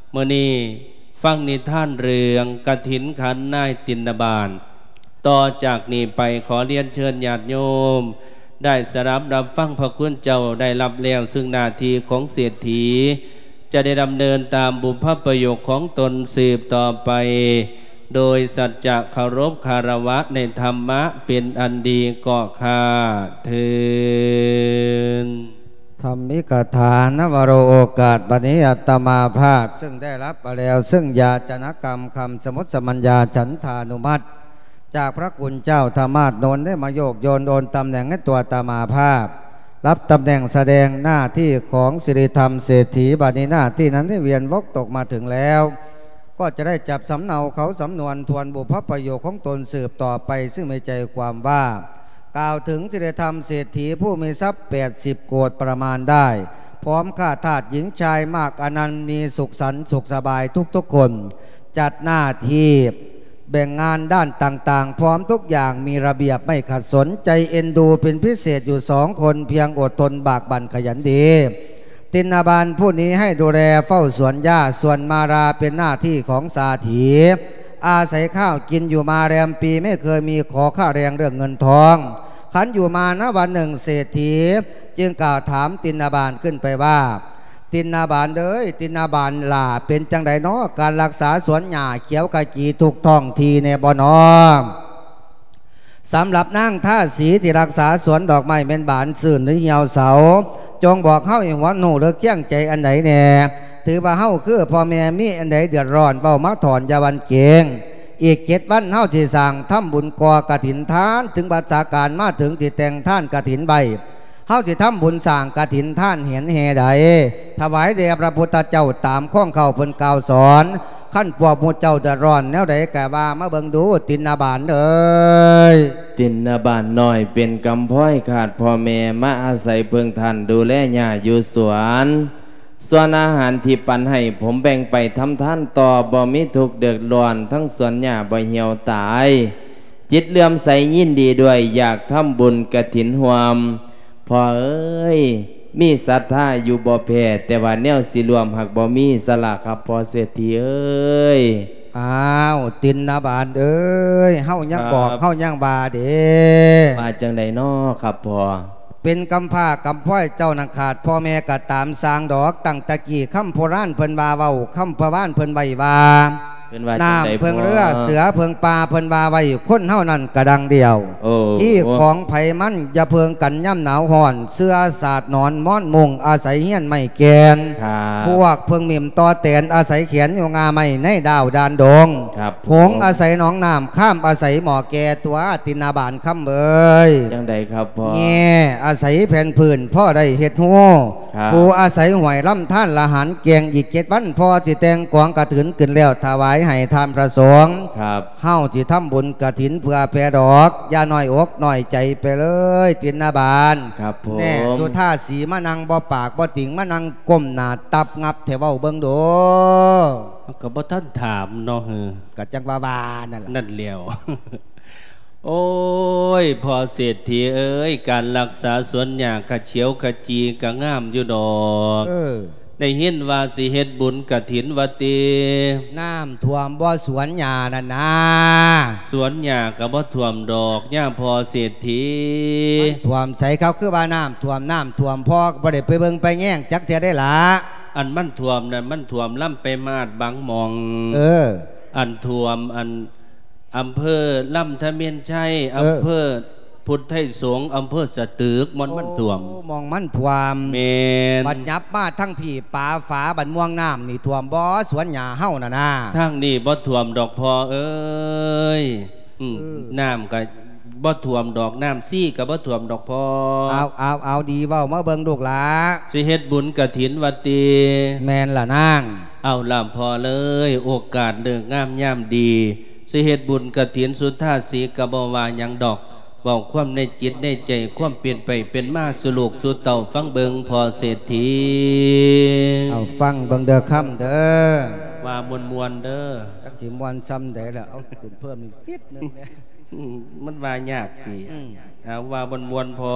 มื้อนี้ฟังนิทานเรื่องกฐินขันนายตินบาลต่อจากนี้ไปขอเรียนเชิญญาติโยมได้สรับฟังพระคุณเจ้าได้รับแล้วซึ่งหน้าที่ของเศรษฐีจะได้ดำเนินตามบุพประโยคของตนสืบต่อไปโดยสัจจะเคารพคารวะในธรรมะเป็นอันดีก็ค่าเทินธรรมิกถานวโรโอกาสบัดนี้อัตมาภาพซึ่งได้รับไปแล้วซึ่งยาจนกรรมคำสมุตสมัญญาฉันทานุมัติจากพระคุณเจ้าธรรมาสโนนได้มาโยกโยนโอนตำแหน่งให้ตัวอาตมาภาพรับตำแหน่งแสดงหน้าที่ของสิริธรรมเศรษฐีบัดนี้หน้าที่นั้นได้เวียนวกตกมาถึงแล้วก็จะได้จับสำเนาเขาสำนวนทวนบุพประโยคของตนสืบต่อไปซึ่งมีใจความว่ากล่าวถึงสิริธรรมเศรษฐีผู้มีทรัพย์80 โกฏประมาณได้พร้อมข้าทาสหญิงชายมากอนันต์มีสุขสันต์สุขสบายทุกๆคนจัดหน้าที่แบ่งงานด้านต่างๆพร้อมทุกอย่างมีระเบียบไม่ขัดสนใจเอ็นดูเป็นพิเศษอยู่2 คนเพียงอดทนบากบั่นขยันดีตินบาลผู้นี้ให้ดูแลเฝ้าสวนหญ้าส่วนมาราเป็นหน้าที่ของสาถีอาศัยข้าวกินอยู่มาแรมปีไม่เคยมีขอค่าแรงเรื่องเงินทองขันอยู่มาณวันหนึ่งเศรษฐีจึงกล่าวถามตินบาลขึ้นไปว่าตินบาลเอ้ยตินบาลล่ะเป็นจังไดน้อการรักษาสวนหญ้าเขียวกะจีทุกท้องทีในบ่อนอสำหรับนั่งท่าสีที่รักษาสวนดอกไม้เม็นบานสื่นหรือเหี่ยวเสาจงบอกเฮ้าอย่างว่าหนูเลิกเกี้ยงใจอันไหนแน่ถือว่าเฮ้าคือพ่อแม่มีอันไหนเดือดร้อนเบามาถอนยาวันเก่งอีก7 วันเฮ้าสิสั่งทำบุญกอกฐินทานถึงบัตรการมาถึงที่แต่งท่านกฐินใบเฮ้าสิทำบุญสั่งกฐินท่านเห็นแห่ใดถวายแด่พระพุทธเจ้าตามข้องเขาเพิ่นกล่าวสอนขั้นพวกมูเจ้าเดือดร้อนแนวใดแก่ว่ามาเบิ่งดูตินบาลเอ้ยตินบาลน้อยเป็นกำพ้อยขาดพ่อแม่มาอาศัยเพิ่งท่านดูแลหญ้าอยู่สวนส่วนอาหารที่ปันให้ผมแบ่งไปทำท่านต่อบ่มีทุกเดือดร้อนทั้งสวนหญ้าบ่เหี่ยวตายจิตเลื่อมใสยินดีด้วยอยากทำบุญกฐินหวมพ่อเอ้ยมีศรัทธาอยู่บ่แพ้แต่ว่าแนวสิรวมหักบ่มีสละครับพ่อเศรษฐีเอ้ยอ้าวตินบาลเอ้ยเฮายังบอกเฮายังบาเด้มาจังใดน้อครับพ่อเป็นกำพร้ากำพ้อยเจ้านักขาดพ่อแม่ก็ตามสร้างดอกตั้งตะกี้คำโบราณเพิ่นว่าเว้าคำพระว่านเพิ่นไว้ว่าน้ำเพิงเรือเสือเพิงปลาเพิงบาไว้คนเท่านั้นกระดังเดียวที่ของไผ่มันอย่าเพิงกันย่ำหนาวห่อนเสื้อสาดนอนม้อนมุงอาศัยเฮี้ยนไม่แกนพวกเพิงมิ่มต่อแตนอาศัยเขียนอยู่งาไม่ในดาวดานดงหงอาศัยหนองน้ำข้ามอาศัยหมอแกตัวตินาบานคำเบยยังใดครับพ่อแง่อาศัยแผ่นพื้นพ่อได้เห็ดหัวผู้อาศัยหวยล่ำท่านละหันเกียงอีก7 วันพ่อสิแตงกวางกระถินขึ้นแล้วถวายให้ทานพระสงฆ์เฮ้าสิทำบุญกฐินเพื่อแผ่ดอกอย่าหน่อยอกหน่อยใจไปเลยตินบาลแน่สุท่าสีมานังบ่ปากบ่ติ่งมานังก้มหน้าตับงับเทวาเบิ่งโดก็บ่ท่านถามเนาะก็จังว่านั่นแหละนั่นเลี้ยวโอ้ยพอเศรษฐีเอ้ยการรักษาสวนหญ้าขะเฉียวขะจีกะงามอยู่ดอกได้เห็นว่าสิเฮ็ดบุญกฐินวัดติน้ำท่วมบ่สวนหญ้านั่นนะสวนหญ้าก็บ่ท่วมดอกย่าพอเศรษฐีท่วมใส่เขาคือว่าน้ำท่วมพ่อบ่ได้ไปเบิ่งไปแง่งจักเทื่อได้ล่ะอันมันท่วมนั่นมันท่วมล่ำไปมาดบางมองอันท่วมอันอำเภอล่ำทะเมียนชัยอำเภอพุทธไทยสงฆ์อำเภอสตึกมันท่วมมองมันท่วมเมนบัดยับมาทั้งผีป่าฝาบัดม่วงน้ำนี่ท่วมบ่สวนหญ้าเฮ้าน่ะนะทั้งนี่บ่ท่วมดอกพอเอ้ยน้ำก็บ่ท่วมดอกน้ำซี่ก็บ่ท่วมดอกพอเอาดีเว้ามาเบิ่งลูกหลาสิเฮ็ดบุญกฐินวัดติแม่นล่ะนางเอาล่ำพอเลยโอกาสเลิกงามยามดีสิเฮ็ดบุญกฐินสุทธาสีกะบ่ว่าหยังดอกบอกความในจิตในใจความเปลี่ยนไปเป็นมาสรุปสุดเต่าฟังเบิงพอเศรษฐีเอาฟังเบิงเด้อคำเด้อว่ามวนเด้อจักสิมวนซ้ำได้ละเอาขึ้นเพิ่มอีกนิดนึงเนี่ยมันว่ายากตีเอาว่ามวนพอ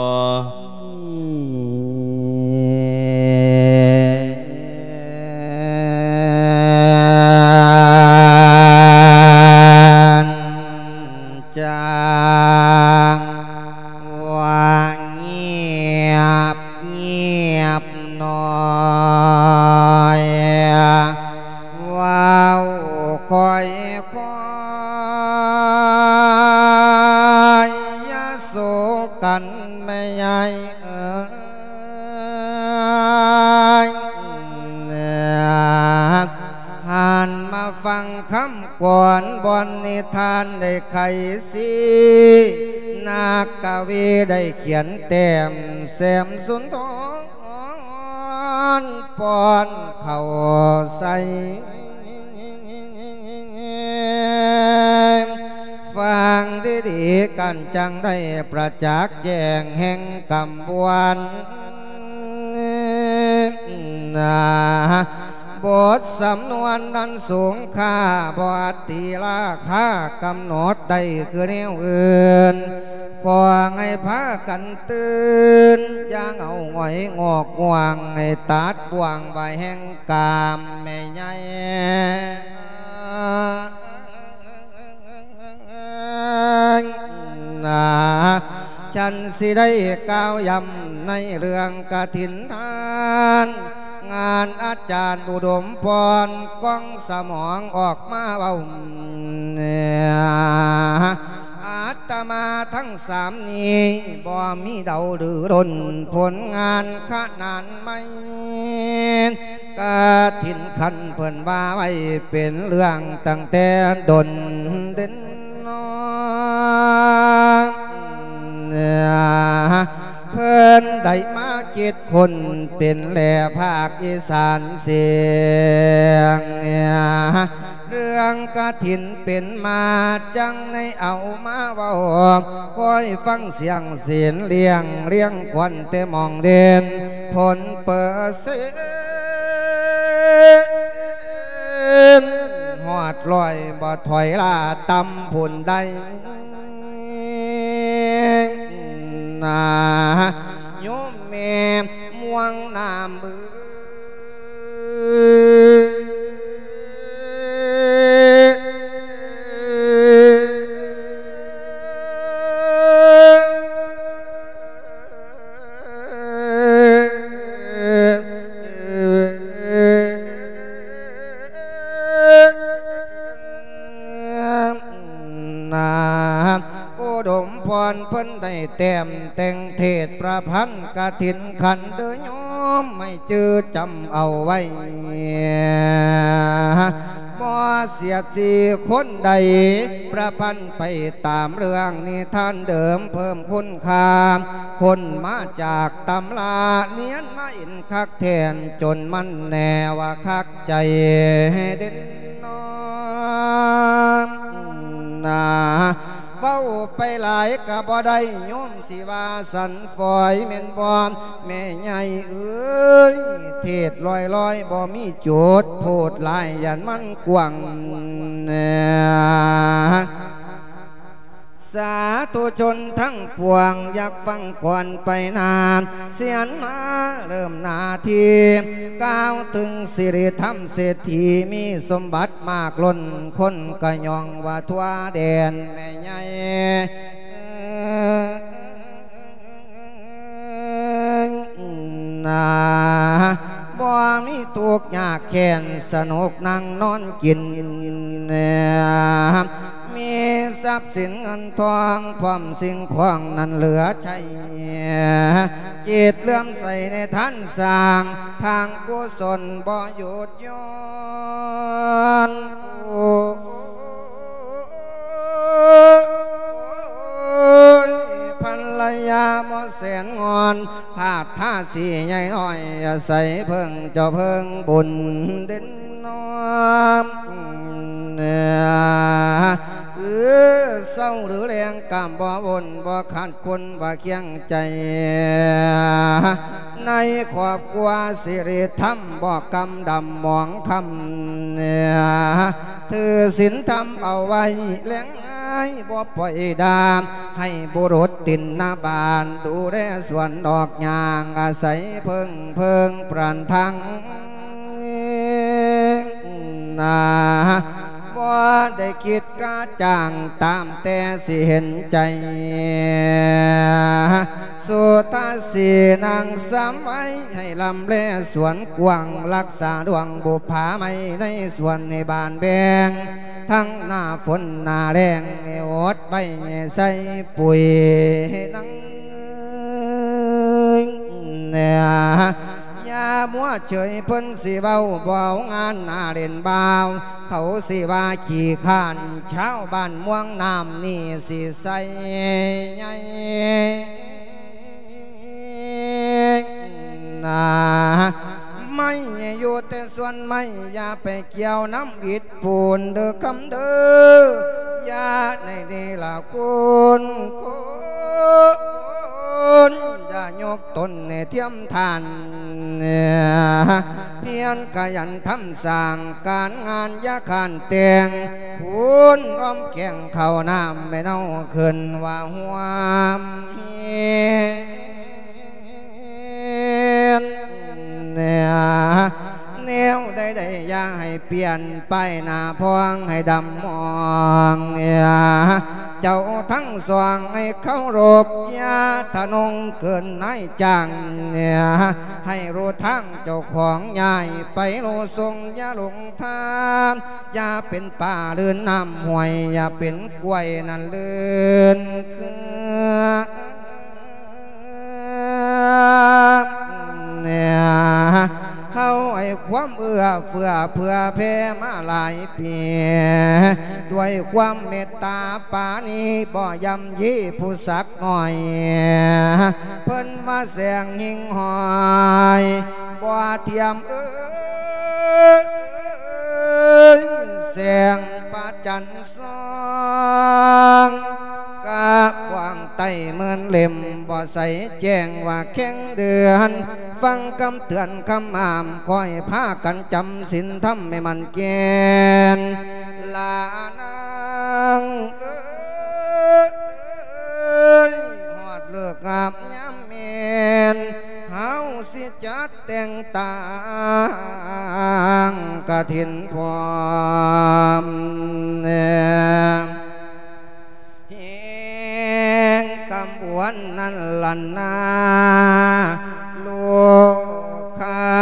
คอยคอยยาโศกันไม่ใหญ่หันมาฟังคำก่อนบอนนิทานได้ไขสีนักกวีได้เขียนแต้มแซมสุนทรปอนเข้าใส่ฟังดีๆกันจังได้ประจักษ์แจ้งแห่งกำบวนบทสำนวนนั้นสูงค่าบทตีราคากำหนดได้คือแนวอื่นขอให้พากันตื่นย่างเอาหอยงอกงวงให้ตัดบ่วงใบแห่งกามแม่ใหญ่ฉันสิได้กล่าวยำในเรื่องกฐินทานงานอาจารย์อุดมพรก้องสมองออกมาเบาอาตมาทั้งสามนี้บ่มีเดาหรือดนผลงานขนาดไม่กฐินขันเพิ่นว่าไว้เป็นเรื่องตั้งแต่ดนเด่นเพิ่นได้มาคิดคนเป็นแหล่ภาคอีสานเสียงเรื่องกฐินเป็นมาจังในเอามาเว้าคอยฟังเสียงเสียนเลี้ยงควันแต่มองเด่นผลเปิดเสียนหอดลอยบ่ถอยลาตำผุนใดโยมแม่ม่วงน้ำบืเพิ่นได้แต้มแต่งเทศประพันธ์กฐินขันเด้อโยมไม่จืดจำเอาไว้บ่เสียดสีคนใดประพันธ์ไปตามเรื่องนิทานเดิมเพิ่มคุณค่าคนมาจากตำลาเนียนมาอินคักแทนจนมันแน่ว่าคักใจเด่นน้อเบ้าไปหลายกะบ่ได้โยมสิว่าสันฝอยเม่นบอมแม่ใหญ่เอ้ยเทศลอยบ่มีจุดโพดหลายยันมันกว้างสาธุชนทั้งปวงอยากฟังก่อนไปนานเสียนมาเริ่มนาทีก้าวถึงสิริธรรมเศรษฐีมีสมบัติมากล้นคนกะยองว่าทั่วแดนแม่ใหญ่บ่มีทุกข์ยากแค้นสนุกนั่งนอนกินมีทรัพย์สินเงินทองพร้อมสิ่งของนั้นเหลือใช้จิตเลื่อมใสในท่านสร้างทางกุศลบ่หยุดย่อนภรรยาบ่แสนงอนธาตุท่าสีใหญ่อ้อยใส่เพิ่งเจ้าเพิ่งบุญเด่นน้อมเศร้าหรือแรงกามบ่บนบ่ขาดคนบ่เคียงใจในครอบครัวสิริธรรมบ่กำดำมองคำถือศีลธรรมเอาไว้เลี้ยงบ่ปล่อยดามให้บุรุษตินนาบานดูแลสวนดอกยางอาศัยเพิ่งปราณทังบ่ได้คิดกาจ้างตามแต่สิเห็นใจสุทาสีนางสามไว้ให้ลำเล่สวนกว้างรักษาดวงบุพผาไม่ในส่วนในบ้านแบงทั้งหน้าฝนหน้าแรงอดไปใส่ปุ๋ยนังเนี่ยอย่ามัวเฉยเพิ่นสิเบาเบางานหน้าเล่นบ่าวเขาสิว่าขี้ข้านชาวบ้านม่วงน้ำนี่สิใส่ใหญ่นาไม่อยู่แต่ส่วนไม่อย่าไปเกี่ยวน้ำอิดปูนเด้อคำเด้ออย่าในนี่ละคุณอย่ายกตนในเทียมทานเพียรขยันทำสร้างการงานยาขานเตียงคุณอ้อมแข่งเข้าน้ำไม่เน่าขึ้นว่าหัวแนวใดๆอย่าให้เปลี่ยนไปหน้าพวงให้ดำมองเจ้าทั้งสองให้เข้ารบอย่าทะนงเกินนายจังให้รู้ทั้งเจ้าของใหญ่ไปรู้ทรงอย่าหลงทางอย่าเป็นป่าเลื่อนน้ำห่วยอย่าเป็นกล้วยนั่นเลื่อนเขาไอ้ความเอื้อเฟื้อเพื่อแผ่มาหลายปีด้วยความเมตตาปานีบ่ยำยี่ผู้สักหน่อยเพิ่นมาแสงหิ่งหอยบ่เทียมแสงพระจันทร์ส่องกะวางไตเหมือนเล่มบ่ใส่แจ้งว่าแข้งเดือนฟังคำเตือนคำห้ามคอยพากันจำศีลธรรมให้มันแก่นลานางหอดเลือกอาบย้ำเมนเฮาสิจัดแต่งต่างกะถินพร้อมกำบวนนั้นลันนาลูกค้า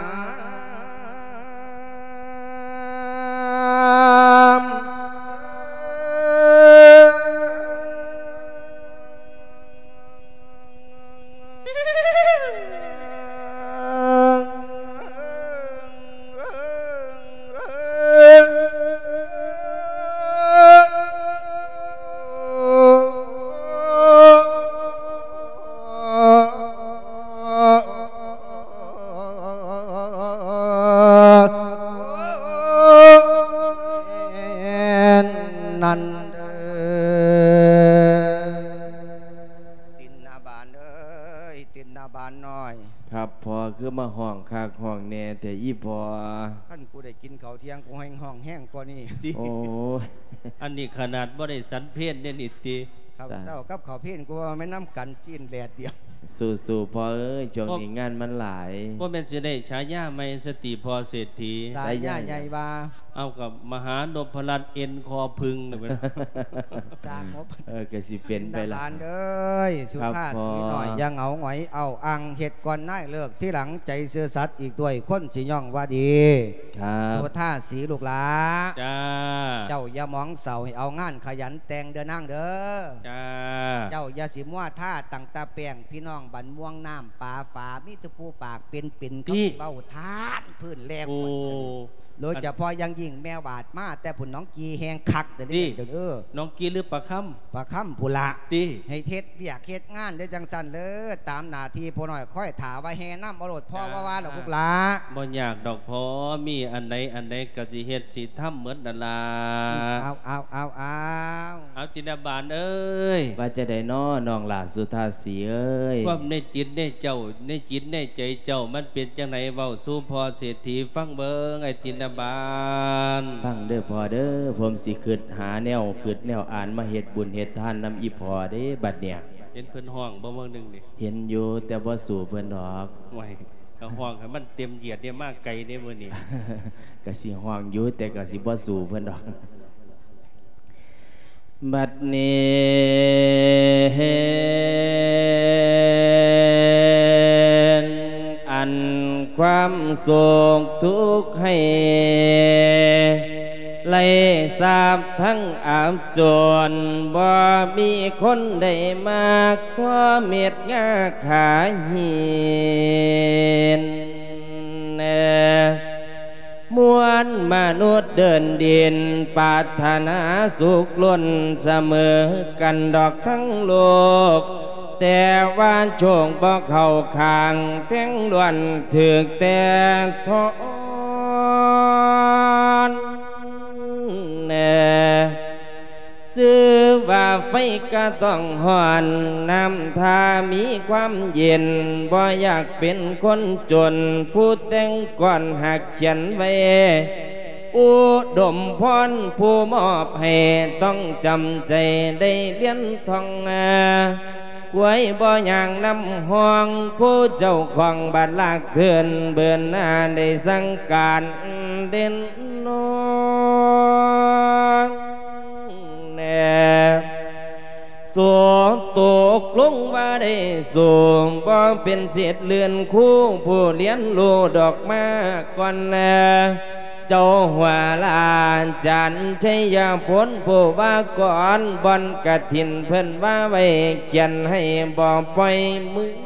นั่นเด้อตินนาบานเอ้ยตินนาบานน้อยครับพอคือมาห้องคากห้องแน่แต่ยี่พอท่านกูได้กินข้าวเที่ยงกูแห้งห้องแห้งกว่านี้โอ้อันนี้ขนาดบ่ได้สันเพศเนี่ยนิติข้าวเจ้ากับข้าวเพลนกูว่าไม่น้ำกันสิ้นแดดเดียวสู่พอเอ้ยช่วงนี้งานมันหลายว่าเป็นสิได้ฉายาไม่สติพอเศรษฐีฉายาใหญ่บาเอากับมหานพรัตน์เอ็นคอพึงเนี่ยสร้างงบก็สิเป็นไปละเด้อสุภาพสีหน่อยยังเอาหงอยเอาอังเห็ดก่อนน่ายเลิกที่หลังใจเสื่อสัตว์อีกด้วยคนสีย่องว่าดีสุภาพสีลูกหลาจ้าเจ้าอย่ามองเสาให้เอางานขยันแต่งเดินนั่งเด้อจ้าเจ้าอย่าสิมัวท่าตั้งตาแป้งพี่น้องบันม่วงน้ำปลาฝามิตรภูปากเป็นที่เบ้าทานพื้นแรงโดยเฉพาะยังยิ่งแมวบาดมาแต่ผุนน้องกีแหงคักจะได้เดี๋ยวน้องกีหรือปลาค่ำผุละตีให้เทศเบียกเทศงานได้จังสันเลยตามหน้าที่พอหน่อยค่อยถาว่าแห่น้ำอรดพ่อว่าดอกบุกลาบ่อยากดอกพอมีอันใดกะสิเฮ็ดสิทำเหมือนดาราเอาตินาบานเอ้ยว่าจะได้น้องหลาสุธาสีเอ้ยความในจิตในเจ้าในจิตในใจเจ้ามันเป็นจังไหนเว้าสู้พอเศรษฐีฟังเบิ่งไอ้ตินาบานฟังเด้อพอเด้อผมสิขึ้นหาแนวอ่านมาเฮ็ดบุญเฮ็ดทานนำอีพอเด้บัดเนี่ยเห็นเพิ่นห้องบ่เบิ่งนึงนี่เห็นอยู่แต่บ่สู่เพิ่นดอกไว้ก็ห้องให้มันเต็มเหยียดเนี่ยมากไกลเนี่ยมื้อนี้ก็สิห้องอยู่แต่ก็สิบ่สู่เพิ่นดอกบัดนี้อันความโศกทุกข์ให้ไล่สาบทั้งอาบจนบ่มีคนได้มากทั่วเม็ดงาขาหินมวลมนุษย์เดินดินปรารถนาสุขล้นเสมอกันดอกทั้งโลกแต่ว่าโชคบ่เข้าข้างแทงล้วนถึกแต่ทอนซื้อว่าไฟก็ต้องห่อนน้ำทามีความเย็นบ่อยากเป็นคนจนผู้แต่งก่อนหักเขียนไว้อุดมพรผู้มอบให้ต้องจำใจได้เลี้ยนทองกวยบ่อย่างนำห้องผู้เจ้าของบ้านลากเพื่อนเบื่อหน้าได้สังการเด่นนอนสูงตกลงว่าได้สูงบ่เป็นเศษเลือนคู่ผู้เลี้ยนลูดอกมาก่อนเจ้าหัวลานจันชัยพ้นผู้ว่าก่อนบอนกะถินเพิ่นว่าไว้เขียนให้บ่ปล่อยมือ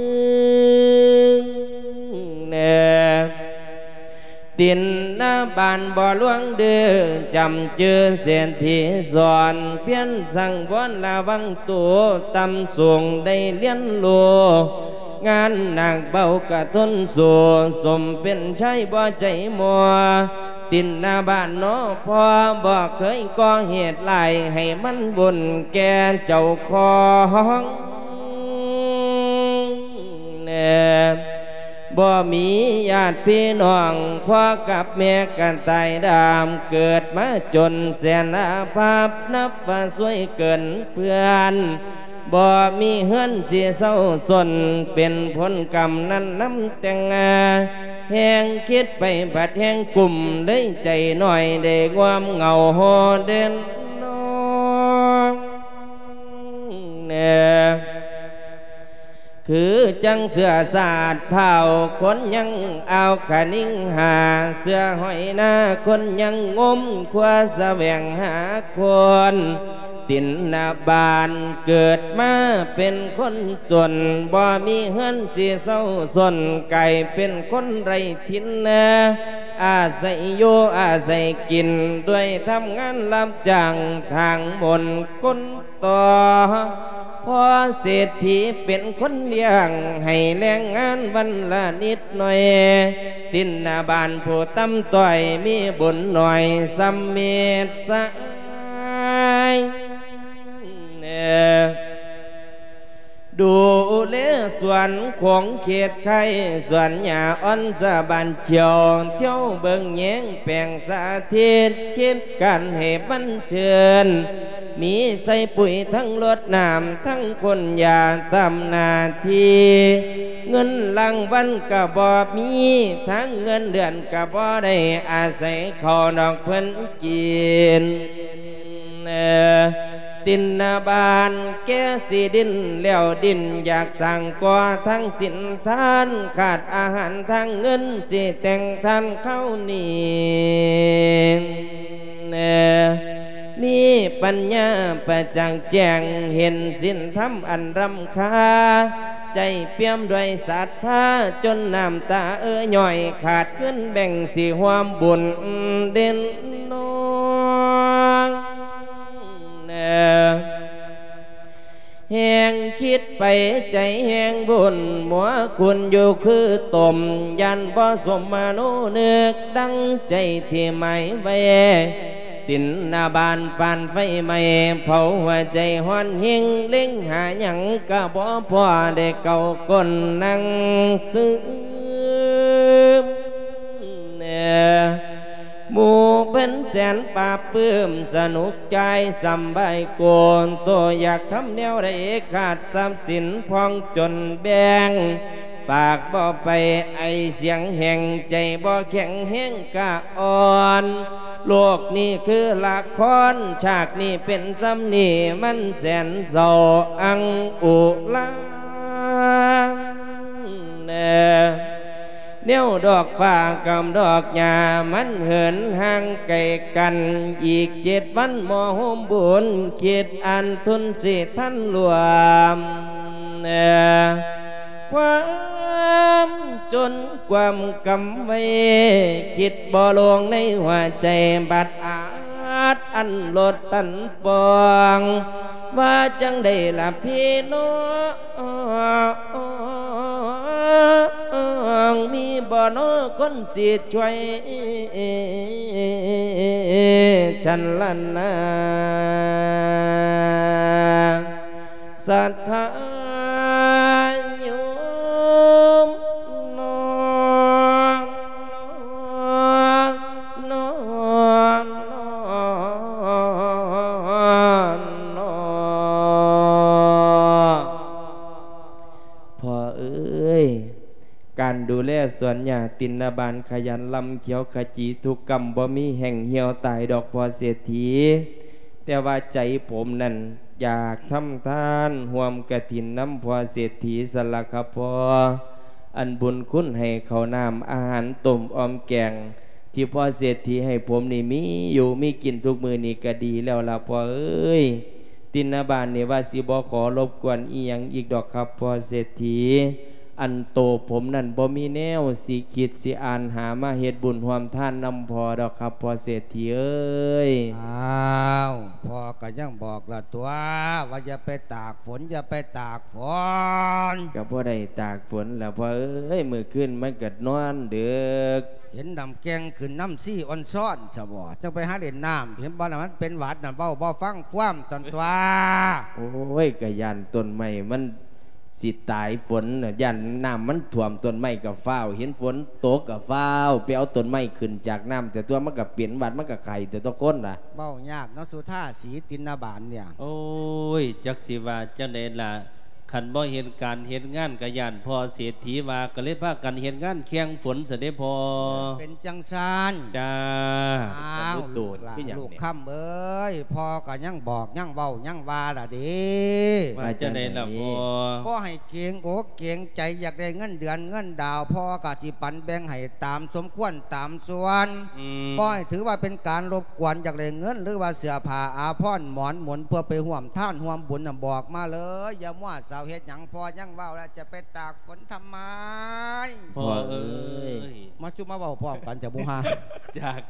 ตินหน้าบานบ่หลวงเดือจำเจอเสียนที่สอนเพี้ยนสั่งวอนระวังตัวตำสูงได้เลี้ยนโลงานหนักเบากะทนสู่สมเป็นชายบ่ใจมัวตินหน้าบ้านน้อพอบ่เคยก่อเหตุลายให้มันบุญแก่เจ้าของบ่มีญาติพี่น้องพ่อกับแม่กันตายดามเกิดมาจนแสนอาภัพนับว่าสวยเกินเพื่อนบ่มีเฮือนเสียเศร้าสนเป็นผลกรรมนั้นน้ำแต่งแห่งคิดไปบัดแห่งกลุ่มได้ใจหน่อยได้ความเหงาหอเด่นน้องคือจังเสือสาดเผาคนยังเอาขานิ่งหาเสือหอยหน้าคนยังงมคว้าแสวงหาคนตินนาบานเกิดมาเป็นคนจนบ่มีเฮือนสิเศร้าสนไก่เป็นคนไรทินอาศัยโยอาศัยกินด้วยทำงานรับจ้างทางบนคนต่อพอเศรษฐีเป็นคนเลี้ยงให้แรงงานวันละนิดหน่อยตินนาบานผู้ตำต่อยมีบุญหน่อยสัมเมตสายดูเลสวนของเขตไข่สวนหญ้าอ่อนสะบานเขียวเที่ยวเบิ่งแยงแปลงสาธิตเช่นกันให้บันเชิญมีใส่ปุ๋ยทั้งรดน้ำทั้งพ่นยาตามนาทีเงินรางวัลกะบ่มีทั้งเงินเดือนกะบ่ได้อาศัยขอดอกเพิ่นกินตินนาบานแก่สีดินแล้วดินอยากสั่งก่อทั้งสินทานขาดอาหารทั้งเงินสิแต่งทานเข้านี่มีปัญญาประจังแจ้งเห็นสินธรรมอันรำคาใจเปี่ยมด้วยศรัทธาจนน้ำตาย่อยขาดเงินแบ่งสิความบุญเด่นน้องแหงคิดไปใจแหงบุญหมัวคุณอยู่คือตมยันบ่สมมาโนนึกดังใจที่ไม่ไว้ตินนาบานปานไฟไม่เผาหัวใจห้อนเฮงเล่งหาหยังกะบ่พอได้เก่าก้นนั่งซื้อหมู่เป็นแสนป่าปื้มสนุกใจสำบายโกนตัวอยากทำแนวได้ขาดทรัพย์สินพองจนแบงปากบ่ไปไอเสียงแห่งใจบ่แข็งแห้งกะอ่อนโลกนี้คือละครฉากนี้เป็นซ้ำนี่มันแสนเศร้าอังอุลาแนวดอกฟ้ากำดอกหญ้ามันเหินห่างไกลกันอีก7 วันหมอโฮมบุญคิดอันทุนสิท่านรวมความจนความกำไว้คิดบ่ลงในหัวใจบัดอาจอันลดตันปองว่าจังได้ละพี่น้องมีบ่น้อคนสิช่วยฉันละนะศรัทธาโยมน้องพ่อเอ้ยการดูแลสวนหญ้าตินนาบานขยันลำเขียวขจีทุกกรรมบ่มีแห่งเหี่ยวตายดอกพอเศรษฐีแต่ว่าใจผมนั่นอยากทำทานห่วมกฐินน้ำพอเศรษฐีสละครับพออันบุญคุณให้เขาน้ำอาหารต้มออมแกงที่พอเศรษฐีให้ผมนี่มีอยู่มีกินทุกมือนี่ก็ดีแล้วล่ะพอเอ้ยตินนาบานนี่ว่าสิบ่ขอรบกวนอีหยังอีกดอกครับพอเศรษฐีอันโตผมนั่นบ่มีแนวสิคิดสิอ่านหามาเฮ็ดบุญร่วมท่านนำพอดอกครับพอเศรษฐีเอ้ยอ้าวพ่อก็ยังบอกละตัวว่าอย่าไปตากฝนอย่าไปตากฝนก็บ่ได้ตากฝนแล้วพอเอ้ยมื้อคืนมันก็นอนดึกเห็นดำแกงขึ้นน้ำซี่อ่อนซ้อนสะบ่จังไปหาเล่นน้ำเห็นบ่น่ะมันเป็นหวัดน่ะเบ้าฟังความตอนตัวโอ้ยก็ยันต้นไม้มันสิตายฝนยันน้ำมันท่วมต้นไม้กับฟ้าวเห็นฝนตกกับฟ้าวไปเอาต้นไม้ขึ้นจากน้ำแต่ตัวมันกับเปลี่ยนวัดมันกับไข่แต่ตัวก้นล่ะเบ้ายากเนาะสุธาสีตินนาบานเนี่ยโอ้ยจักสิว่าจังได๋ล่ะขันบ่เห็นการเห็นงานกะยานพอเศรษฐีว่าก็เลยพากันเห็นงานแข่งฝนเสด็จพอเป็นจังซานจ้าลูกค่ำเอ้ยพ่อก็ยังบอกยังเว้ายังว่าล่ะดิว่าจะได้ล่ะพ่อให้เกียงอกเกียงใจอยากได้เงินเดือนเงินดาวพ่อก็สิปันแบ่งให้ตามสมควรตามส่วนพ่อให้ถือว่าเป็นการรบกวนอยากได้เงินหรือว่าเสื้อผ้าอาภรณ์หมอนหมุนเพื่อไปห่วมท่านห่วมบุญบอกมาเลยอย่ามั่วเฮ็ดหยังพอยังเว้าแล้วจะไปตากฝนทำไมพ่อเอ้ยมาจุมาเว้าพร้อมกันจะบุหาจาก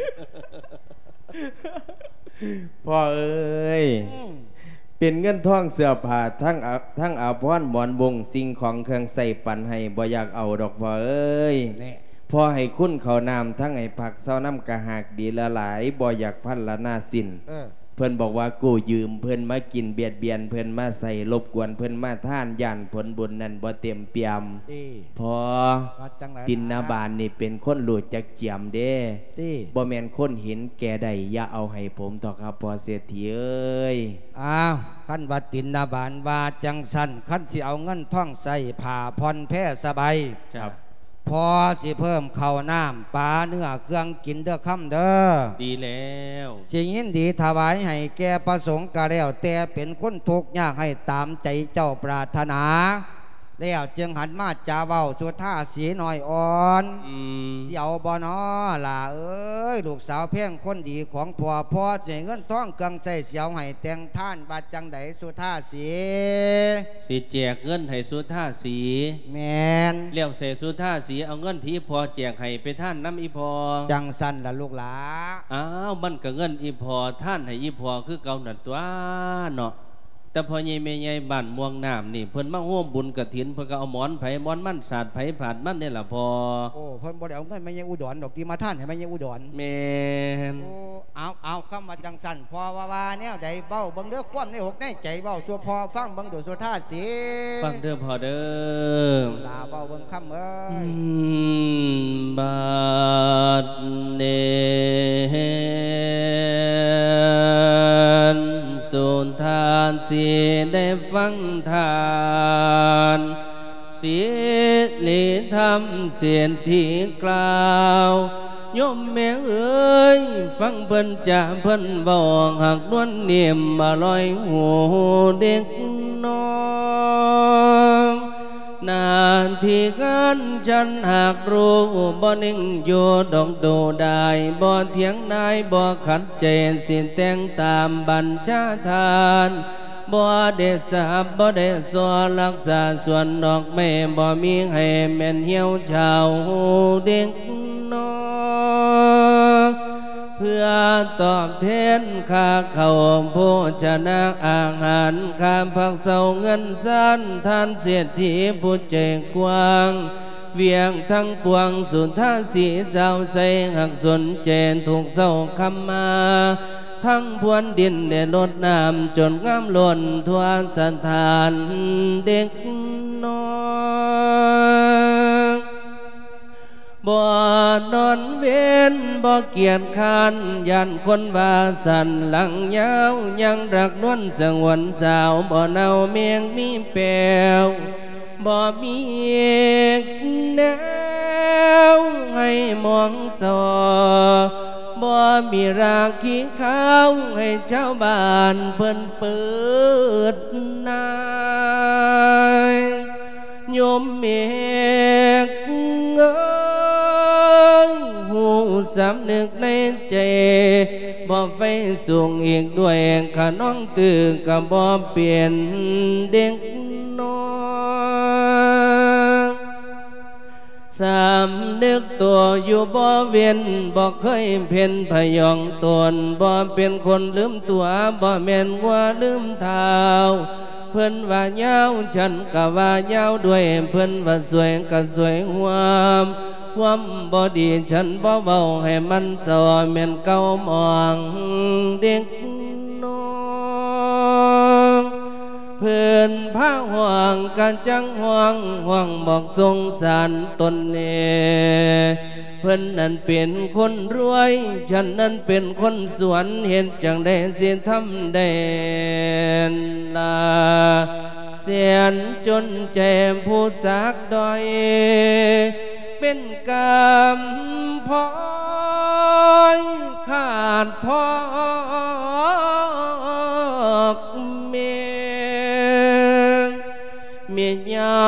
พ่อเอ้ยเป็นเงินทองเสื้อผ้าทั้งอาภรณ์หมอนวงสิ่งของเครื่องใส่ปันให้บ่อยากเอาดอกพ่อเอ้ยพ่อให้คุณเขานำทั้งให้ผักเศร้าน้ำกะหากดีละหลายบ่อยากพันละหน้าสิ้นเพิ่นบอกว่ากู้ยืมเพิ่นมากินเบียดเบียนเพิ่นมาใส่รบกวนเพิ่นมาท่านย่านผลบุญนั่นบ่เต็มเปี่ยมพอตินนาบานนี่เป็นคนหลุดจากเจียมเด้บ่แม่นคนเห็นแก่ใดอย่าเอาให้ผมต่อครับพอเศรษฐีเอ้ยอ้าวขั้นว่าตินนาบานว่าจังสันขั้นสิเอาเงินท่องใส่ผ่าพรแพ้สบายครับพอสิเพิ่มข้าวน้ำปลาเนื้อเครื่องกินเด้อค่ำเด้อดีแล้วสิ่งยินดีถวายให้แก่ประสงค์กะแล้วแต่เป็นคนทุกข์ยากให้ตามใจเจ้าปรารถนาแล้วจึงหันมาจ่าเว้าสุท่าสีหน่อยอ่อนเสี่ยวบ่นอล่ะเอ้ยลูกสาวเพียงคนดีของพ่อเสียเงินท้องเครื่องใส่เสี่ยวให้แต่งท่านบาดจังไดสุท่าสีสิแจกเงินให้สุท่าสีแมนเลี้ยวเสสุท่าสีเอาเงินที่พอแจกให้ไปท่านน้ำอีพอจังสันล่ะลูกหลาอ้าวมันก็เงินอีพอท่านให้อีพอคือเก่าหนัดตัวเนาะแต่พอใหญ่แม่ใหญ่บ้านม่วงน้ำนี่เพิ่นมาร่วมบุญกฐินเพิ่นก็เอาหมอนไผ่หมอนมั่นศาสตร์ไผ่ผาดมั่นนี่แหละพอโอ้เพิ่นบ่ได้เอาเงินแม่ใหญ่อุดรดอกที่มาท่านให้แม่ใหญ่อุดรแม่นโอ้เอาคำว่าจังสั่นพอว่าแนวใดเบ้าเบิ่งเด้อความในหกในใจเบ้าชัวพอฟังเบิ่งดูสุท่าสีฟังเด้อพอเด้อลาเบ้าเบิ่งคำเอ้ยบาดเนสุนทานสีได้ฟังทานเสียลิธรรมเสียนที่กล่าวยมแม่เอ้ยฟังเพิ่นจ่าเพิ่นบอกหักนวลเนียมอร่อยหูเด็กน้องนาที่กันฉันหากรู้บ่นิ่งอยู่ดอกดูได้บ่เถียงนายบ่ขัดเจนสิแต่งตามบัญชาทานบ่ได้สาบบ่ได้สัวรักษาส่วนดอกไม้บ่มีให้แม่นเหี่ยวเฉาเด็กน้อยเพื่อตอบแทนค่าเข้าโภชนะอาหารค่าพักเศร้าเงินสั้นท่านเศรษฐีผู้ใจกว้างเวียงทั้งปวงสุนทาสีเศร้าใสหักสนเจนถูกเศร้าคำมาทั้งพวนดินได้ลดน้ำจนงามล้นทั่วสถานเด็กน้อยบ่นอนเว้นบ่เกียจคร้านยันคนว่าสันหลังยาวยังรักนวลสงวนสาวบ่เนาเมียงมีแปวบ่มีแนวให้มองสอบ่มีราคีขาวให้ชาวบ้านเพิ่นเปิดนายโยมเมฆเอ้ยหูสำนึกในใจบ่ไฟสูงอีกด้วยข้าน้องตื่นก็บ่เปลี่ยนเด็กน้อยสามนึกตัวอยู่บ่เวียนบ่เคยเพ่นพยองตนบ่เป็นคนลืมตัวบ่แม่นว่าลืมเท้าเพิ่นว่ายาวฉันก็ว่ายาวด้วยเพิ่นว่าสวยก็สวยความบ่ดีฉันบ่เบาให้มันสอแม่นเก่ามองเด็กน้อยเพื่อนพาห่วงกันจังห่วงบอกสงสารตนเนเพิ่นนั้นเป็นคนรวยฉันนั้นเป็นคนสวนเห็นจังได้เสียทำได้ลาเสียนจนแจมผู้สักดอยเป็นกรรมพอยขาดพอกเมียใหญ่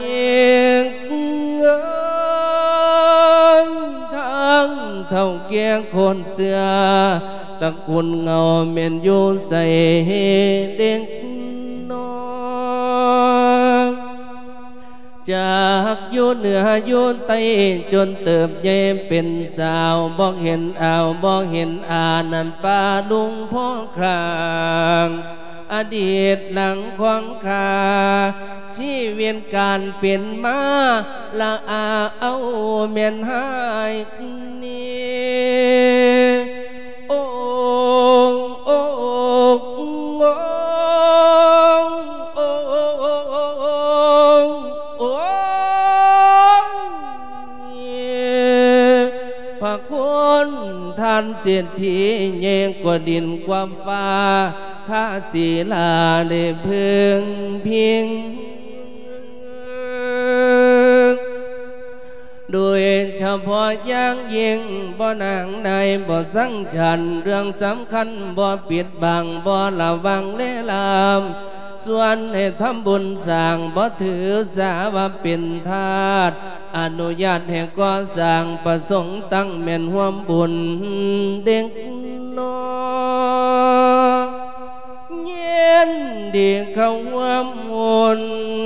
เงยทั้งเท่าเกียงคนเสือตะกุนเงาเมียนอยู่ใส่เด็กน้อยจากอยู่เหนืออยู่ใต้จนเติบใหญ่เป็นสาวบอกเห็นอ่าวบอกเห็นนันป่าลุงพ่อครางอดีตหลังควางคาชีวิตการเปลี่ยนมาละเอาเมียนหายนี่โอ้โอ้โอ้โอ้โอ้พระคุณท่านเศรษฐีเย่งกว่าดินกว่าฟ้าถ้าศีลาได้พึงเพียงโดยเฉพาะอย่างยิ่งบ่นางใดบ่สังฉันเรื่องสำคัญบ่ปิดบังบ่ระวังเล่ลามส่วนให้ทำบุญสร้างบ่ถือสาว่าเป็นทาสอนุญาตให้ก่อสร้างประสงค์ตั้งแม่นร่วมบุญเด็กน้อยเย็นดีเข้าร่วมบุญ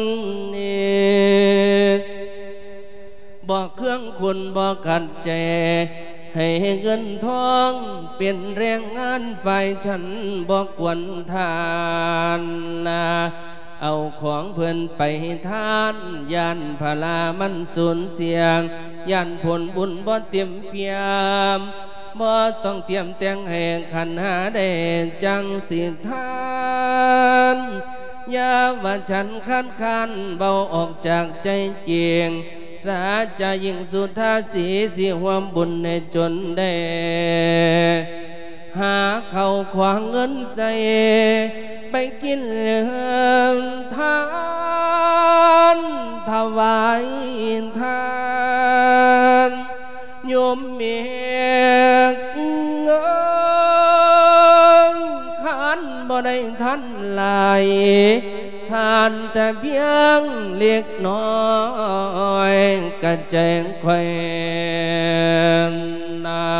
บ่เครื่องคุณบ่ขัดใจให้เงินทองเป็นแรงงานฝ่ายฉันบ่กวนทานเอาของเพิ่นไปทานยันพลามันสูญเสียงยันผลบุญบ่เตรียมเพียมบ่ต้องเตรียมแต่งให้ขันหาได้จังสิทานอย่าว่าฉันคันเบาออกจากใจจริงสาจะยิ่งสุทาสีสิหวมบุญให้จนได้หาเข้าขวางเงินใส่ไปกินเหลืองทานถวายทานโยมเมียเงยขันบ่ได้ทันไหลทผ่านแต่เพียงเล็กน้อยกระแจงแควนนา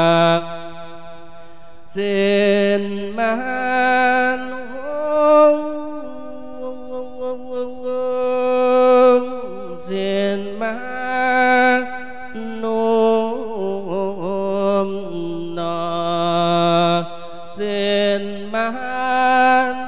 เส้นมานเส้นมาโนมนาเส้นมาโน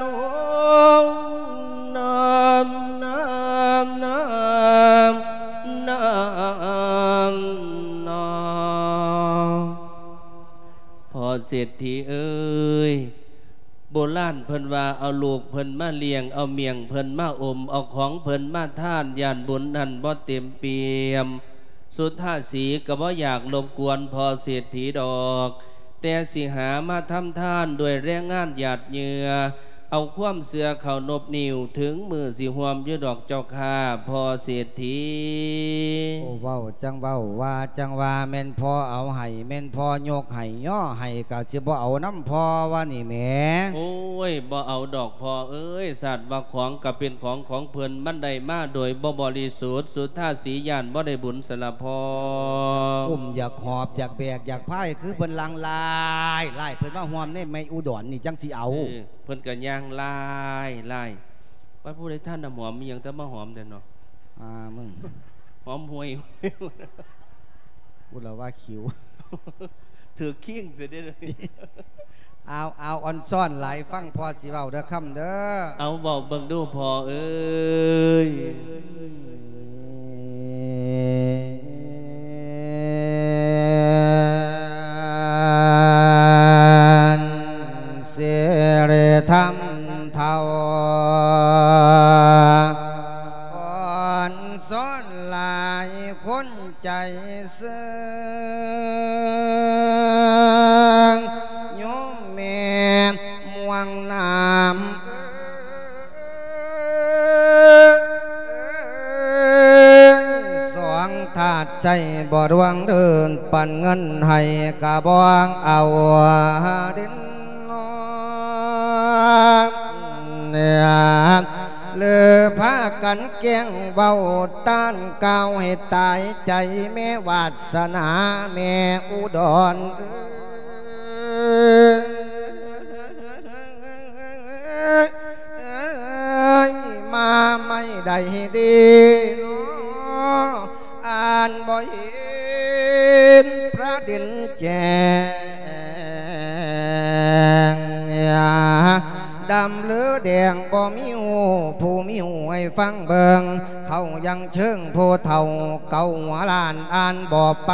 น้ำน้ำน้ำน้ำน้ำพอเศรษฐีเอ้ยโบราณเพิ่นว่าเอาลูกเพิ่นมาเลี้ยงเอาเมียงเพิ่นมาอมเอาของเพิ่นมาท่านยานบุญนั่นบ่เต็มเปี่ยมสุดท่าสีก็บ่อยากรบกวนพอเศรษฐีดอกแต่สิหามาทำท่านด้วยแรงงานหยาดเหงื่อเอาความเสือเข่านบนิ้วถึงมือสิหวมยืดดอกเจ้าค่าพอเศรษฐีโอ้เว้าจังเว้าว่าจังว่าแม่นพอเอาให้แม่นพอยกให้ย่อให้ก็สิบ่เอาน้ำพอว่านี่แหมโอ้ยบ่เอาดอกพอเอ้ยสัตว์ว่าของก็เป็นของเพิ่นมันได้มาโดยบ่บริสุทธิ์สุดท่าสีย่านบ่ได้บุญสละพออยากหอบอยากแบกอยากพายคือเพิ่นลังลายไล่เพิ่นว่าหวมนี่ไม่อุดรนี่จังสิเอาเพิ่นก็ย่างไล่ว่าผู้ใดท่านน่ะหอมมีหยังแต่มาหอมเด้อเนาะมึงหอมห่วยพูดแล้วว่าคิวถือขิ้งเสียได้เลยเอาอ่อนซ่อนหลายฟังพอสิเว้าเด้อคำเด้อเอาเว้าเบิ่งดูพอเอ้ยเสรีธรรมเท่าอ่อนซ้อนหลายคนใจซึ้งโยมแม่ม่วงน้ำสองถาดใจบ่ดวงเดินปั่นเงินให้กะบองเอาดินเลือพากันแกงเบาต้านก้าวให้ตายใจแม่วาสนาแม่อุดรมาไม่ได้ดีอ่านบ่เห็นพระเด่นแจ้งดำหรือแดงบ่มีหูผู้มีหูให้ฟังเบิงเขายังเชิงโพเท่าเก่าหัวลานอ่านบ่ไป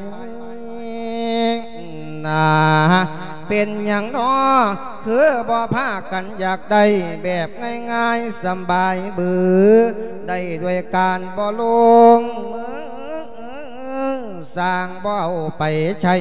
เป็นอย่างน้อคือบ่พากันอยากได้แบบง่ายๆสบายบือได้ด้วยการบ่ลงมือสร้างบ่เอาไปใช้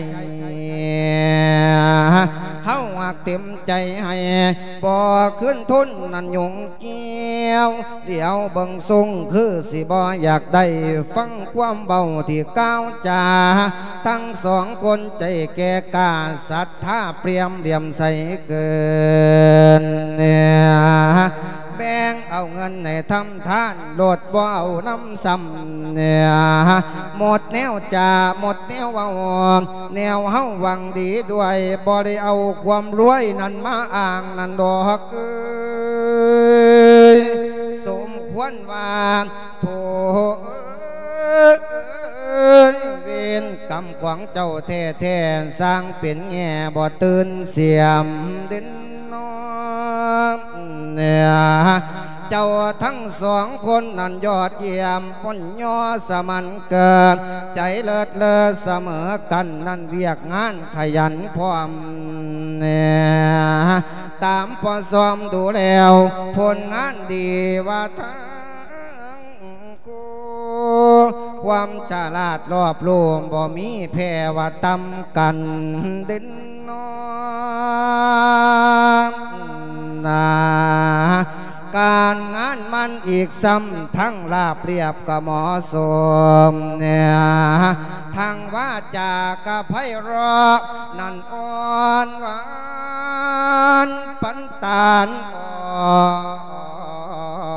เฮาหักเต็มใจให้บ่ขึ้นทุนนั่นยงเกี่ยวเดี๋ยวเบิ่งทรงคือสิบ่อยากได้ฟังความเบาที่ก้าวจาทั้งสองคนใจแก่กล้าศรัทธาเปรียมเหลี่ยมใสเกินแบ่งเอาเงินในทำทานโลดบ่เอาน้ำซ้ำหมดแนวจ่าหมดแนวเอาแนวเฮาหวังดีด้วยบ่ได้เอาความรวยนั่นมาอ้างนั่นดอกสมควรว่าโถเวรกรรมของเจ้าแท้ๆสร้างเป็นแง่บ่ตื่นเสียมดินเจ้าทั้งสองคนนั้นยอดเยี่ยมพ้นย่อสมันเกิดใจเลิศเลอเสมอกันนั่นเรียกงานขยันพร้อมตามพอซ้อมดูแล้วผลงานดีว่าทั้งคู่ความฉลาดรอบรู้บ่มีแพ้ว่าตำกันดินการงานมันอีกซ้ำทั้งราบเรียบกับหมอสมทางว่าจากะไพเราะนั่นอ่อนหวานปันตานอ่อ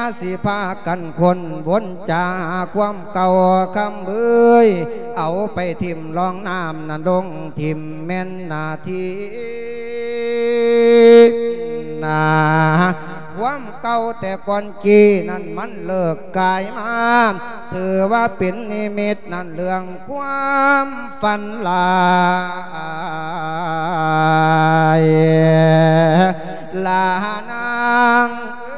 สิพากันคนวนจาความเก่าคำเอ้ยเอาไปทิมลองน้ำนั่นลงทิมแม่นนาทีนาความเก่าแต่ก่อนกี้นั่นมันเลิกกายมาถือว่าเป็นนิมิตนั่นเรื่องความฝันลายลานาง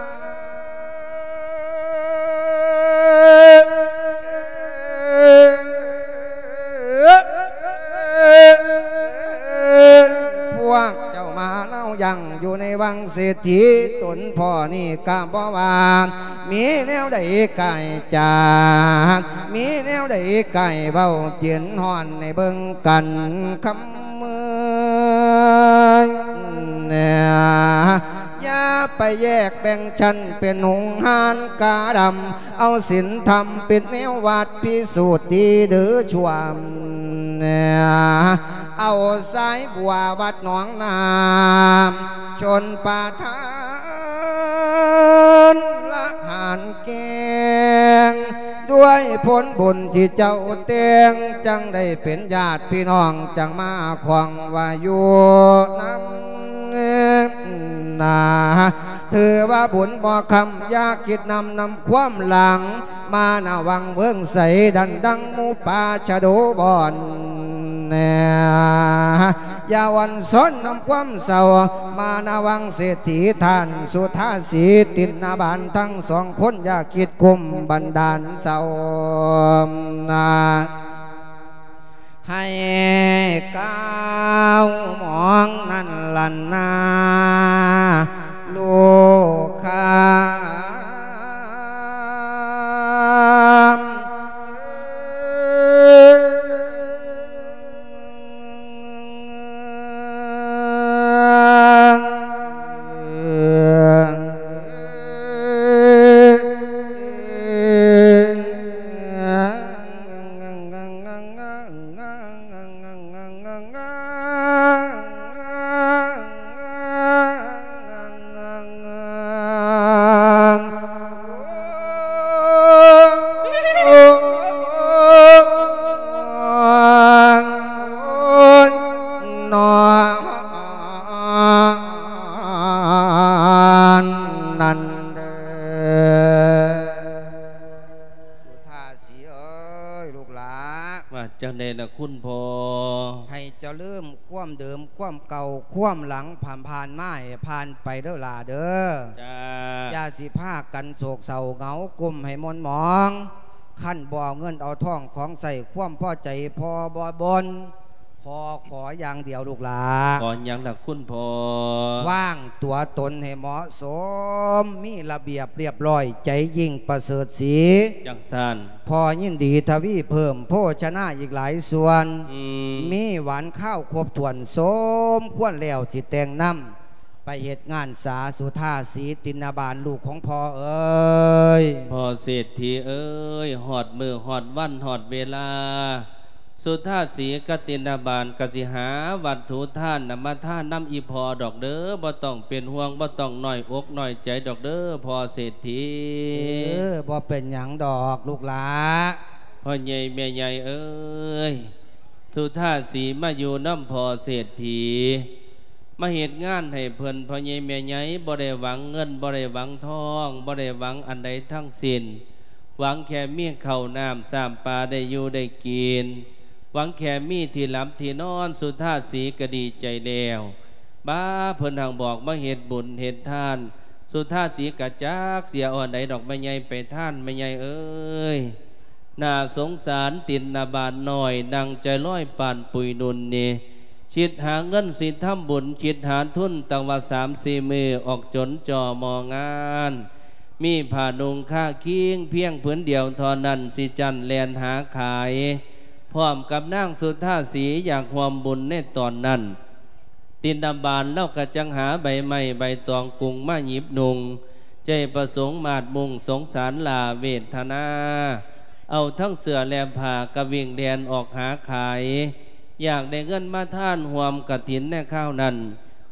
พวกเจ้ามาเล่ายังอยู่ในวังเศรษฐีตนพ่อนี่กะบ่ว่ามีแนวใดไก่จ่ามีแนวใดไก่เบาเจียนห่อนในเบิ่งกันคำมือเนี่ยอย่าไปแยกแบ่งชั้นเป็นหงหานกาดำเอาศีลธรรมเป็นแนววัดพิสูจน์ดีหรือชั่วเนี่ยเอาสายบัววัดหนองน้ำชนป่าทานละหานแกงด้วยผลบุญที่เจ้าเตียงจังได้เป็นญาติพี่น้องจังมาขวางว่าอยู่น้ำนาถือว่าบุญบ่คำยาคิดนำความหลังมาหน้าวังเบื้องใสดันดังหมูป่าชะโดบอนยาวันซ้อนนำความเศร้ามานาวังเศรษฐีท่านสุธาสีติดนาบานทั้งสองคนอยากคิดกุมบันดาลเศร้านาให้ก้าวมองนั่นลันนาลูกค้าคุณพอให้เจ้าลืมความเดิมความเก่าความหลังผ่านมาผ่านไปเด้อล่ะเด้ออย่าสิพากันโศกเศร้าเหงากุมให้มนหมองขั้นบ่อเงินเอาท่องของใส่ความพ่อใจพอบ่บนพอขออย่างเดียวลูกหลาขออย่างดักคุณพอว่างตัวตนให้เหมาะสมมีระเบียบเรียบร้อยใจยิ่งประเสริฐสีอย่างสั้นพอยินดีทวีเพิ่มโภชนะอีกหลายส่วนมีหวานข้าวครบถ้วนสมควรแล้วจิตแตงน้ำไปเหตุงานสาสุธาสีตินาบาลลูกของพ่อเอ้ยพ่อเศรษฐีเอ้ยหอดมือหอดวันหอดเวลาสุธาสีกตินาบาลกสิหาวัตถุท่านนำมาท่านน้ำอีพอดอกเด้อบ่ต้องเป็นห่วงบ่ต้องหน่อยอกหน่อยใจดอกเด้อพ่อเศรษฐีบ่เป็นหยังดอกลูกหลาพ่อใหญ่แม่ใหญ่เอ้ยสุธาสีมาอยู่น้ำพ่อเศรษฐีมาเหตุงานให้เพิ่นพ่อใหญ่แม่ใหญ่บ่ได้หวังเงินบ่ได้หวังทองบ่ได้หวังอันใดทั้งสิ้นหวังแค่เมี่ยงข้าวน้ำสามปลาได้อยู่ได้กินหวังแค่มีที่หลับที่นอนสุธาสีก็ดีใจแล้วบ้าเพิ่นทางบอกมาเหตุบุญเหตุทานสุธาสีกะจักเสียอ่อนใดดอกไม่ใหญ่ไปท่านไม่ใหญ่เอ้ยน่าสงสารตินนาบานหน่อยดังใจร้อยป่านปุยนุนนี่คิดหาเงินสิทำบุญคิดหาทุนตั้งว่า3-4 มือออกจนจ่อมองานมีผ้านุ่งค่าคิงเพียงผืนเดียวทอนั้นสิจันแลนหาขายพร้อมกับนางสุธาสีอยากความบุญในตอนนั้นตินดาบานเล่ากระจังหาใบไม้ใบตองกุงมาหยิบนุงใจประสงค์มาดมุงสงสารลาเวทนาเอาทั้งเสือแลมผ่ากระวิ่งแดนออกหาขายอยากได้เงินมาท่านหวมกฐินในข้าวนั้นข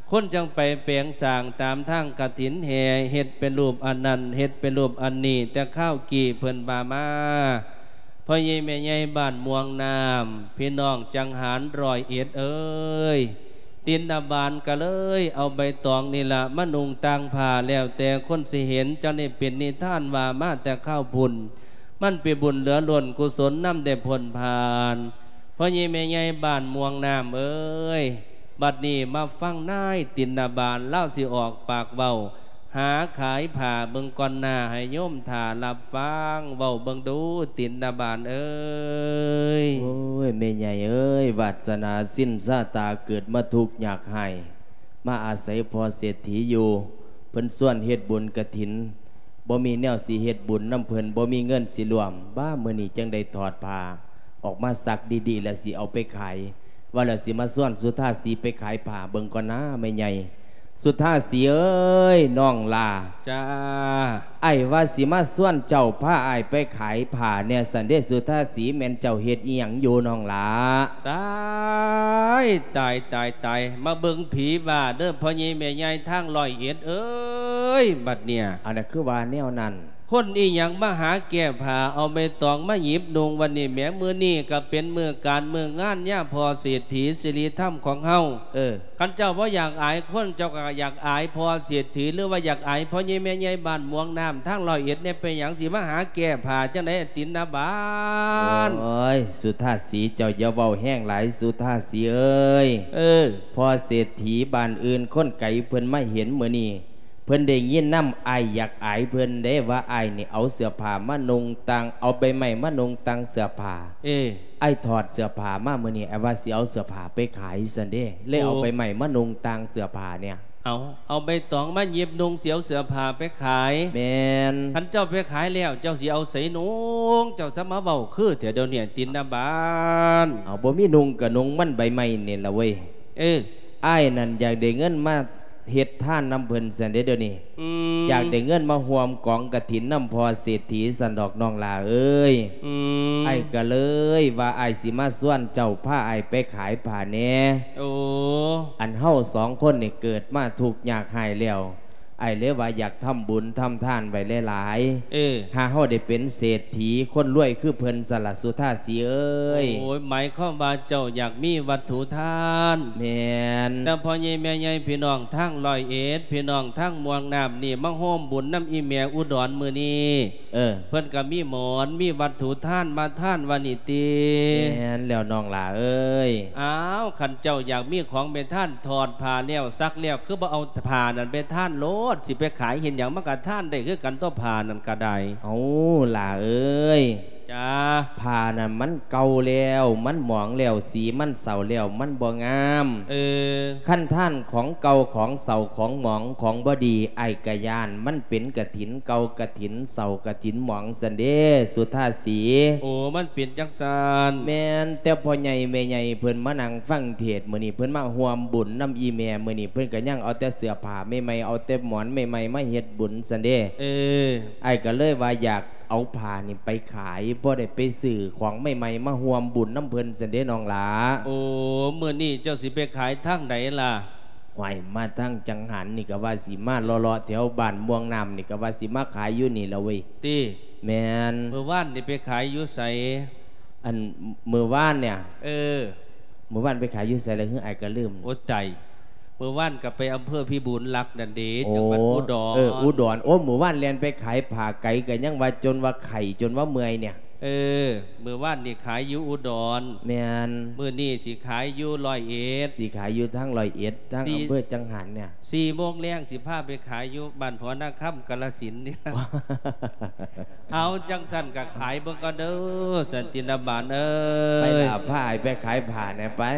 คนจังไปเปลียงสางตามทางกฐินแห่เฮ็ดเป็นรูปอันนั้นเฮ็ดเป็นรูปอันนี้แต่ข้าวกี่เพิ่นบามาพ่อใหญ่แม่ใหญ่บ้านม่วงน้ำพี่น้องจังหาร101เอ้ยตินดาบานก็เลยเอาใบตองนี่ละมะนุงต่างผ่าแล้วแต่คนสิเห็นเจ้านี่เป็นนิทานว่ามาแต่ข้าวพุ่นมันเป็นบุญเหลือล้นกุศลน้ำได้ผลผ่านพ่อใหญ่แม่ใหญ่บ้านม่วงน้ำเอ้ยบัดนี้มาฟังนายตินดาบานเล่าสิออกปากเบาหาขายผ่าเบิงก่อนหน้าให้โยมถ่ารับฟังเบาเบิงดูตินดาบานเอ้ยโอ้ยแม่ใหญ่เอ้ยวาสนาสิ้นซาตาเกิดมาทุกข์ยากให้มาอาศัยพอเศรษฐีอยู่เพิ่นส่วนเฮ็ดบุญกฐินบ่มีแนวสิเฮ็ดบุญน้ำเพิ่นบ่มีเงินสิรวมบ้ามื้อนี้จังได้ถอดผ้าออกมาซักดีๆแล้วสิเอาไปขายว่าแล้วสิมาส่วนสุธาสีไปขายผ้าเบิ่งก่อนนะแม่ใหญ่สุธาสีเอ้ยน้องลาจ้าไอ้ว่าสิมาส่วนเจ้าผ้าไอ้ไปขายผ้าเนี่ยสันเดสุธาสีแม่นเจ้าเฮ็ดอีหยังอยู่น้องลาตายมาเบิ่งผีบ้าเด้อพ่อใหญ่แม่ใหญ่ทาง101เอ้ยบัดเนี่ยอันนั้นคือว่าแนวนั้นคนอีหยังมาหาแก้ผ้าเอาใบตองมาหยิบนุงวันนี้แม้มือนี่ก็เป็นมือการมืองานย่าพอเศรษฐีสิริธรรมของเฮาคันเจ้าว่าอยากอายคนเจ้าก็อยากอายพอเศรษฐีหรือว่าอยากอายพ่อใหญ่แม่ใหญ่บ้านม่วงน้ำทาง101เนี่ยเป็นหยังสิมาหาแก้ผ้าจังได๋ตินดาบานโอ้ยสุธาสีเจ้าอย่าเว้าแห้งหลายสุธาสีเอ้ยพอเศรษฐีบ้านอื่นคนไกลเพิ่นไม่เห็นมื้อนี้เพิ่นได้ยินน้ำไออยากอายเพิ่นได้ว่าไอนี่เอาเสื้อผ้ามานุงตังเอาใบไม้มานุงตังเสื้อผ้าไอถอดเสื้อผ้ามามื้อนี้ไอว่าสิเอาเสื้อผ้าไปขายซั่นเด้เลยเอาใบไม้มานุงตังเสื้อผ้าเนี่ยเอาใบตองมาหยิบนุงเสื้อผ้าไปขายแม่นคันเจ้าไปขายแล้วเจ้าสิเอาใส่นุงเจ้าสมาเว้าคือเดี๋ยวนี้ตินดาบานเอาบ่มีนุงก็นุงมันใบไม้นี่ล่ะเว้ยไอ้นั่นอยากได้เงินมาเฮ็ดท่านน้ำเพิ่นสันเดี๋ยวนี้อยากได้เงินมาห่วมกองกฐินน้ำพอเศรษฐีสันดอกน้องลาเอ้ยไอ้ก็เลยว่าไอ้สิมาส่วนเจ้าผ้าไอ้ไปขายผ้าแน่อันเฮา2คนนี่เกิดมาทุกข์ยากหายแล้วไอ้เลยว่าอยากทำบุญทำทานไว้หลายๆหาเฮาได้เป็นเศรษฐีคนรวยคือเพิ่นสลัดสุธาสีเอ้ยโอ้ยหมายความว่าเจ้าอยากมีวัตถุทานแม่นแต่พ่อใหญ่แม่ใหญ่พี่น้องทั้ง101พี่น้องทั้งม่วงน้ำนี่มาโฮมบุญน้ำอีแม่อุดรมื้อนี้เพิ่นก็มีหมอนมีวัตถุทานมาทานวันนี้ติแม่นแล้วน้องล่ะเอ้ยอ้าวคันเจ้าอยากมีของเป็นท่านถอดผ้าแล้วซักแล้วคือบ่เอาผ้านั่นเป็นท่านโลดสิไปขายเห็นอย่างมักกะท่านได้คือกันต้อผ่านั่นก็ได้เอาล่ะเอ้ยจ้าผ่านั่นมันเก่าแล้วมันหมองแล้วสีมันเศร้าแล้วมันบ่งามขั้นท่านของเก่าของเศร้าของหมองของบ่ดีไอกะยานมันเป็นกฐินเก่ากฐินเศร้ากฐินหมองสันเดสุธาสีโอ้มันเปลี่ยนจังซานแม่นแต่พ่อใหญ่แม่ใหญ่เพิ่นมานั่งฟังเทศมื้อนี้เพิ่นมาร่วมบุญน้ำอีแม่มื้อนี้เพิ่นก็ยังเอาแต่เสื้อผ้าใหม่ๆเอาแต่หมอนใหม่ๆมาเฮ็ดบุญสันเดไอก็เลยว่าอยากเอาผ้านี่ไปขายบ่ได้ไปซื้อของใหม่ๆมาร่วมบุญน้ำเพิ่นสันเดน้องหลาโอ้มื้อนี้เจ้าสิไปขายทางไหนล่ะไหวมาทางจังหันนี่ก็ว่าสิมาเลาะๆแถวบ้านม่วงน้ำนี่ก็ว่าสิมาขายอยู่นี่ละเว้ยติแม่นมื้อวานนี่ไปขายอยู่ไสอันมื้อวานเนี่ยมื้อวานไปขายอยู่ไสแล้วไอ้ก็ลืมโอ้ใจเมื่อวานกับไปอำเภอพิบูลรักนันเดชจังหวัดอุดรอุดรโอ้หมู่บ้านเรียนไปขายผ่าไก่กันยังว่าจนว่าไข่จนว่าเมื่อยเนี่ยเมื่อวานนี่ขายอยู่อุดรแม่นมื้อนี้สิขายอยู่101 สิขายอยู่ทั้ง101ทั้งอำเภอจังหันเนี่ย 4 โมงแรงสิพาไปขายอยู่บ้านพอนาค่ำกาฬสินธุ์นี่เอาจังสั่นก็ขายเบิ่งก็เด้อสันตินบาลไปล่ะผ้าไปขายผ่าเนี่ยไป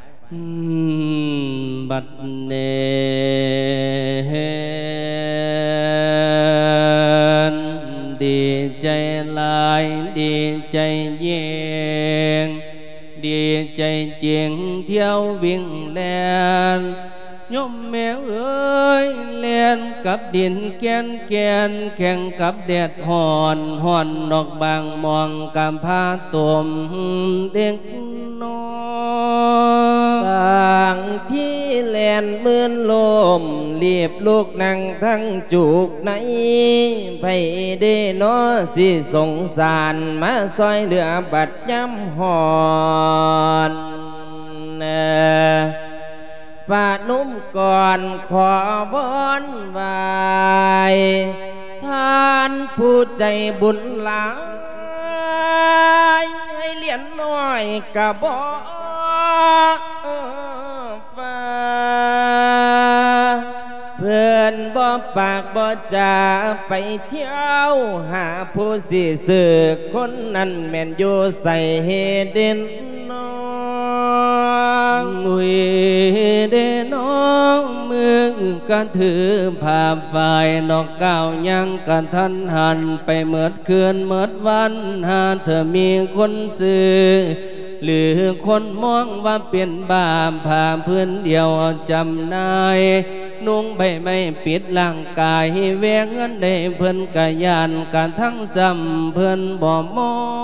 บัดเนดีใจลายดีใจเย็นดีใจเจียงเที่ยววิ่งแลนยมแม่เอ้ยเลียนกับดินแกนแข่งกับแดดห่อนดอกบางมองกำพาตุ่มเด็กน้อยบางที่แลนหมื่นโลมรีบลูกนั่งทั้งจูกในไผเดนอสิสงสารมาซอยเหลือบัดย้ำหอนป่านุ่มก่อนขอวอนไว้ท่านผู้ใจบุญหลายให้เหรียญน้อยกะบ่ฟ้าเพื่อนบ่ปากบ่จาไปเที่ยวหาผู้สิสึกคนนั้นแม่นอยู่ใส่เฮเด่นน้องอุ้ยเด่นน้องมึงกันถือผ่าฝ่ายนอกก้าวยังกันทันหันไปเมื่อคืนเมื่อวันหาเธอมีคนซื้อหรือคนมองว่าเป็นบาปผ่าพื้นเดียวจำนายนุ่งใบไม่ปิดร่างกายแวงเงินได้เพิ่นกะยานการทั้งซ้ำเพิ่นบ่ม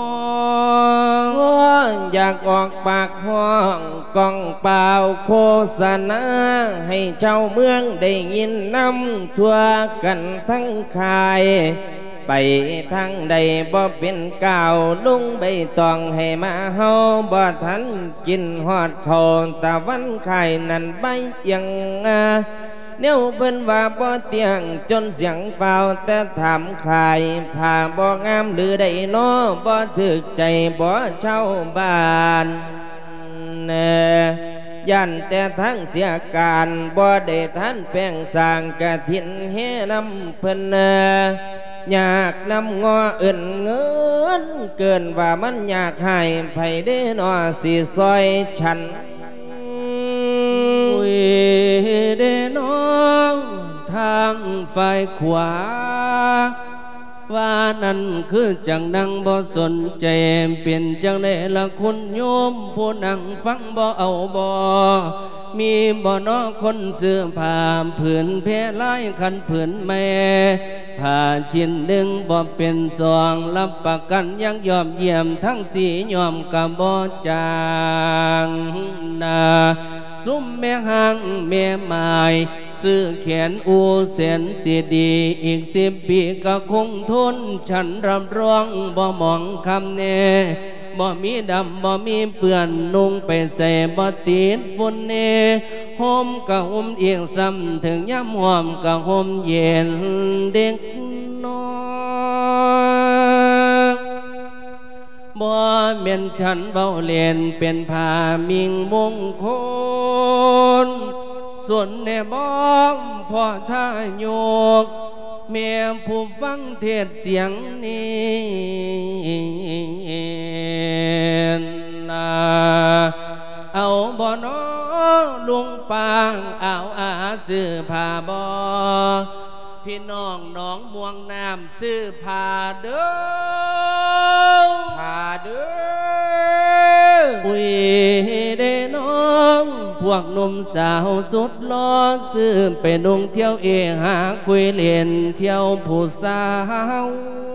องอยากออกปากห้องกองเปล่าโฆษณาให้เจ้าเมืองได้ยินนำทั่วกันทั้งคายไปทางใดบ่เป็นก่าวลุงใบตองให้มาเฮาบ่ทันกินฮอดเขาตะวันไข่นั่นใบยังแนวเพิ่นว่าบ่เตียงจนเสียงเฝ้าแต่ถามขายผ่าบ่งามหรือใดน้อบ่ถึกใจบ่เช่าบ้านยันแต่ทั้งเสียการบ่ได้ทันแป้งสร้างกะถินเฮนำเพิ่นอยากนำงออื่นเงินเกินว่ามันอยากให้ไผได้นอสิซอยฉันอุ้ยเด้น้องทางฝ่ายขวาว่านั่นคือจังนังบ่สนใจเป็นจังได้ละคุณโยมผู้นั่งฟังบ่เอาบ่มีบ่นอคนเสื้อผ้าผืนเพลายคันผืนแม่ผ้าชิ้นหนึ่งบ่เป็นสองรับประกันยังยอมเยี่ยมทั้งสียอมกะบ่จางนาซุ้มแม่หางแม่ไม้ซื้อแขนอูเส้นสีดีอีก10 ปีก็คงทนฉันรับรองบ่มองคำแน่บ่มีดำบ่มีเปื้อนนุ่งไปใส่บ่ติดฝุ่นเน่ห่มกะห่มเอียงซ้ำถึงย้ำห่มกะห่มเย็นเด็กน้อยบ่แม่นฉันเบาเลียนเป็นผ้ามิงมงคลส่วนแน่บ้องพ่อท่าโยกแม่ผู้ฟังเทศเสียงนี้เอาบ่นอลุงปางเอาซื้อผ้าบ่พี่น้องน้องม่วงน้ำซื้อผ้าเด้อผ้าเด้ออุ้ยเด้น้องพวกหนุ่มสาวสุดล้อซื้อไปนุ่งเที่ยวเอหาคุยเล่นเที่ยวผู้สาว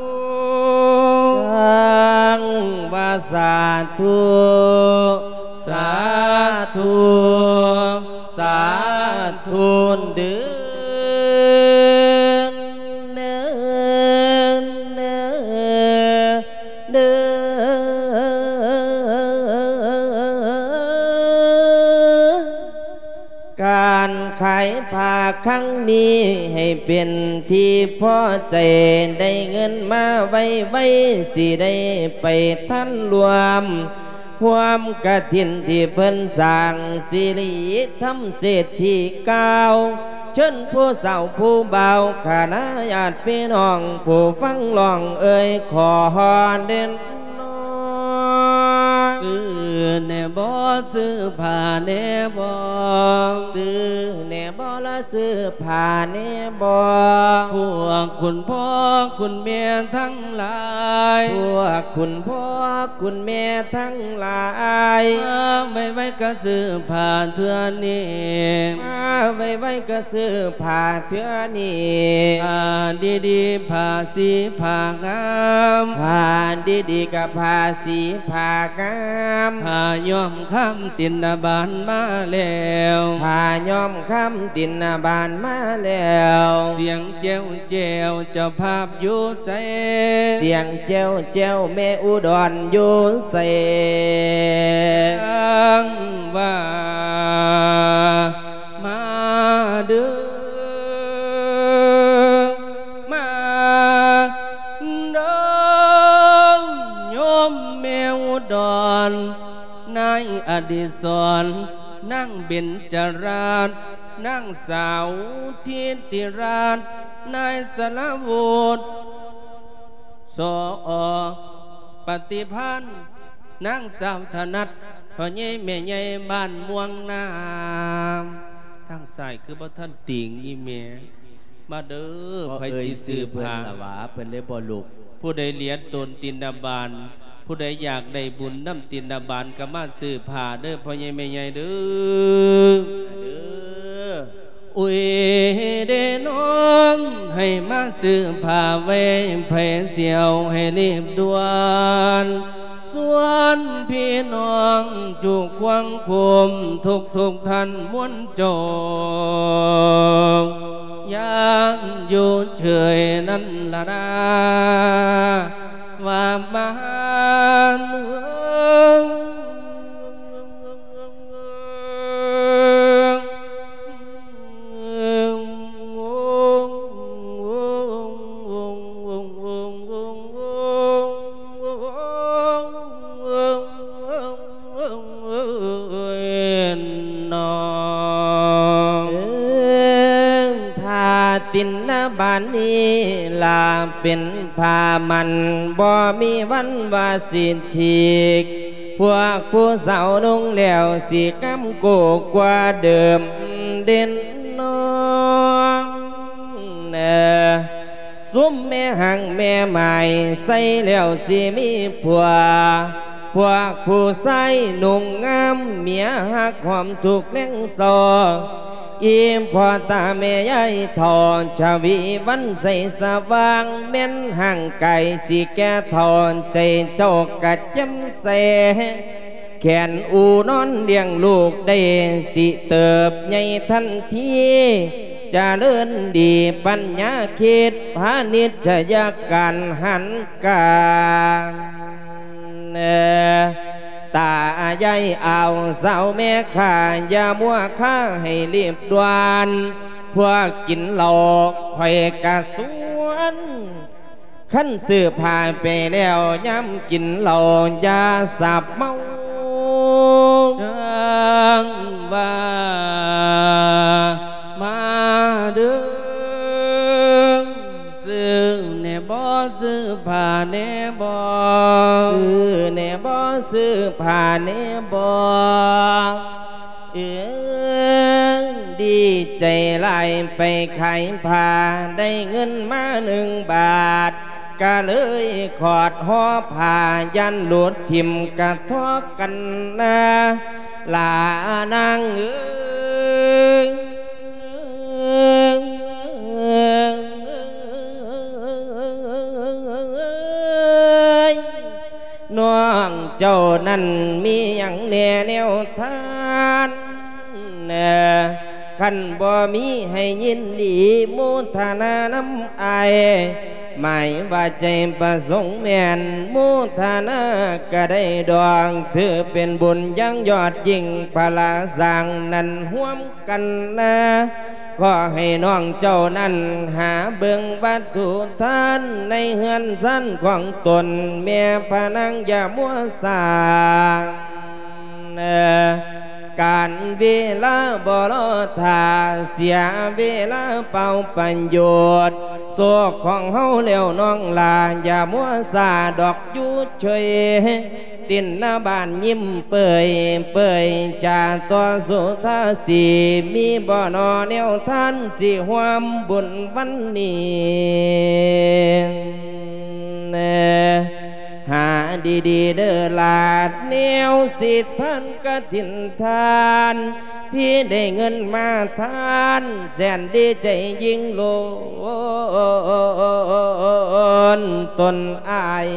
จังว่าสาธุสาธุสาธุเด้อการขายผ้าครั้งนี้ให้เป็นที่พอใจได้เงินมาไว้สิได้ไปท่านรวมความกฐินที่เพิ่นสร้างสิริทำเศรษฐีเก้าเชิญผู้สาวผู้เบาคณะญาติพี่น้องผู้ฟังร้องเอ่ยขอเด่นซื้อแน่บ่ซื้อผ้าแน่บ่ซื้อแน่บ่ละซื้อผ้าแน่บ่พวกคุณพ่อคุณแม่ทั้งหลายพวกคุณพ่อคุณแม่ทั้งหลายไว้ก็ซื้อผ้าเทื่อนี้ไว้ก็ซื้อผ้าเถื่อนี่ผ้าดีๆผ้าสีผ้างามผ้าดีๆกับผ้าสีผ้างามผ้าย้อมคำตินบานมาแล้วผ้าย้อมคำตินบานมาแล้วเสียงเจ้าเจ้าภาพอยู่ใสเสียงเจ้าแม่อุดรอยู่ใสว่ามาเด้อมาเด้อโยมแมวดอนนายอดิศรนั่งเบญจราชนั่งสาวทิติราชนายสารวุฒิสอปฏิพันธ์นั่งสาวธนัดพ่อใหญ่แม่ใหญ่บ้านม่วงน้ำทางซ้ายคือบ่ท่านติ่งอีเมมาเด้อไผสิซื้อผ้าเพิ่นได้บ่ลูกผู้ใดเลียนตนตินดาบานผู้ใดอยากได้บุญน้ำตินดาบานก็มาซื้อผ้าเด้อพ่อใหญ่แม่ใหญ่เด้ออุ้ยเด้น้องให้มาซื้อผ้าไว้แผ่เสียวให้รีบด่วนส่วนพี่น้องจุกควงคุมทุกท่านม้วนโจงยังอยู่เฉยนั่นละนะว่าบ้านตินนาบานนี้ลาเป็นผ้ามันบ่มีวันว่าสิ้นฉีกพวกผู้สาวนุ่งแล้วสีกำโกกว่าเดิมเด่นน้องซุ้มแม่หังแม่ใหม่ใส่แล้วสิมีผัวพวกผู้ใส่นุ่งงามเมียหักความถูกเลี้ยงซออิ่มพอตาแม่ยายทอนชาวีวันใสสว่างแม่นห่างไก่สีแก่ทอนใจเจ้ากะจำเสแขนอูนอนเลี้ยงลูกได้สิเติบใหญ่ทันทีจะเลื่อนดีปัญญาคิดพาณิชยการหันการตาใหญ่เอาสาวแม่ข้าอย่ามัวข้าให้รีบด่วนพวกกินเหล้าไข่กะสวนขั้นซื้อผ่านไปแล้วย้ำกินเหล้ายาสับเมาดังว่ามาเด้อซื้อเนบ่ซื้อผ่าเนบ่เนบ่ซื้อผ่าเนบ่ดีใจไล่ไปขายผ้าได้เงินมา1 บาทก็เลยขอดห่อผ้ายันหลุดทิ่มกระทอกกันนะลานางน้องเจ้านั้นมีอย่างแน่แนวทานขันบ่มีให้ยินดีมุทนาน้ำอายหมายว่าใจประสงค์แม่นมุทนาก็ได้ดวงถือเป็นบุญยังยอดยิ่งพลาสังนั้นห่วมกันนะขอให้น้องเจ้านั้นหาเบิ่งวัตถุทานในเฮือนสั้นของตนแม่พนังอย่ามัวสางการเวลาบ่รอท่าเสียเวลาเป่าประโยชน์โศกของเฮาแล้วน้องลาอย่ามัวสาดอกอยู่เฉยตินหน้าบ้านยิ้มเปื่อยจากตัวสุธาสีมีบ่อนอแนวท่านสิหวามบุญวันนี้หาดีๆเด้อลาดแนวสิท่านกฐินทานพี่ได้เงินมาทานแสนดีใจยิ่งโลนตนอาย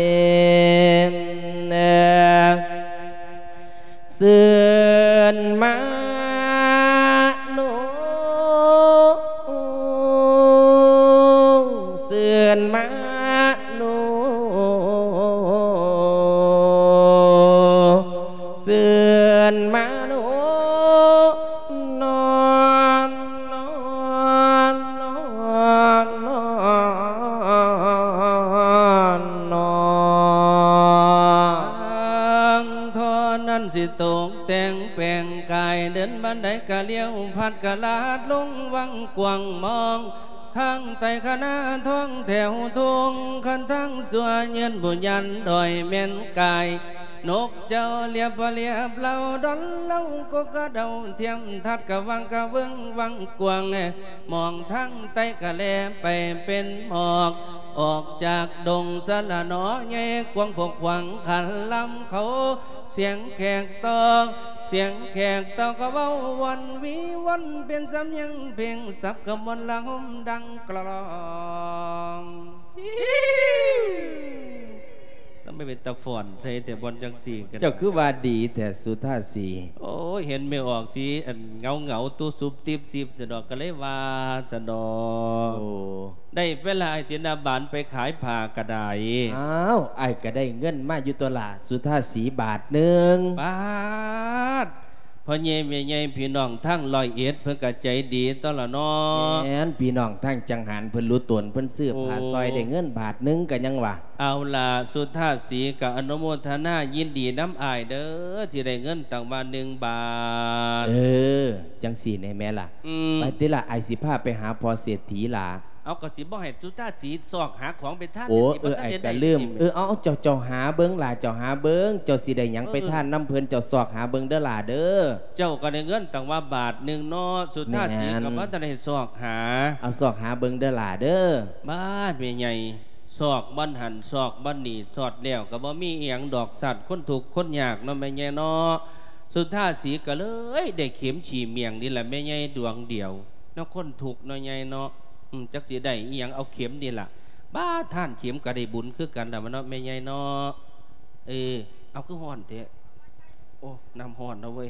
เสื่อนมาโนเสื่อนมาโนเสื่อนมาโนนอนนอนนอนนอนนอนทอนั้นสิตกแต่งแปลงกายเดินบันไดกะเลี้ยวพัดกะลาดลงวังกวางมองทางไต่คณะท้องแถวทงคันทั้งสัวเย็นบุญยันดอยแม่นกายนกเจ้าเลียบเลียบเราดอนเล่าก็กระเดาเทียมทัดกะวังกะเวิงวังกวางมองทั้งไต่กะแลไปเป็นหมอกออกจากดงสละหนอแง่กวางพกหวังขันลำเขาเสียงแขกตอกเสียงแขกตอกก็เว้าวันวิวันเป็นสำเนียงเพลงสับกำวันละหมดังกลองต้องไม่เป็นตะฝอนใช่แต่บอลจังสีกันเจ้าคือว่าดีแต่สุธาสีโอ้เห็นไม่ออกสิเงาเงาตู้ซุบติบสิบสะดอกก็เลยว่าสะดอกได้เวลาไอตินาบานไปขายผ่ากระไดอ้าวไอ้ก็ได้เงินมาอยู่ตัวละสุธาสีบาทหนึ่งบาทพอเย่เมียเย่พี่น้องทั้ง101เพิ่งกระใจดีตลอดน้อแอนพี่น้องทั้งจังหันเพิ่นรู้ตนเพิ่นซื้อผ้าซอยได้เงินบาทหนึ่งกันยังวะเอาล่ะสุธาสีกับอนุโมทนายินดีน้ำอายเด้อที่ได้เงินต่างมา1 บาทจังสี่ในแม่ล่ะไปติละไอสิพาไปหาพอเศรษฐีล่ะเอากระสิบ่ให้สุธาสีซอกหาของไปท่านไอ้ก็ลืมเอาเจ้าหาเบิ้งล่ะเจ้าหาเบิ้งเจ้าสิได้หยังไปท่านน้ำเพลินเจ้าซอกหาเบิ้งเด้อล่ะเด้อเจ้าก็ได้เงินต่างว่าบาท1เนาะสุธาสีกับว่าจะได้ซอกหาเอาซอกหาเบิ้งเด้อล่ะเด้อบ้านเมียใหญ่ซอกบ้านหันซอกบ้านหนีสอดแล้วกับว่ามีเอียงดอกสัตว์คนถูกคนยากเนาะแม่ใหญ่เนาะสุธาสีก็เลยได้เข็มฉี่เมียงนี่แหละแม่ใหญ่ดวงเดียวเนาะคนถูกเนาะใหญ่เนาะจักสีได้อีหยังเอาเข็มนี่ล่ะบ้าท่านเข็มก็ได้บุญคือกันแต่มันเนาะแม่ใหญ่เนาะเอาคือห่อนเถอะโอ้น้ำห่อนนะเว้ย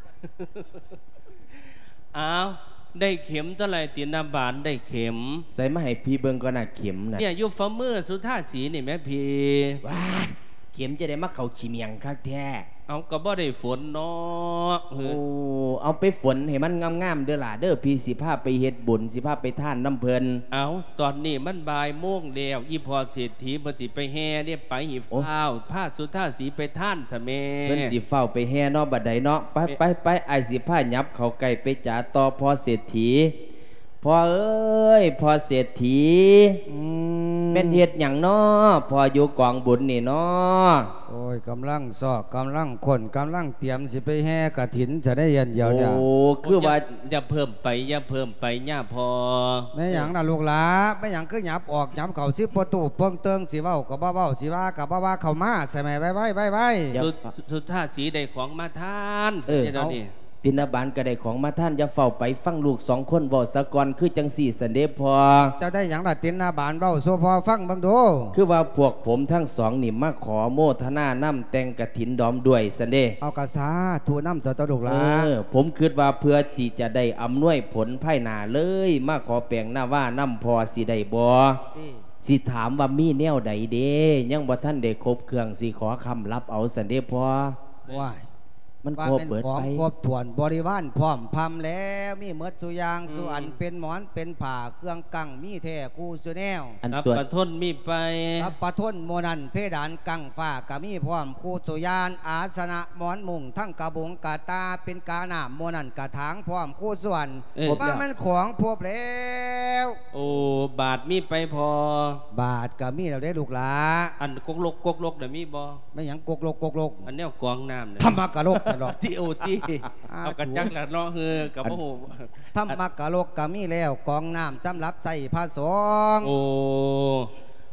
เอาได้เข็มเท่าไรตีน้ำบานได้เข็มใส่มาให้พี่เบิ้งก็น่าเข็มนะเนี่ยยุฝ่ามือสุธาสีนี่แม่พี่ว้าเข็มจะได้มาเขาฉีเมียงคักแท้เอาก็บ่ได้ฝนเนาะเอาไปฝนให้มันงามๆเด้อล่ะเด้อพี่สิพาไปเฮ็ดบุญสิพาไปท่านน้ำเพลินเอาตอนนี้มันบ่ายโมงแล้วอีพอเศรษฐีเพิ่นสิไปแห่เนี่ยไปหิฟ้าวผ้าสุธาสีไปท่านทะเมเพิ่นสิเฝ้าไปแห่เนาะบัดใดเนาะไปไอ้สิพายับเขาไก่ไปจ่าต่อพอเศรษฐีพอพอเศรษฐีเป็นเฮ็ดหยังเนาะพออยู่กองบุญนี่เนาะโอ้ยกำลังซอกกำลังคนกำลังเตรียมสิไปแห่กฐินจะได้ยันยาวๆโอ้คือว่าอย่าเพิ่มไปย่าพอแม่หยังน่ะลูกหลาแม่หยังคือหยับออกหยับเข่าสิประตูเปิงเติงสิเว้ากับเว้าสิว่ากับว่าเข้ามาใส่ไหมไว้สุดท่าสีได้ของมาทานเดี๋ยวนี้ตินบานก็ได้ของมาท่านอย่าเฝ้าไปฟังลูก2 คนบ่สะก่อนคือจังสี่สันเดพอเจ้าได้หยังล่ะตินบานเว้าโซพอฟังบังดูคือว่าพวกผมทั้ง2นี่มาขอโมทนาน้ำแต่งกฐินดอมด้วยสันเดเอากระซาทูน้ำเจ้าตะดุกละผมคิดว่าเพื่อที่จะได้อำนวยผลภายหน้าเลยมาขอแปลงหน้าว่าน้ำพอสิได้บ่สิถามว่ามีแนวใดเด้ยังบ่ท่านได้ครบเครื่องสิขอคำรับเอาสันเดพอว่ามันครบเปิดไปครบถ้วนบริวารพร้อมพร้อมแล้วมีเมดสุยางสุอันเป็นหมอนเป็นผ่าเครื่องกังมีแท้คู่สุแนวอับปะทนมีไปอับปะทนโมนันเพดานกังฝ้ากะมีพร้อมคู่สุยานอาสนะหมอนมุงทั้งกระบงกะตาเป็นกาหนามโมนันกะถางพร้อมคู่ส่วนว่ามันของพบแล้วโอ้บาทมีไปพอบาทกะมีเราได้ลูกหลาอันกกลกเดี๋ยวมีบ่ไม่หยังกกลกอันนี้กองน้ำธรรมกะลกที่โอที่เอากระจังละน้องเฮือกับโอ้โหทำมักกะโลกกะมีแล้วกองน้ำสำหรับใส่ผ้าสงโอ้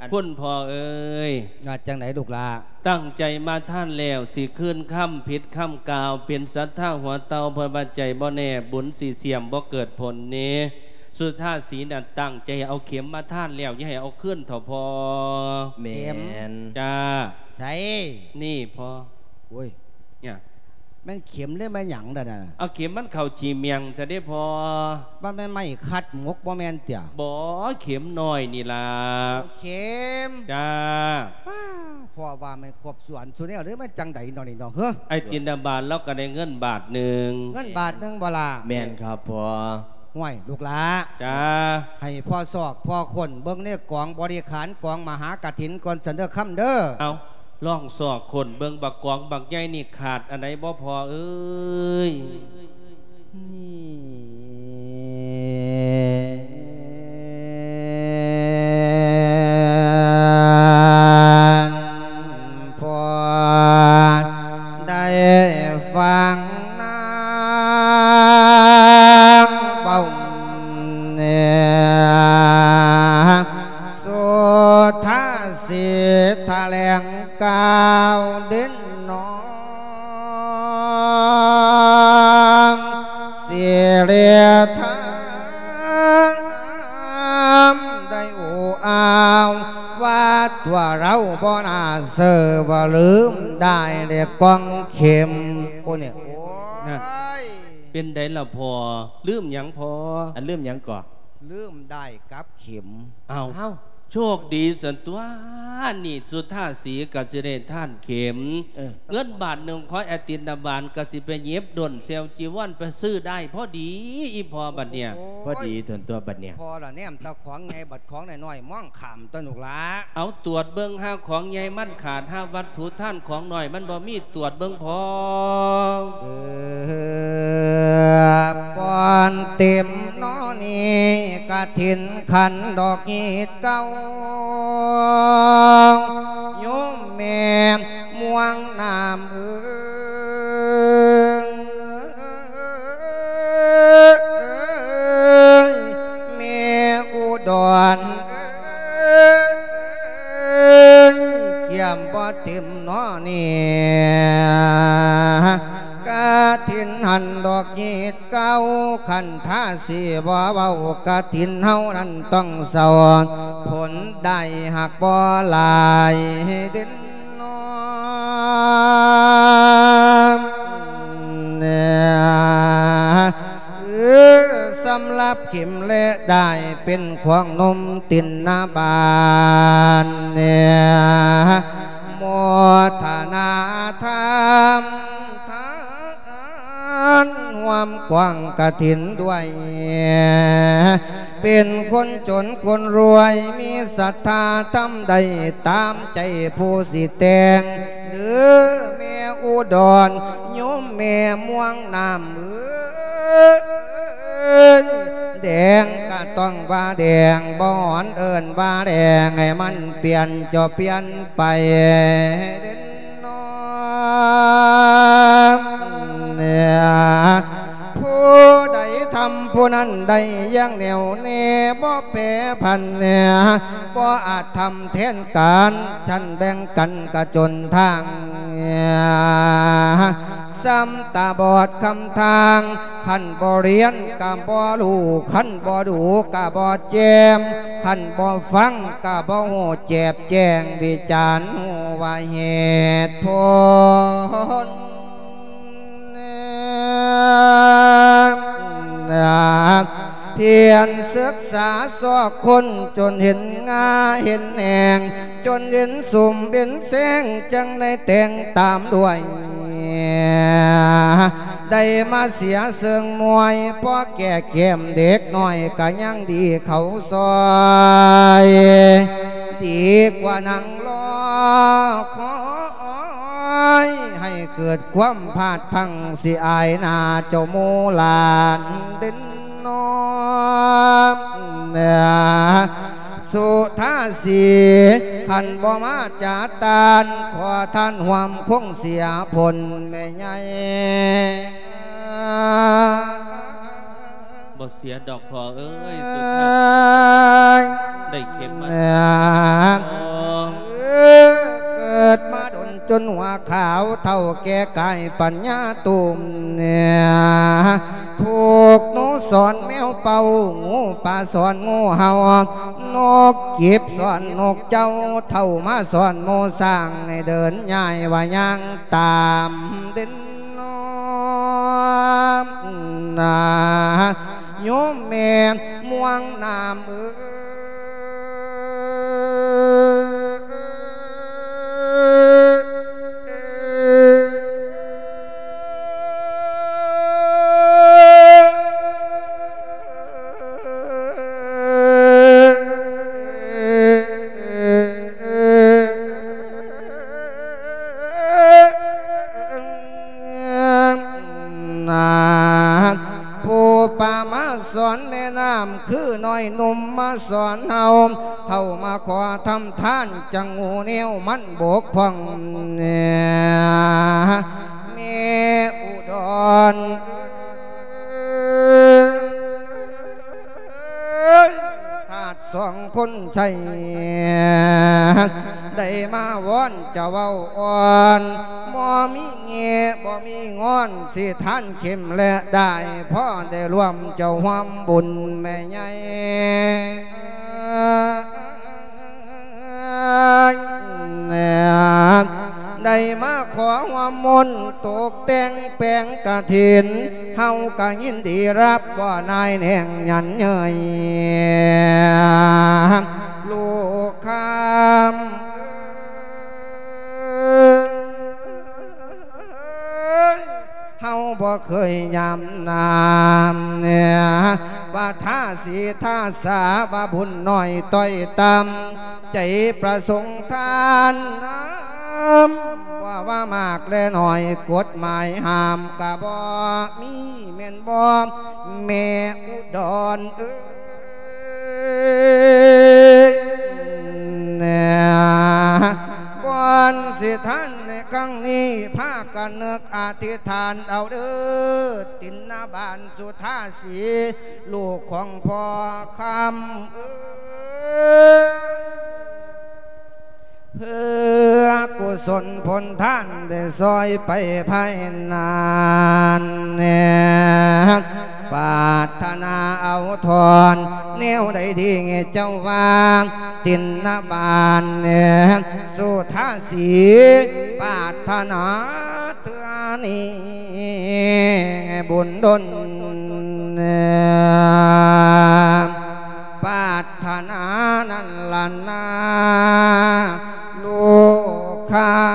คุณพ่อเอ้ยจังไหนลูกลาตั้งใจมาท่านแล้วสิคืนค่ำผิดค่ำกาวเป็นสัทธาหัวเตาเพิ่นว่าใจบ่แน่บุญสีเสียมบ่เกิดผลนี้สุดท้ายสีนั่นตั้งใจเอาเข็มมาท่านแล้วอย่าให้เอาขึ้นเถอะพอแม่นจ้าใส่นี่พอโอ้ยเนี่ยแม่นเข็มได้ไหมหยังเด้อน่ะเอาเข็มมันเข่าจีเมียงจะได้พอบ่แม่นไม่คัดหมกบ่แม่นเตี่ยบ่เข็มน้อยนี่ล่ะเข็มจ้าพ่อว่าไม่ครบส่วนส่วนนี้หรือมันจังไดนอนนี่เนาะเฮ้อไอ้ตินดาบานแล้วก็ได้เงินบาทหนึ่งเงินบาทนึงบ่ล่ะแม่นครับพ่อห่วยลูกหลาจ้าให้พ่อศอกพ่อคนเบิ่งเนี่ยกองบริขารกองมหากฐินก่อนเสนอคำเด้อเอาล่องศอกคนเบิ่งบักกองบักใหญ่นี่ขาดอันไหนบ่พอเอ้ยพอได้ฟังทะแหลงกาวเด่นน้องเสียเรียทางได้อูอาวว่าตัวเราบ่น่าเสือว่าลืมได้เรียกกองเข็มโอ้เนี่ยเป็นได้ละพอลืมยังพออันลืมยังก่อลืมได้กับเข็มเอาโชคดีสันตัวนี่สุดท่าสีกสิเรท่านเข็มเงินบาทหนึ่งคอยอตินบาลกสิไปเย็บด่นเซลจีวันไปซื้อได้พอดีอีพอบัดเนี่ยพอดีส่วนตัวบัดเนี่ยพอละแนมตะของไงบัดของน้อยม่องขามตะหนุกละเอาตรวจเบิ้งห้าของใหญ่มั่นขาดห้าวัตถุท่านของหน่อยมันบ่มีตรวจเบิ้งพอปอนเต็มนอนี่กะถินขันดอกหีดเก้าโยมแม่ม่วงน้ำแม่อุดรเกี่ยมบ่เต็มนอนี่กะถินหันดอกหีดเก้าขันท่าสีบ่เบากะถินเฮานั้นต้องสวรรค์ผลได้หักบ่ลายเด่นน้อมสำหรับเข็มเละได้เป็นขวางนมตินนาบานโมทนาธรรมความกว้างกะถินด้วยเป็นคนจนคนรวยมีศรัทธาทำได้ตามใจผู้สิแต่งหรือแม่อุดรโยมแม่ม่วงน้ำแดงก็ต้องว่าแดงบ่อนเอิญว่าแดงให้มันเปลี่ยนจะเปลี่ยนไปเด่นน้อเนี่ยผู้ใดทำผู้นั้นใดยังแนวแน่บ่แปรพันเนี่ยบ่อาจทำแทนกันฉันแบ่งกันกะจนทางซ้ำตาบอดคำทางขันบ่เรียนกะบ่รู้ขันบ่ดูกะบ่แจมขันบ่ฟังกะบ่หูแจบแจ้งวิจารณ์หูว่าเหตุผลเพียรศึกษาสอกคนจนเห็นงาเห็นแหงจนเห็นสุ่มเป็นแสงจังได้แต่งตามด้วยได้มาเสียเสื่องมวยเพราะแก่เก็มเด็กน้อยก็ยังดีเขาซอยดีกว่านั่งรอคอยให้เกิดความพลาดพังสิอายนาเจ้าโมลานเด่นน้อมสุทาสีขันบ่มาจาตานขอท่านห่วมคงเสียผลแม่ใหญ่บ่เสียดอกพอเอ้ยสุดท้ายได้เข็มมาเท่าแก่กายปัญญาตุ่มเนี่ยถูกหนูสอนแมวเป่างูป่าสอนงูเห่านกเก็บสอนนกเจ้าเท่ามาสอนโมสร้างให้เดินย่ายว่ายังตามเดินนาโยมแม่ม่วงน้ำสอนแม่น้ำคือน้อยหนุ่มมาสอนเฮาเข้ามาขอทำท่านจังหูเนียวมันบกพร่องเนี่ยแม่อุดรธาตุสองคนใช่ได้มาวอนจะเว้าอ่อนบ่มีเงี้ยบ่มีงอนสิท่านเข้มและได้พ่อได้ร่วมเจ้าความบุญแม่ใหญ่ได้มาขอความมนตกแต่งแปลงกะถินเฮาก็ยินดีรับว่านายแห่งยันเยยลูกคำเฮาบ่เคยยำนามเนี่ยว่าท่าสีท่าสาว่าบุญน้อยต้อยต่ำใจประสงค์ทานว่ามากและหน่อยกฎหมายห้ามกะบ่มีแม่นบ่แม่อุดรก่อนสิท่านในครั้งนี้พากันนึกอธิษฐานเอาเด้อตินนาบานสุธาสีลูกของพ่อคำเพื่อกุศลผลท่านได้ซอยไปภายนานเนี่ยปรารถนาเอาทอนแนวใดดีเงเจ้าว่าตินนาบานเนี่ยสุธาสีปรารถนาเถื่อนี้บุญดลปรารถนานั่นล่ะนาลูกค้า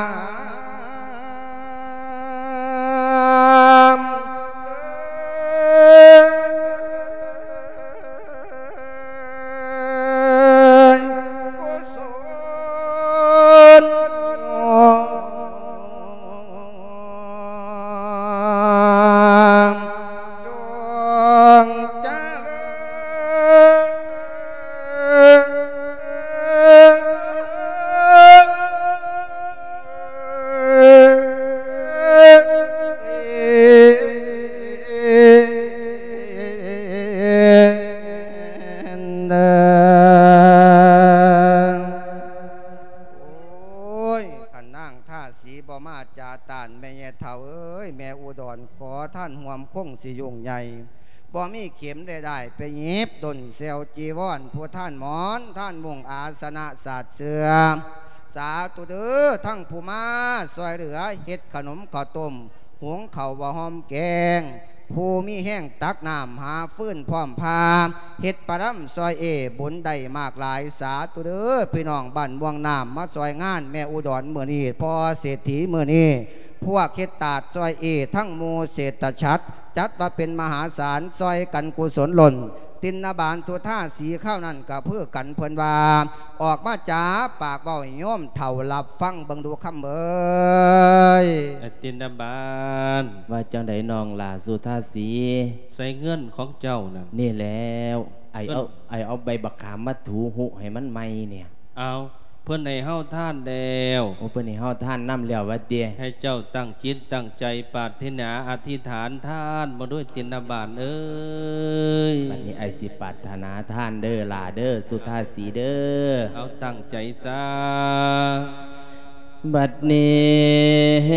สิยุ่งใหญ่บ่มีเข็มได้ไปเย็บดนเซลจีวรผู้ท่านหมอนท่านมุงอาสนะศาสตร์เสือสาธุเด้อทั้งผู้มาซอยเหลือเฮ็ดขนมข้าวต้มหวงข้าวบ่หอมแกงผู้มีแห้งตักน้ำหาฟื้นพร้อมพาเฮ็ดปลาร่ำซอยบุญได้มากหลายสาธุเด้อพี่น้องบ้านวังน้ำมาซอยงานแม่อุดรเมื่อนี้พอเศรษฐีเมื่อนี้พวกเฮ็ดตาดซอยทั้งหมู่เศรษฐชัดจัดว่าเป็นมหาศาลซอยกันกุศลหล่นตินนาบานสุธาสีข้าวนั่นกับเพื่อกันเพิ่นว่าออกมาจ้าปากเบาโยมเท่าหลับฟังเบิ่งดูคำเอ้ยตินนาบานว่าจังไดน้องล่ะสุธาสีใส่เงื่อนของเจ้านะนี่แล้วไอเอาใบบักขามมาถูหุให้มันไหมเนี่ยเอาเพื่อนในเฮาท่านแล้วเพื่อนในเฮาท่านน้ำแล้วว่าเตี้ยให้เจ้าตั้งจิตตั้งใจปรารถนาอธิษฐานท่านมาด้วยตินนาบานเอ้ยบัดนี้ไอสิปรารถนาท่านเด้อลาเด้อสุธาสีเด้อเอาตั้งใจซะบัดนี้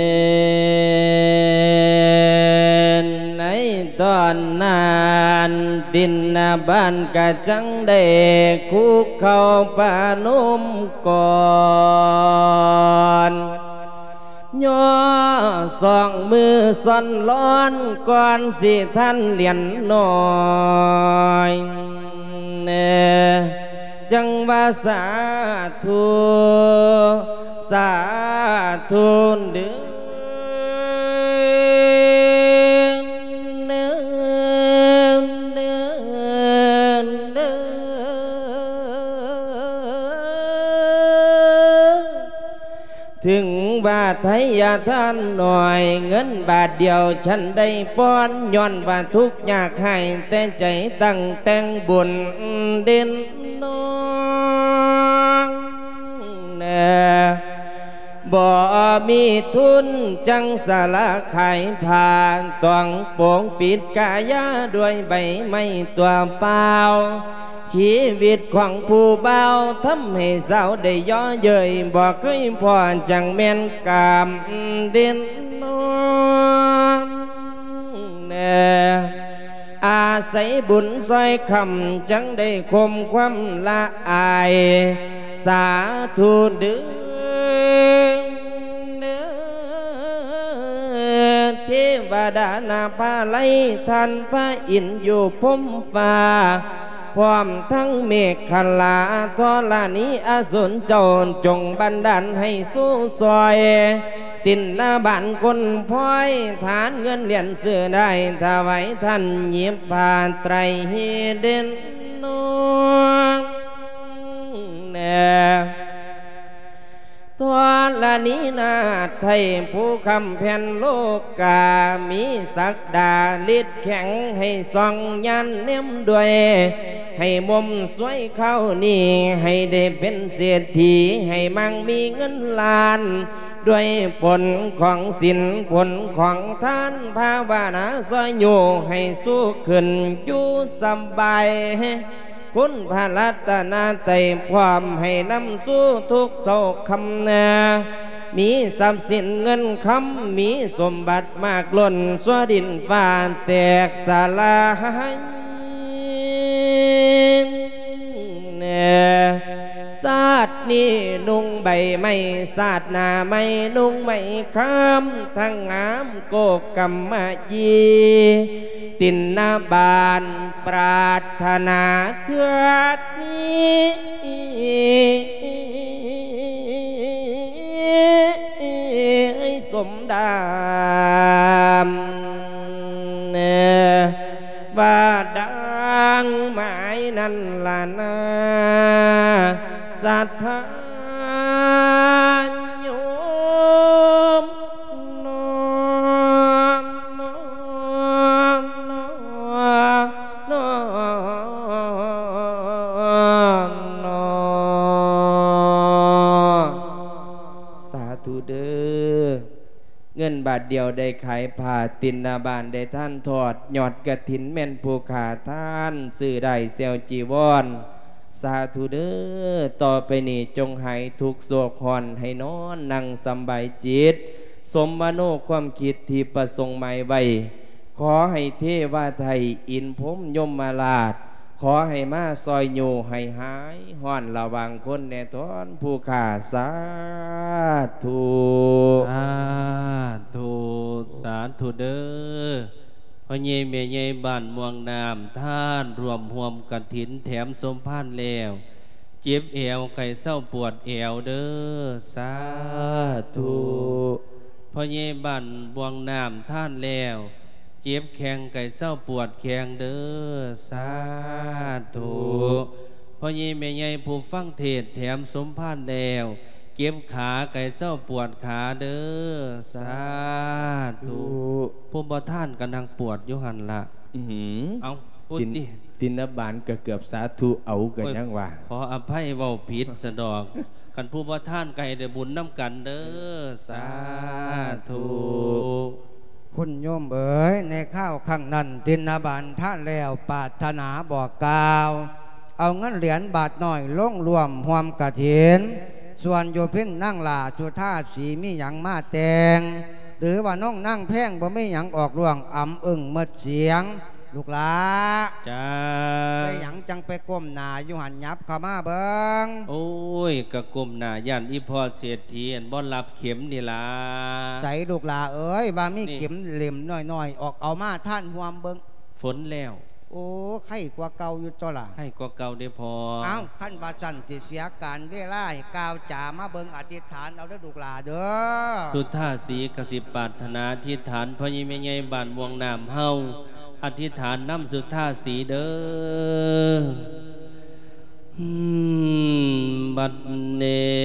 ในตอนนั้นดินนาบ้านกะจังได้คุกเข้าปานุ่มก่อนย่อสองมือซ่อนร้อนก่อนสิท่านเลียนน้อยจังว่าสาธุสาธุเดืถึงว่าไทยท่านหน่อยเงินบาทเดียวฉันได้ป้อนย้อนว่าทุกอยากให้แต่ใจตั้งแต่งบุญเด่นน้องบ่มีทุนจังสาระขายผ่านต้องโป่งปิดกายาด้วยใบไม้ตัวเปล่าชีวิตของผู้เบาทำให้สาวได้ย่อเย้ยบอกเคยพอจังแม่นกามเด่นน้องอาศัยบุญซอยคำจังได้คมความละอายสาธุเดือเทวดานาภาไลท่านพระอินทร์อยู่พมฟ้าพร้อมทั้งเมฆขลาทอลานีอาสุนเจ้าจงบันดาลให้สู้ซอยตินนาบ้านคนพ้อยฐานเงินเหรียญเสื่อได้ถวายท่านเยียบผ่านไตรเด่นน้องทอลานีนาไทยผู้คำแผ่นโลกามีศักดาฤทธิ์แข็งให้ส่องยันเน้มด้วยให้มุมสวยเข้านี่ให้ได้เป็นเศรษฐีให้มั่งมีเงินล้านด้วยผลของศีลผลของทานภาวนาซอยอยู่ให้สู้ขึ้นอยู่สบายคุณพระรัตนาไตรความให้นำสู้ทุกโศกคำนามีทรัพย์สินเงินคำมีสมบัติมากล้นสวดินฟ้าแตกสลายศาสตร์นี้นุ่งใบไม่ศาสตร์หน้าไม่นุ่งไม่คำทั้งงามโกกรรมยีตินนาบานปรารถนาเถิดให้สมดามว่าดังหมายนั่นล่ะนะศรัทธาโยมน้อมน้อมน้อมน้อมสาธุเด้อเงินบาทเดียวได้ขายผ้าตินนาบานได้ท่านทอดหยอดกระถินแม่นผู้ขาท่านซื้อได้เซลจีวรสาธุเด้อต่อไปนี้จงให้ทุกโศกหอนให้นอนนั่งสบายจิตสมมโนความคิดที่ประสงค์หมายไว้ขอให้เทวาไทยอินพรหมยมมาลาดขอให้มาซอยอยู่ให้หายห่อนระวังคนแน่ทอนผู้ขาสาธุสาธุสาธุเด้อพ่อเย่แม่เย่บ้านม่วงน้ำท่านรวมห่วมกฐินแถมสมพานแล้วเจ็บแอวไก่เศร้าปวดแอวเด้อสาธุพ่อเย่บ้านม่วงน้ำท่านแล้วเจ็บแข้งไก่เศร้าปวดแข้งเด้อสาธุพ่อเย่แม่เย่ผู้ฟังเทศแถมสมพานแล้วเก็บขาไก่เศร้าปวดขาเด้อสาธุผู้บ่ท่านกันทางปวดยุหันละเอาพูดดิตินบานก็เกือบสาธุเอากันยังว่าขออภัยเว้าผิดสะดอกกันผู้บ่ท่านไก่ได้บุญน้ำกันเด้อสาธุคุณโยมเอ๋ยในข้าวข้างนั้นตินบานท่านแล้วปรารถนาบอกกล่าวเอาเงินเหรียญบาทหน่อยลงรวมห่วมกฐินส่วนโยเพ่นนั่งหลาจุท่าสีมีหยังมาแตงหรือว่าน้องนั่งแพ่งบ่ไม่หยังออกร่วงอ่ำอึ่งเมดเสียงลูกหลาจ้าไปหยังจังไปก้มหน้าอยู่หันยับเข้ามาเบิงโอ้ยกะก้มหน้าย่านอีพอเศรษฐีบ่รับเข็มนี่ล่ะใส่ลูกหลาเอ้ยว่ามีเข็มเหลี่ยมน้อยๆออกเอามาท่านหวมเบิงฝนแล้วโอ้ไข่กว่าเก่าอยู่ตัวล่ะไข่กว่าเก่าได้พออ้าวขั้นบาสันสิเสียการเวลากาวจ่ามาเบิงอธิษฐานเอาเด้อลูกหลาเด้อสุดท่าสีกสิปรารถนาอธิษฐานพระยิแม่ใหญ่บ้านม่วงน้ำเฮาอธิษฐานน้ำสุดท่าสีเด้อบัดเน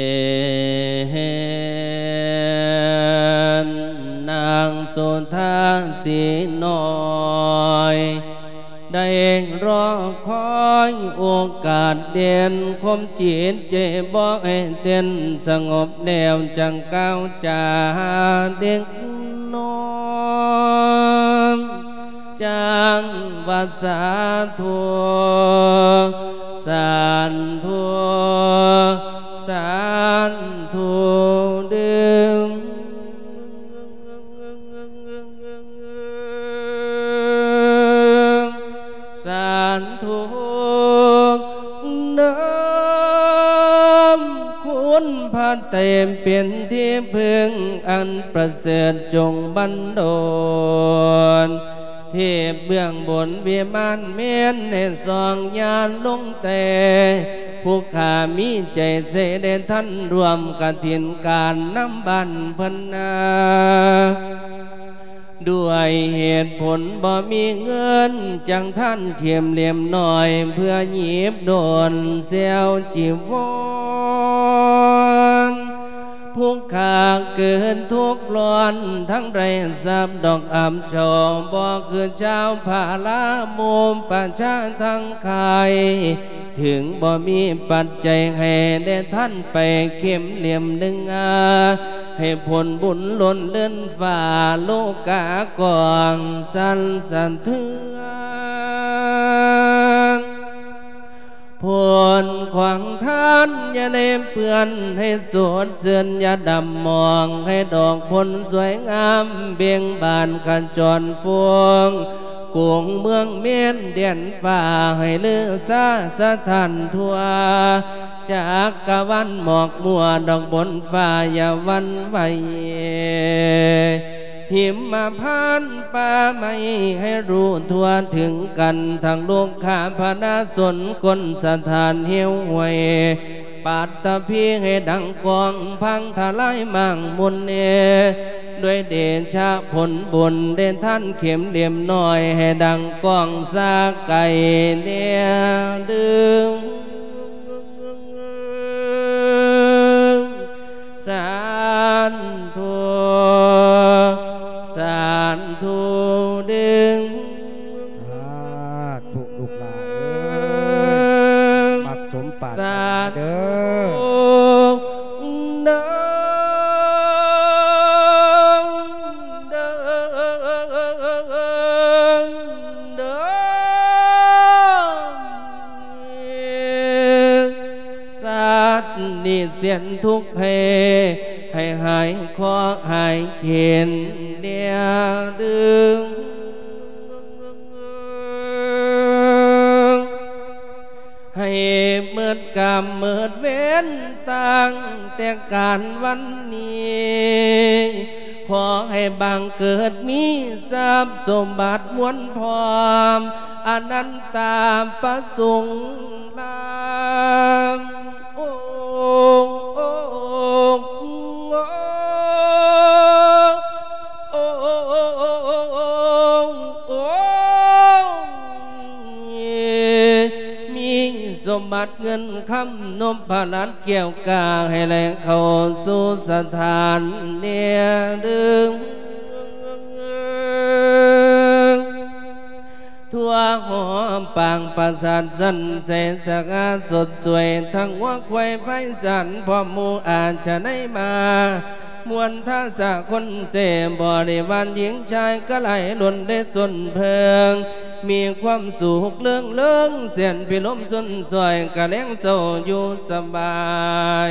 นางสุดท่าสีน้อยได้รอคอยโอกาสเด่นคมจิตเจบอกให้เต้นสงบแนวจังก้าวจาเด็กน้อยจังวัดสาธุสานทุสานทุดึงสานทุน้ำคุณพาเต็มเป็นที่พึ่งอันประเสริฐจงบันดลเทพเบื้องบนวิมานเมียนในสองยานลงแต่ผู้ข้ามีใจเสด็จท่านรวมกฐินการน้ำบันพนาด้วยเหตุผลบ่มีเงินจังท่านเทียมเหลี่ยมหน่อยเพื่อหยิบโดนเสียวจีวรผู้ข้าเกินทุกร้อนทั้งไรสับดอกอัมชมบ่คือเจ้าผาลามุมประชาทั้งใครถึงบ่มีปัจจัยให้ได้ท่านไปเข้มเหลี่ยมดึงให้ผลบุญล้นเลื่อนฝ่าโลกากองสันสันเทือนผลขวางท่านอย่าได้เปื่อนให้สดเสื่อนอย่าดำมองให้ดอกผลสวยงามเบี่ยงบานขจรฟวงกวงเมืองเมียนเดียนฝ่าให้เลือซาสะทันทั่วจากกะวันหมอกมัวดอกบนฝ่าอย่าวันไหวหิมมาพันป่าไม่ให้รู้ทั่วถึงกันทางโลกขาพนาสนกลสถานเหี่ยวหวยปัตตพีให้ดังกองพังทลายมั่งมุนด้วยเดชะผลบุญเด่นท่านเข็มเหลี่ยมน้อยให้ดังกองซาไก่เนี่ยดึงสานทุสานทุดึงถูกลูกหลานปักสมปัดเด้นิเสียนทุกเพให้หายคอหายเข็นเดียดึงให้เมิดกรรมเมิดเว้นตั้งแต่การวันนี้ขอให้บังเกิดมีทรัพย์สมบัติม้วนพร้อมอนันตาประสงค์ลามสมบัติเงินคำนมพลัดเกี่ยวกาให้แหลงเข้าสู่สถานเนี่ยดึงทั่วหอมปางประสาทสันเสสกาสดสวยทั้งหัวควายไพศาลพ่อมูอาจจะได้มามวลท่าสะคนเสบริวารหญิงชายก็ไหลล้นได้สนเพิงมีความสุขเลื่องเสียนพิลมสุนสวยกะเลี้ยงโซอยู่สบาย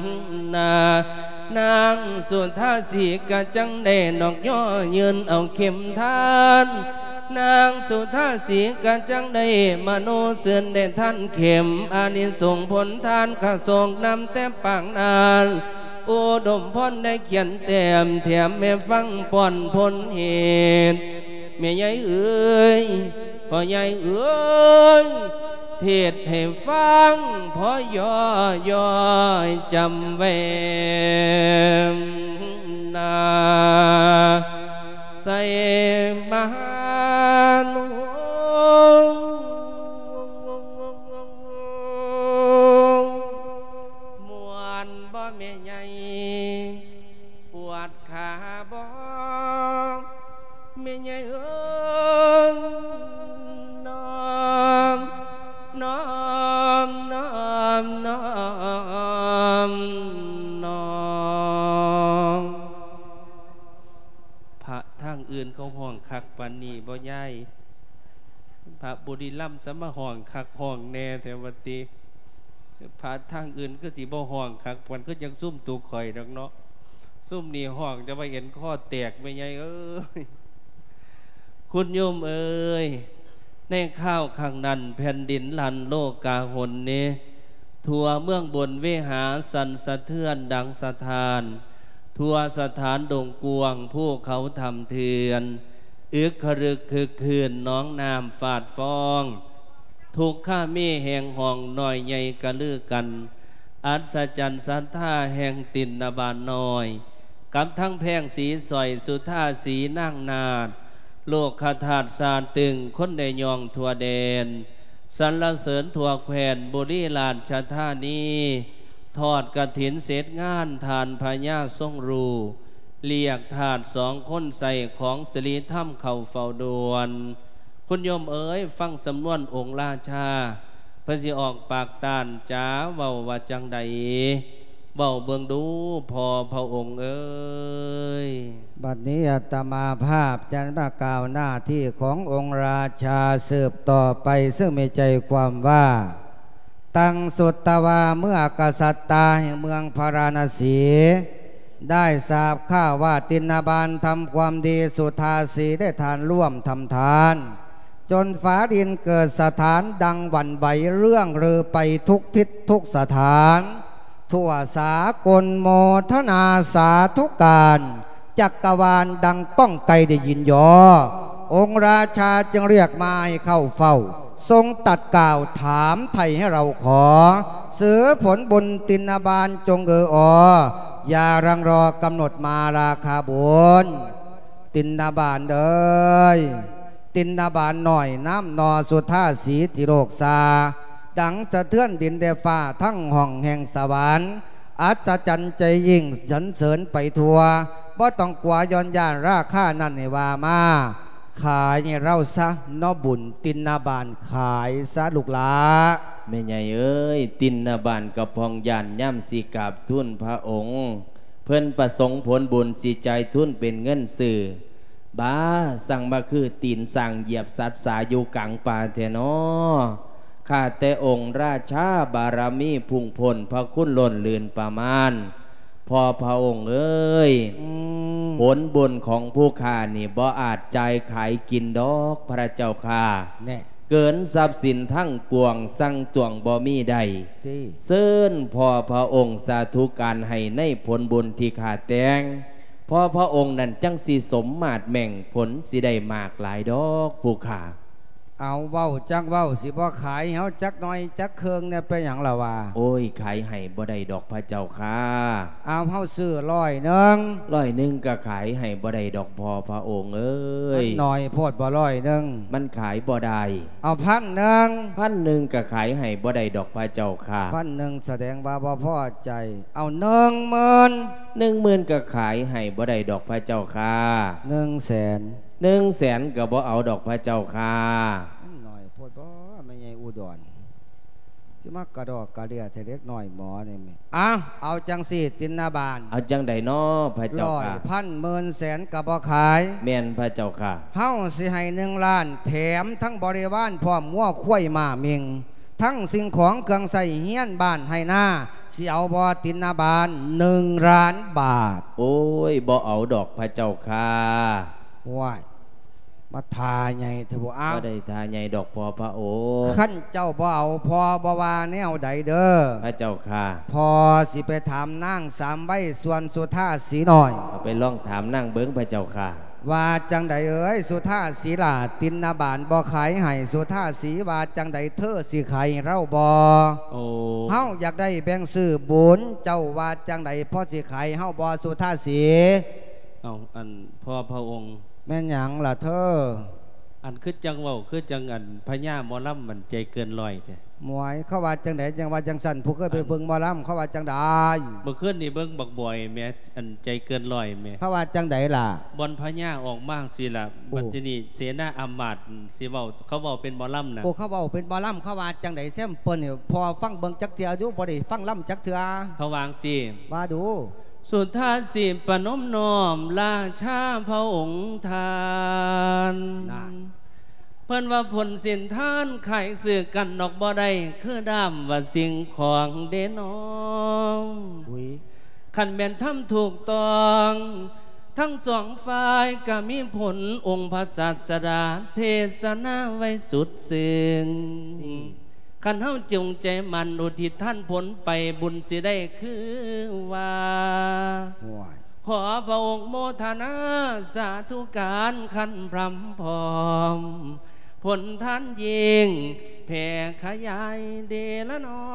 นางสุธาสีกะจังได้นอกย่อยืนเอาเข็มทานนางสุธาสีกะจังได้มโนเสื่อนได้ท่านเข็มอานิสงส์ผลทานข้าทรงนำแต่ปางนานอุดมพรได้เขียนเต็มแถมแม่ฟังป่อนพ้นเหตุแม่ใหญ่เอ้ยพ่อใหญ่เอ้ยเทศให้ฟังพอย่อยจำไว้นาใส่มาหลวงมวนบ่แม่ใหญ่ปวดขาบ่แม่ใหญ่เอ้ยน้อมพระทางอื่นเขาห้องคักปานนี้บ่ใหญ่พระบุรีรัมย์จะมาห้องคักห้องแน่แต่วันตีพระทางอื่นก็สิบ่ห้องคักปานก็ยังซุ่มตูข่อยดอกเนาะซุ่มนี่ห้องจะมาเห็นข้อแตกไม่ใหญ่เอ้ยคุณโยมเอ้ยในข้าวข้างนั้นแผ่นดินลันโลกาหนนี้ทั่วเมืองบนเวหาสันสะเทือนดังสะทานทั่วสถานดงกวงผู้เขาทำเถื่อนอึกขรึกคือคืนน้องน้ำฝาดฟองทุกข้ามีแห่งห้องหน่อยใหญ่กะลือกันอัศจรรย์สัทธาแห่งตินนาบานน้อยกับทั้งแพงสีสอยสุธาสีนั่งนาดโลกคาถาสารตึงคนได้ยองทั่วแดนสรรเสริญทั่วแคว้นบุรีลานชาธานีทอดกฐินเสร็จงานทานพญาทรงรูเรียกถาด2 คนใส่ของสิริธรรมเข่าเฝ้าดวนคุณโยมเอ๋ยฟังสำนวนองค์ราชาพระสิออกปากตานจ้าเว้าว่าจังใดเบาเบิ่งดูพอพระองค์เอ้ยบัดนี้อาตมาภาพจะมากล่าวหน้าที่ขององค์ราชาสืบต่อไปซึ่งมีใจความว่าตังสุตตวาเมื่อกษัตริย์ตาแห่งเมืองพาราณสีได้ทราบข่าวว่าตินบาลทำความดีสุธาสีได้ทานร่วมทำทานจนฟ้าดินเกิดสถานดังหวั่นไหวเรื่องลือไปทุกทิศทุกสถานทั่วสากลโมทนาสาธุการจักรวาลดังก้องไกลได้ยินยอองค์ราชาจึงเรียกมาให้เข้าเฝ้าทรงตัดกล่าวถามไถ่ให้เราขอซื้อผลบุญตินบาลจงอย่ารังรอกำหนดมาราคาบุญตินบาลเอ้ยตินบาลหน่อยน้ำนอสุธาสีติโรกษาดังสะเทือนดินเดฟ้าทั้งห้องแห่งสวรรค์อัศจรรย์ใจยิ่งสรรเสริญไปทั่วบ่ต้องกลัวย้อนย่านราคานั่นให้ว่ามาขายเนี่ยเราซะนอบุญตินบาลขายซะลูกหลาแม่ใหญ่เอ้ยตินนาบานกับพองยานย่ำสีกาบทุนพระองค์เพื่อนประสงค์ผลบุญสีใจทุนเป็นเงินสื่อบ้าสั่งมาคือตีนสั่งเหยียบสัตว์สาอยู่กลางป่าเทนอข้าแต่องค์ราชาบารมีพุ่งพลพระคุณล้นเลือนประมาณพอพระองค์เอ้ยผลบุญของผู้ข้านี่บ่อาจใจขายกินดอกพระเจ้าข้าเกินทรัพย์สินทั้งปวงสั่งตวงบ่มีใดเซิ้นพอพระองค์สาธุการให้ในผลบุญที่ข้าแต่งพอพระองค์นั้นจังสิสมมาตรแม่งผลสิได้มากหลายดอกผู้ข้าเอาเว้าจักเว้าสิบ่ขายเฮาจักหน่อยจักเคืองเนี่ยไปหยังล่ะวะโอ้ยขายให้บ่ได้ดอกพระเจ้าค่ะเอาเฮาซื้อ100 ก็ขายให้บ่ได้ดอกพอพระองค์เอ้ยหน่อยโพดบ่100 มันขายบ่ได้เอา 1,000ก็ขายให้บ่ได้ดอกพระเจ้าค่ะ 1,000แสดงว่าบ่พอใจเอา10,000 ก็ขายให้บ่ได้ดอกพระเจ้าค่ะ100,000ก็บ่เอาดอกพระเจ้าค่ะหน่อยโพดบ่ไม่ใหญ่อุดรสิมากระดอกกระเดียเทเล็กหน่อยหมอนี่มั้ยเอาจังสิตินนาบานเอาจังใดน้อพระเจ้าค่ะ 100,000 10,000ก็บ่ขายแม่นพระเจ้าค่ะเฮาสิให้1 ล้านแถมทั้งบริวารพร้อมงัวควายม้าเมงทั้งสิ่งของเครื่องใส่เฮียนบ้านให้หน้าสิเอาบ่ตินนาบาน1 ล้านบาทโอ้ยบ่เอาดอกพระเจ้าค่ะว้ายมาทาใหญ่เถอะบ่เอาบ่ได้ทาใหญ่ดอกพอพระโอขั้นเจ้าบ่เอาพอบ่ว่าแนวใดเด้อพระเจ้าค่ะพอสิไปถามนางสามใบส่วนสุธาสีหน่อยเอาไปลองถามนางเบิ้งพระเจ้าค่ะว่าจังใดเอ้ยสุธาสีลาตินนาบานบ่ขายให้สุธาสีว่าจังใดเธอสิขายเราบ่โอ้เฮาอยากได้แบ่งซื้อบุญเจ้าว่าจังใดพ่อสิขายเฮาบ่สุธาสีเอาอันพ่อพระองค์แม่นหยังล่ะเธออันคือจังเว้าคือจังอันพญาหมอลำมันใจเกินร้อยแท้มวยเขาว่าจังไดจังว่าจังสั่นผู้เคยไปเบิ่งหมอลำเขาว่าจังไดเมื่อคืนนี่เบิ่งบักบ่อยแม่อันใจเกินร้อยแม่เขาว่าจังไดล่ะบอนพญาออกมากสิล่ะบัดนี้เสนาอำมาตย์สิเว้าเขาเว้าเป็นหมอลำน่ะโอ้เขาเว้าเป็นหมอลำเขาว่าจังไดแซมเปิ้นนี่พอฟังเบิ่งจักเทื่ออยู่บ่ได้ฟังลำจักเทื่อเขาวางสิว่าดูสุทาสีปนมน้อมราชาพระองค์ทานเพิ่นว่าผลสินท่านไข่สื่อกันนอกบ่ได้คือดำว่าสิ่งของเด่น้องขันแม่นทำถูกต้องทั้งสองฝ่ายก็มีผลองค์พระศาสดาเทศนาไว้สุดซึ้งขันเฮาจงใจมันอุทิศท่านผลไปบุญสิได้คือว่าขอพระองค์โมทนาสาธุการขันพรำพร้อมผลท่านยิงแผ่ขยายเดละนอ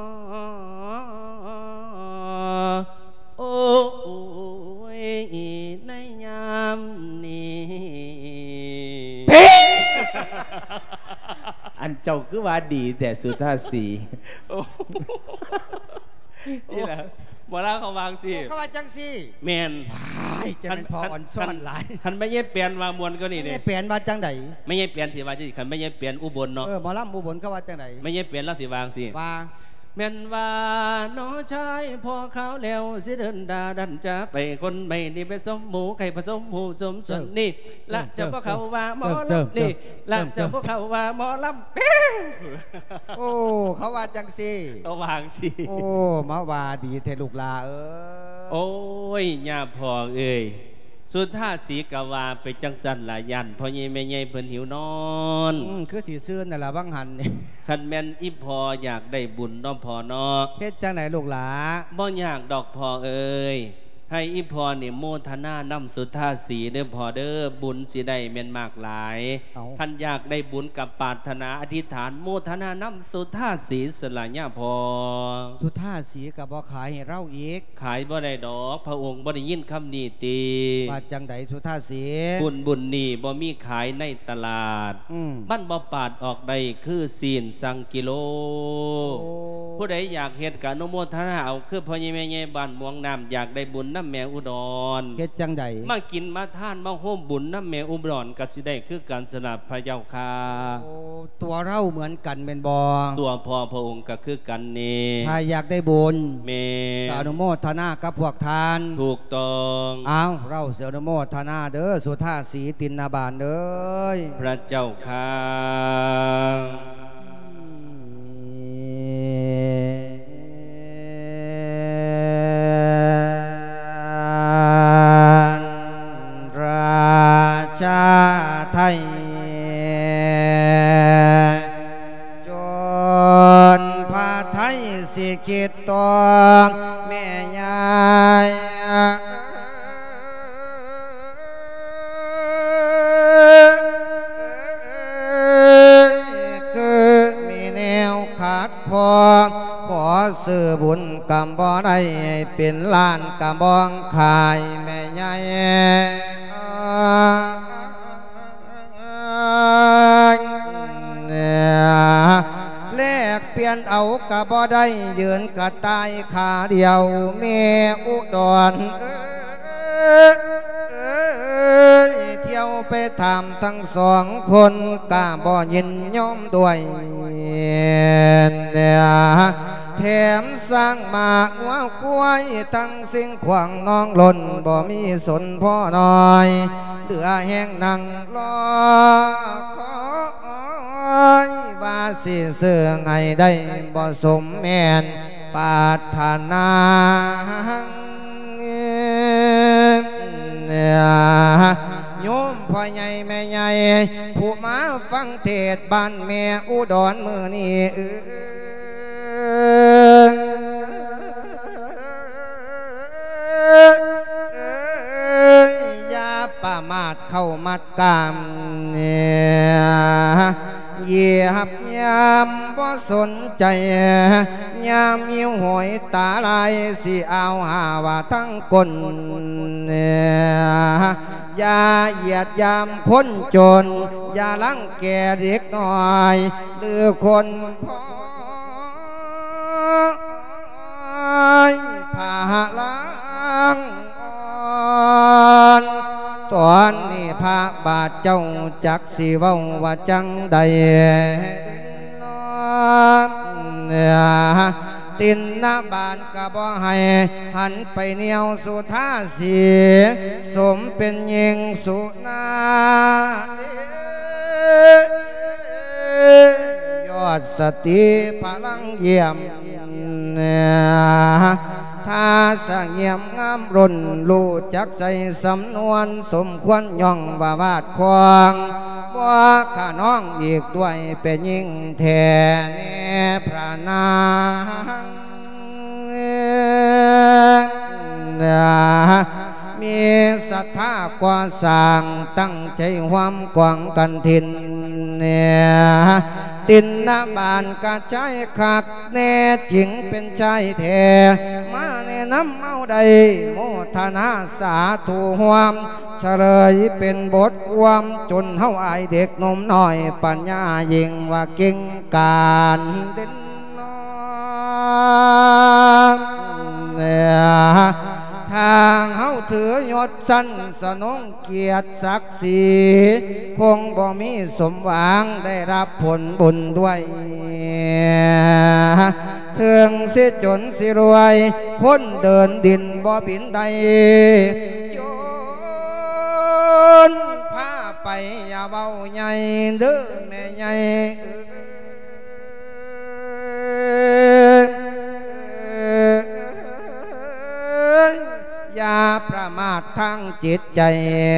โอ้ยในยามนี้อันเจ้าคือว่าดีแต่สุธาสีนี่แหละหมอลาเขาวางสิเขาว่าจังสิแมนจะเป็นพออ่อนซ้อนหลายคันไม่เย็บเปลี่ยนว่ามวนก็นี่เนี่ยเปลี่ยนว่าจังไดไม่เย็บเปลี่ยนสิว่าจิคันไม่เย็บเปลี่ยนอุบลเนาะหมอลำอุบลเขาว่าจังไดไม่เย็บเปลี่ยนแล้วสิวางสิว่าแม่นว่าน้อชายพอเขาแล้วสิเดินดาดันจะไปคนไม่นี่ไปสมหมูไข่ผสมหูสมส่วนนี่ละจะพวกเขาว่าหมอลำนี่ละจะพวกเขาว่าหมอลำโอ้เขาว่าจังสิเขาวางสิโอ้มาว่าดีเทลูกลาโอ้ยย่าพอเอ้ยสุดท่าสีกาวาไปจังสันหลายยันพอเย่แม่ใหญ่เพิ่นหิวนอนคือสีซื่นนั่นล่ะบังหันนี่คันแม่นอีพออยากได้บุญน้อมพอเนาะเฮ็ดจังไหนลูกหลาบ่อยากดอกพอเอ้ยให้อีพอเนี่ยโมทนานำสุดท่าสีเด้อพอเด้อบุญสิได้แม่นมากหลายท่านอยากได้บุญกับปรารถนาอธิษฐานโมทนานำสุดท่าสีสละญาพอสุดท่าสีกับบ่ขายให้เราอีกขายบ่ได้ดอกพระองค์บ่ได้ยินคำนี้ตีว่าจังไดสุดท่าสีบุญนี่บ่มีขายในตลาดบ้านบ่ปาดออกได้คือศีลสั่งกิโลผู้ใดอยากเฮ็ดกะอนุโมทนาเอาคือพ่อใหญ่แม่ใหญ่บ้านม่วงน้ำอยากได้บุญน้ำแม่อุดรเฮ็ดจังใดมากินมาทานมาโฮมบุญน้ำแม่อุดรก็สิได้คือการสนับพระเจ้าค่ะตัวเราเหมือนกันเป็นบ่ตัวพ่อพระองค์ก็คือกันนี่ถ้าอยากได้บุญแม่อนุโมทนากับพวกทานถูกต้องเราเสียอนุโมทนาเด้อสุธาสีตินนาบานเด้อพระเจ้าค่ะชาไทยจนพาไทยสิคิดตองแม่ยายคือมีแนวขาดพอขอซื้อบุญกำบ่ได้เป็นล้านกำบองขายแม่ยายแลกเปลี่ยนเอากะบ่ได้ยืนกะตายขาเดียวแม่อุดรเที่ยวไปถามทั้งสองคนกะบ่ยินยอมด้วยแถมสร้างมากว่ากล้วยทั้งสิ่งขวางน้องหล่นบ่มีสนพ่อน้อยเหลือแห้งนั่งรอคอยว่าสิเสื่อไงได้บ่สมแม่นปรารถนาโยมพ่อใหญ่แม่ใหญ่ผู้มาฟังเทศบ้านแม่อุดรมือนี้อย่าประมาทเข้ามัดกามเหยียบยามบ่สนใจยามยิ้วหอยตาลายสิเอาหาว่าทั้งคนอย่าเหยียดยามคนจนอย่าลังแกเด็กน้อยหรือคนพ่อผ่าล้างตอนนี้พระบาทเจ้าจักสิเว้าว่าจังใดตินน้ำบานกะบ่ให้หันไปเหนียวสุธาสีสมเป็นยิงสุนา อดสติพลังเยี่ยมถ้าสงเงียมงามรุ่นรู้จักใจสำนวนสมควรย่องว่าวาดควงว่าข้าน้องอีกด้วยเป็นยิ่งแทนพระนางมีศรัทธากว่าสร้างตั้งใจความกว้างกันทินตินนาบานกะใจคักแน่จริงเป็นใจแท้มาในน้ำเมาใดโมทนาสาธุหวมเฉลยเป็นบทความจนเฮาอายเด็กนมน้อยปัญญายิ่งว่าเก่งการเด่นน้อยทางเฮาถือยศสั้นสนองเกียรติศักดิ์ศรีคงบ่มีสมหวังได้รับผลบุญด้วยเทืองสิจนสิรวยคนเดินดินบ่บินใดโยนพาไปอย่าเบาใหญ่เด้อแม่ใหญ่อย่าประมาททางจิตใจ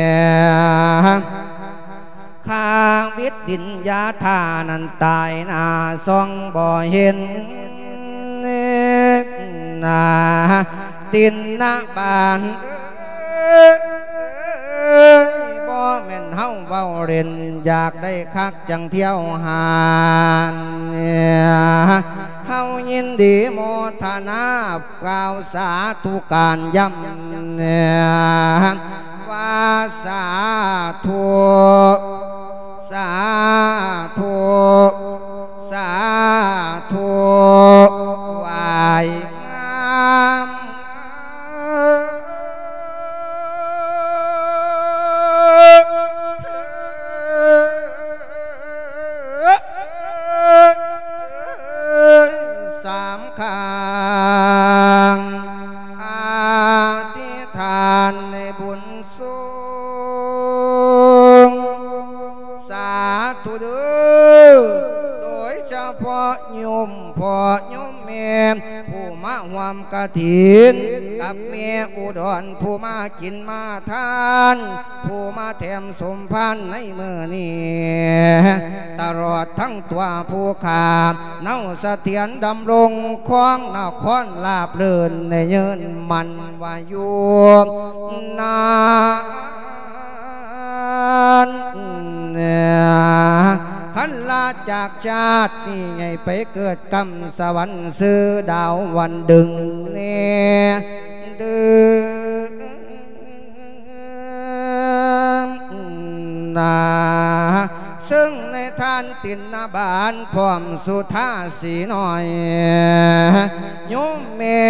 ข้าวิทย์ดินยาทานันตายนาซองบ่เห็นนาตินนาบานบ่แม่นเฮาเว้าเล่นอยากได้คักจังเที่ยวหานเฮายินดีโมทนากล่าวสาธุการย้ำว่าสาธุสาธุสาธุวายงามสามข้างอธิษฐานในบุญสูงสาธุเด้อโดยเฉพาะโยมพ่อโยมแม่ผู้มาหวมกฐินกับแม่อุดรผู้มากินมาทานผู้มาแถมสมพันธ์ในมือนี้ตลอดทั้งตัวผู้ขาเน่าเสถียรดำรงคว้างนครลาบเลื่นในยืนมันวายุนานขันลาจากชาตินี่ไงไปเกิดกรรมสวรรค์ซื้อดาววันดึงเนี่ยดึงนาซึ่งในท่านตินนาบานพร้อมสุธาสีหน่อยโยมแม่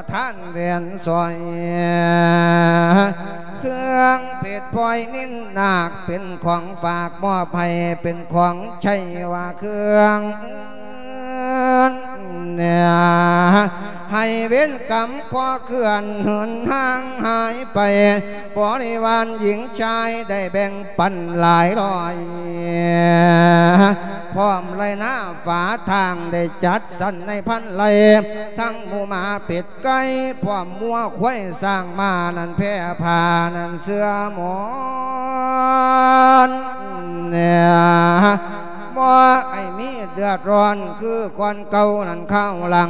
ทานแหวนสอยเครื่องเพชรพลอยนิ้นนาคเป็นของฝากมอบให้เป็นของใช้ว่าเครื่องเนี่ยให้เว้นกรรมขอเขื่อนเหินห่างหายไปบริวารหญิงชายได้แบ่งปันหลายร้อยพร้อมไรหน้าฝาทางได้จัดสรรในพันไรทั้งหมูหมาเป็ดไก่พร้อมมัวควายสร้างมานั่นแพร่พานั่นเสื้อหมอนเนี่ยบ่ไอ้มีเดือดร้อนคือก่อนเก่านั่นข้าวหลัง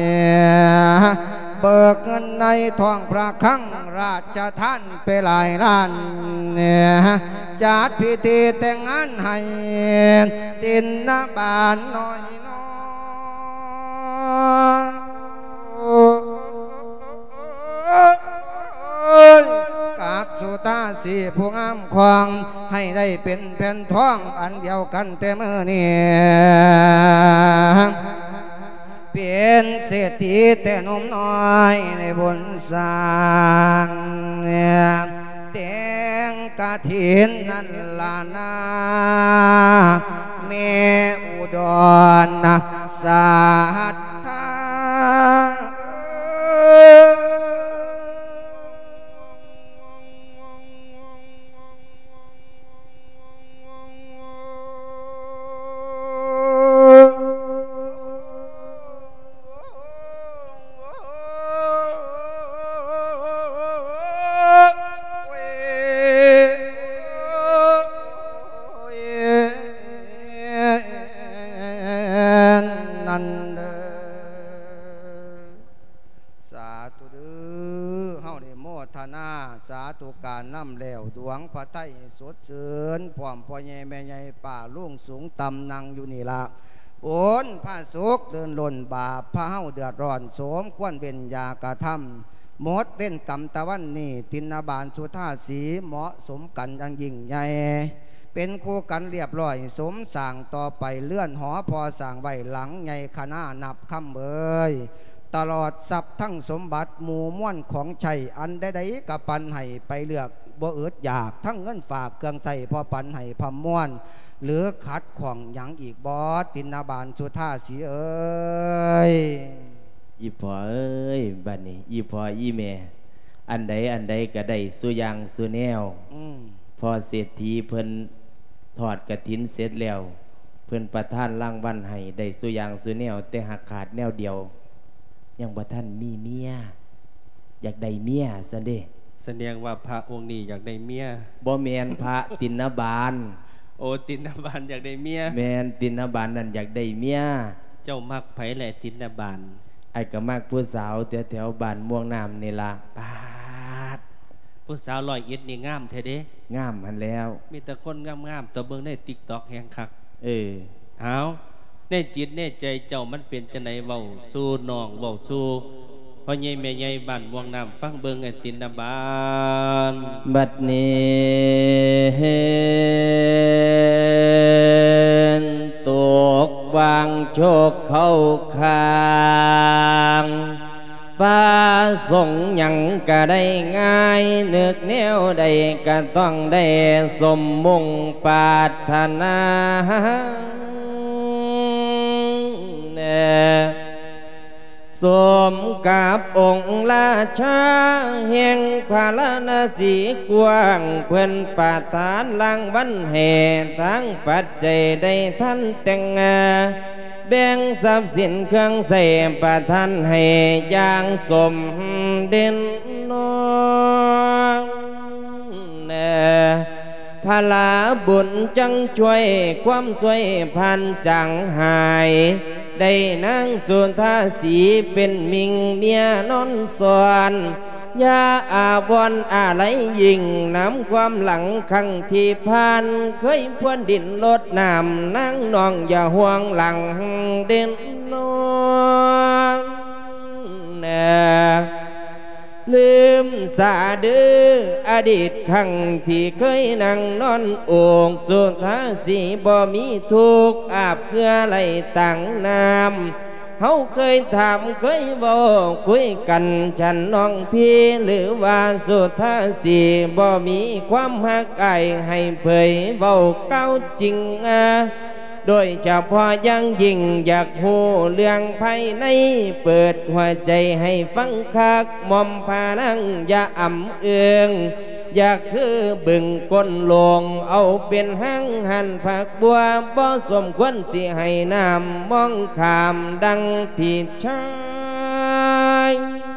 เบิกเงินในท้องพระคลังราชทานไปหลายล้านจัดพิธีแต่งงานให้ตินนาบานน้อยน้อยกับสุตาสีผู้งามควงให้ได้เป็นแผ่นทองอันเดียวกันแต่เมื่อนี้เป็นเศรษฐีแต่นมน้อยในบนสร้างแต่งกะถินนั่นลานาเมอุดรนะสาธาสาธุการน้ำแล้วดวงพระไตรสดเสือนพร้อมพ่อใหญ่แม่ใหญ่ป่าลุ่งสูงต่ำนั่งอยู่นี่ละโอนผ้าสุกเดินหล่นบาปผ้าเฮาเดือดร้อนโสมควนเว้นยากระทำหมดเว้นกรรมตะวันนี่ตินนาบานสุธาสีเหมาะสมกันอย่างยิ่งใหญ่เป็นคู่กันเรียบร้อยสมสั่งต่อไปเลื่อนหอพอสั่งไว้หลังใหญ่ขนานับคำเบยตลอดทรัพย์ทั้งสมบัติหมู่ม้วนของชัยอันใดๆกับปันให้ไปเลือกบ่อึดอยากทั้งเงินฝากเครื่องใส่พอปันให้พมม้วนหรือขัดของอย่างอีกบอสตินาบานสุธาสีเอ้ยอีพ่อเอ้ยบัดนี้อีพ่ออีแม่อันใดก็ได้สุยังสุแนวพอเศรษฐีเพิ่นทอดกฐินเสร็จแล้วเพิ่นประทานรางวัลให้ได้สุยังสุแนวแต่หักขาดแนวเดียวยังบ่ท่านมีเมียอยากได้เมียซะเด้แสดงว่าพระองค์นี้อยากได้เมียบ่แม่นพระตินบาลโอ้ตินบาลอยากได้เมียแม่นตินบาลนั่นอยากได้เมียเจ้ามักไผแหละตินบาลไอ้ก็มักผู้สาวแถวบ้านม่วงน้ำนี่ล่ะปาดผู้สาวลอยเอ็ดนี่งามแท้เด้งามหันแล้วมีแต่คนงามๆตัวเบิ่งใน TikTok แฮงคักเอาในจิตในใจเจ้ามันเป็นจังไดเว้าสู่น้องเว้าสู่พ่อใหญ่แม่ใหญ่บ้านม่วงน้ำฟังเบิ่งไอ้ตินบาลบัดนี้ตกวางโชคเข้าคางป่าส่งยังก็ได้ง่ายนึกแนวใดก็ต้องได้สมมุ่งปรารถนาสมกับองค์ราชาแห่งพาลนาสีกว้างเพื่อนประทานรางวัลแห่ทั้งปัจจัยได้ท่านแต่งงานแบ่งทรัพย์สินเครื่องใส่ประทานให้อย่างสมเด่นน้องพลาบุญจังช่วยความสวยพันจังหายได้นางสุธาสีเป็นมิงเมียนอนสวนยาอาวรอะไรยิ่งน้ำความหลังขังที่ผ่านเคยพวนดินลดน้ำนางนองอย่าห่วงหลังเด่นนอนลืมสาดืออดีตครั้งที่เคยนั่งนอนโองสุธาสีบ่มีทุกอาบเพื่อไหลตั้งน้ำเฮาเคยถามเคยเว้าคุยกันฉันน้องพี่หรือว่าสุทธาสีบ่มีความฮักไอให้เผยเว้าเก้าจริงโดยเฉพาะยังยิ่งอยากหูเรื่องภายในเปิดหัวใจให้ฟังคักมอมพานังอย่าอ่ำเอืองอยากคือบึงก้นลงเอาเป็นหั่งหันผักบัวบ่สมควรสิให้น้ำมองขามดังผิดชาย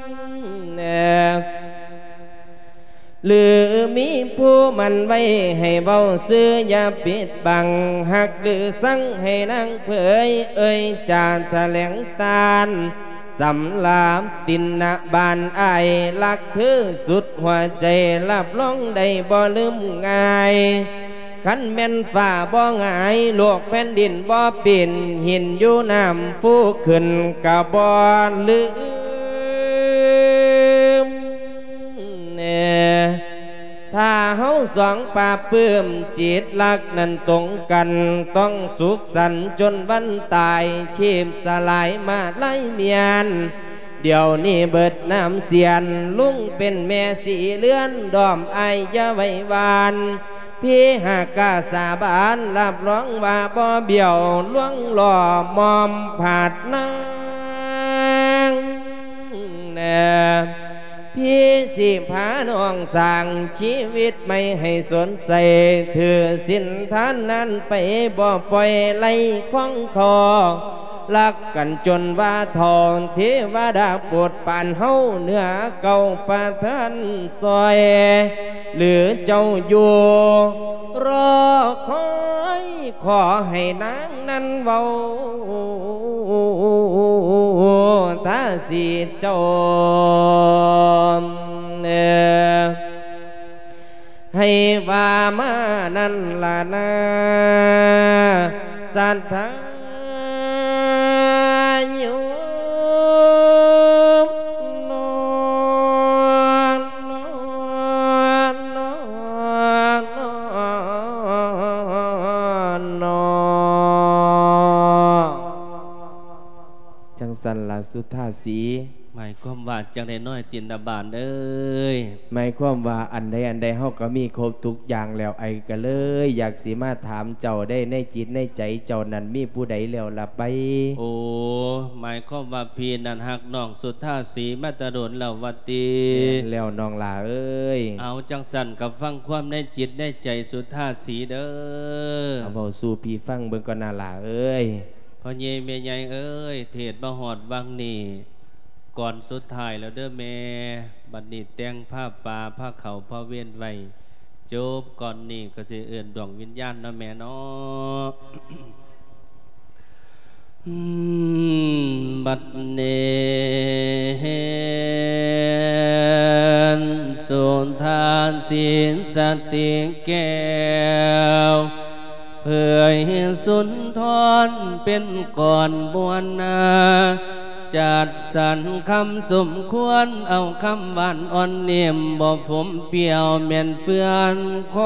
หรือมีผู้มันไว้ให้เบาซื้ออย่าปิดบังหักหรือสั่งให้นางเผยเอ่ยจานแถลงตาลสำลามตินนะบานไอลักคือสุดหัวใจรับรองได้บ่ลืมง่ายขันแม่นฝ่าบ่หงายโลกแผ่นดินบ่ปิ่นหินอยู่น้ำฟูขึ้นกะบ่ลืมถ้าเฮาสองป่าปื้มจิตลักนั้นตรงกันต้องสุขสันต์จนวันตายชีพสลายมาไล่เมียนเดี๋ยวนี้เบิดน้ำเสียนลุงเป็นแม่สีเลื่อนดอมไอยาไว้วานพี่หากกาสาบานรับรองว่าบ่เบี้ยวล่วงหล่อมอมผาดนางพี่สิพาน้องสร้างชีวิตไม่ให้สนใจถือสินทานนั้นไปบ่ปล่อยไหลข้องคอรักกันจนว่าทองเทวดาปวดปานเฮาเนื้อเก่าประทานซอยหรือเจ้าอยู่รอคอยขอให้นางนั้นเว้าถ้าสิเจ้าให้ว่ามานั่นล่ะนะสัทธาโยมจังสันละสุทธาสีหมายความว่าจังได้น้อยตินดาบานเอ้ยหมายความว่าอันใดเฮาก็มีครบทุกอย่างแล้วไอ้ก็เลยอยากสิมาถามเจ้าได้ในจิตในใจเจ้านั้นมีผู้ใดแล้วล่ะไปโอ้หมายความว่าพี่นั่นฮักน้องสุทธาสีมาตะโดนแล้ววัดตีแล้วน้องล่ะเอ้ยเอาจังสั่นกับฟังความในจิตในใจสุทธาสีเด้อเอาเว้าสู่พี่ฟังเบิ่งก่อนน่ะล่ะเอ้ยพ่อเย่แม่ใหญ่เอ้ยเทศมาฮอดวังนี่ก่อนสุดท้ายแล้วเด้อแม่บัดนี้แต่งผ้าป่าผ้าเขาผ้าเวียนไว้จบก่อนนี่ก็จะเอื่นดวงวิญญาณนะแม่เนาะ บัดนี้สุนทานศีลสติแก้วเพื่อให้สุนทรเป็นก่อนบวนนาจัดสรรคำสมควรเอาคำหวานอ่อนเนียมบ่ฝมเปี่ยวเมียนเฟื่อน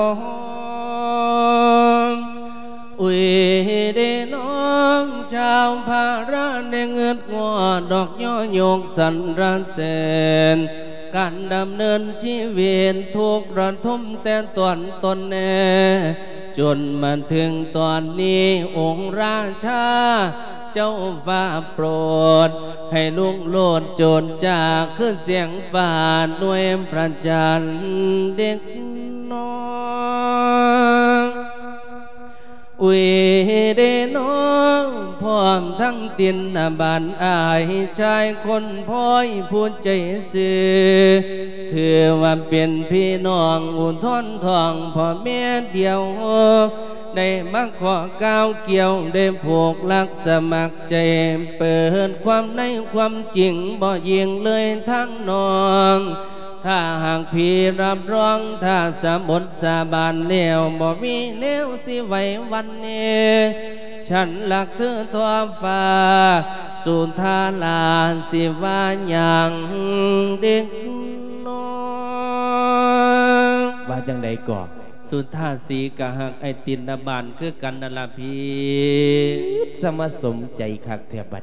ของอุ้ยเด้น้องชาวพาราในเงือดงัวดอกย่อโยกสันรัเสนการดำเนินชีวิตทุกระทมแต่ตอนตนแน่จนมาถึงตอนนี้องค์ราชาเจ้าฟ้าโปรดให้ลุงโลดโจรจากขึ้นเสียงฟ้าหน่วยพระจันทร์เด็กน้องอุ้ยเด้น้องพร้อมทั้งตินบานอายชายคนพ้อยพูดใจสื่อถือว่าเป็นพี่น้องอุทธรทองพ่อแม่เดียวได้มาขอก้าวเกี่ยวได้ผูกลักสมัครใจเปิดความในความจริงบ่ยิงเลยทั้งน้องถ้าหากพี่รับรองถ้าสมบทสาบานเลี้ยวบ่มีแนวสิไว้วันนี้ฉันรักเธอทั่วฟ้าสุนทาลาสิว่าอย่างเด็กน้อยว่าจังใดก่อสุทธาสีกะหักไอตินบานคือกันนั่นล่ะพี่สมสมใจคักเทบัดเนี่ย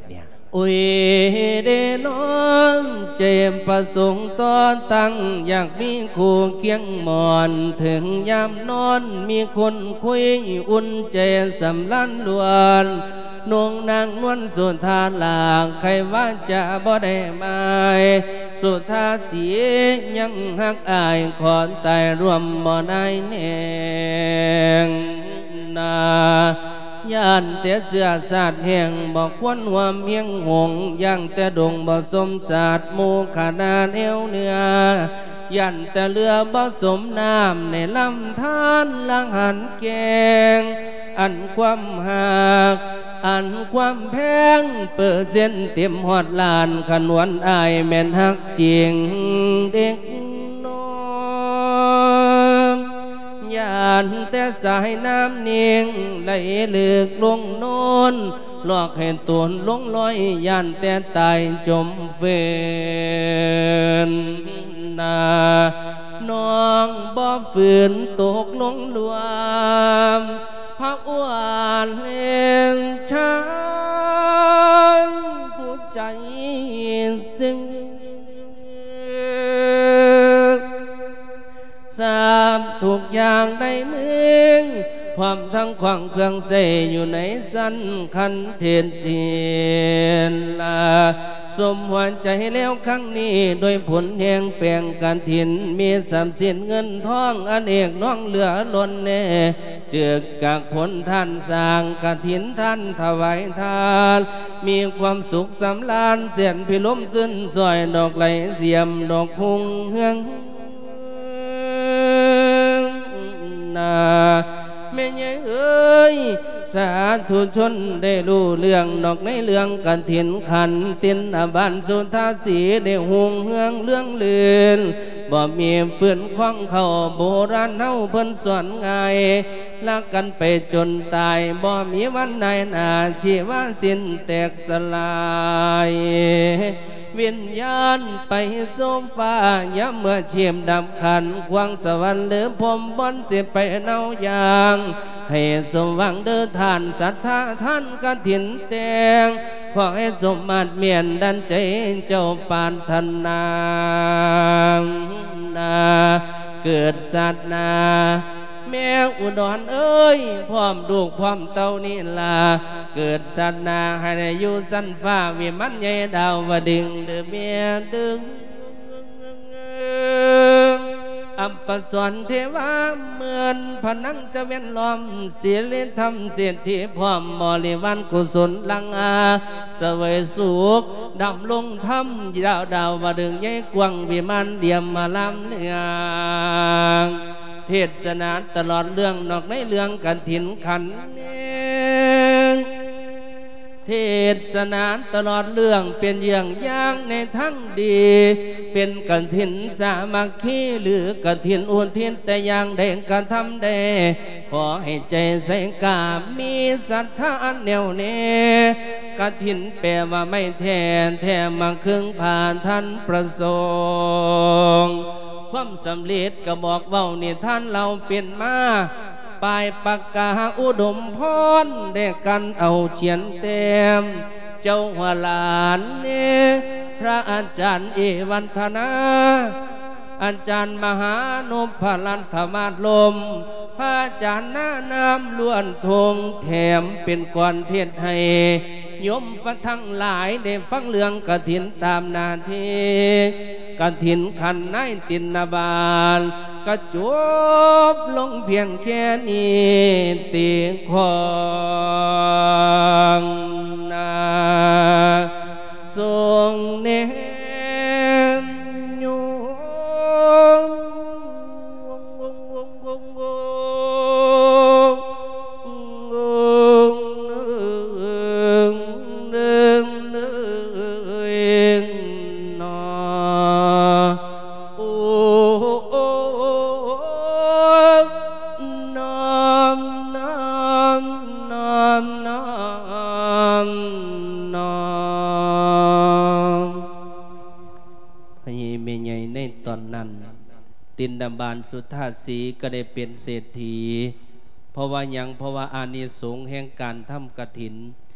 อุยเดนอนเจมประสงค์ตอนตั้งอยากมีคู่เคียงหมอนถึงยามนอนมีคนคุยอุ่นใจสำลันลวนนวงนางนวลสุธาหลางใครว่าจะบ่ได้หมายสุธาเสียยังหักอายขอนตายรวมบ่ได้แนงนาย่านแต่เสือศาสตร์แห่งบอกควนหัวเมียงหงย่างแต่ดงบ่สมศาสตร์มูขนาดเอวเนื้อย่านแต่เรือบ่สมน้ำในลำธารลังหันแกงอันความหักอันความแพงเปิดเส้นเต็มหอดลานขนวนอายแม่นหักจริงเด็กน้อยย่านแต่สายน้ำเนียงไหลเลือกลงโนนหลอกให้ตนลงลอยย่านแต่ตายจมเฟนนาน้องบ่ฝืนตกลงรวมพักอ้วนเล่นช้างผู้ใจสิ้นทราบทุกอย่างในเมืองความทั้งขวางเครื่องเสยอยู่ในสั้นคันเทียนเทียนลาสมหวานใจแล้วครั้งนี้โดยผลแห่งแปลงการถิ่นมีสามสินเงินทองอันเอกน้องเหลือล้นแน่เจือกจากผลท่านสร้างกฐินท่านถวายทานมีความสุขสำราญเสียนพิลมซึ้นสวยดอกไหลเสียมดอกพุงเฮืองนาแม่ใหญ่เอ้ยสาธุชนได้รู้เรื่องดอกในเรื่องกันถิ่นขันตินอบันสุธาสีได้ห่วงเฮืองเรื่องเลือนบ่มีฝืนคว้างเข้าโบราณเฮาเพิ่นสอนไงลักกันไปจนตายบ่มีวันใดนาชีวะสิ้นแตกสลายวิญญาณไปโซฟายามเมื่อเชียมดับขันควางสวรรค์หรือพรมบอนเสียไปเนาอย่างให้สมหวังเดินทานศรัทธาท่านกฐินแตงขอให้สมมาตรเมียนดันใจเจ้าปานธนาเกิดศาสนาแม่อุดรเอ้ยพร้อมลูกพร้อมเต้านี่ลาเกิดศาสนาให้ได้อยู่สันฟ้าวิมันใหญ่ดาววดึงเดือเมียดึงอัปปสรเทวาเหมือนพนังจะเว้นล้อมเสียเลธรรมเสียทีพร้อมบริวารกุศลลังอาเสวยสุขดำลงธรรมดาววดึงใหญ่กว้างวิมานเดียมมาลำเนืองเทศนาตลอดเรื่องนอกในเรื่องกันถิ่นขันเทศนาตลอดเรื่องเป็นอย่างย่างในทั้งดีเป็นกันถิ่นสามัคคีหรือกันถิ่นอุทิศแต่อย่างใดกันทำได้ขอให้ใจใส่กามีศรัทธาแน่วแน่กันถิ่นแปลว่าไม่แทนแถมมาครึ่งผ่านท่านประสงค์ความสำเร็จก็บอกเว้านี่ท่านเราเป็นมาปลายปากกาอุดมพรเด็กกันเอาเขียนเต็มเจ้าหัวหลานเนี่ยพระอาจารย์เอวันธนาอาจารย์มหานุพลันธมาศลมพระอาจารย์หน้านามล้วนทงแถมเป็นก่อนเทศให้ยมฟังทั้งหลายได้ฟังเรื่องกฐินตามนาทีกฐินขันในตินนาบาลก็จบลงเพียงแค่นี้ตีของนาทรงเนตินดาบานสุธาสีก็ได้เป็นเศรษฐีเพราะว่ายังเพราะว่าอานิสงส์แห่งการทำกฐิน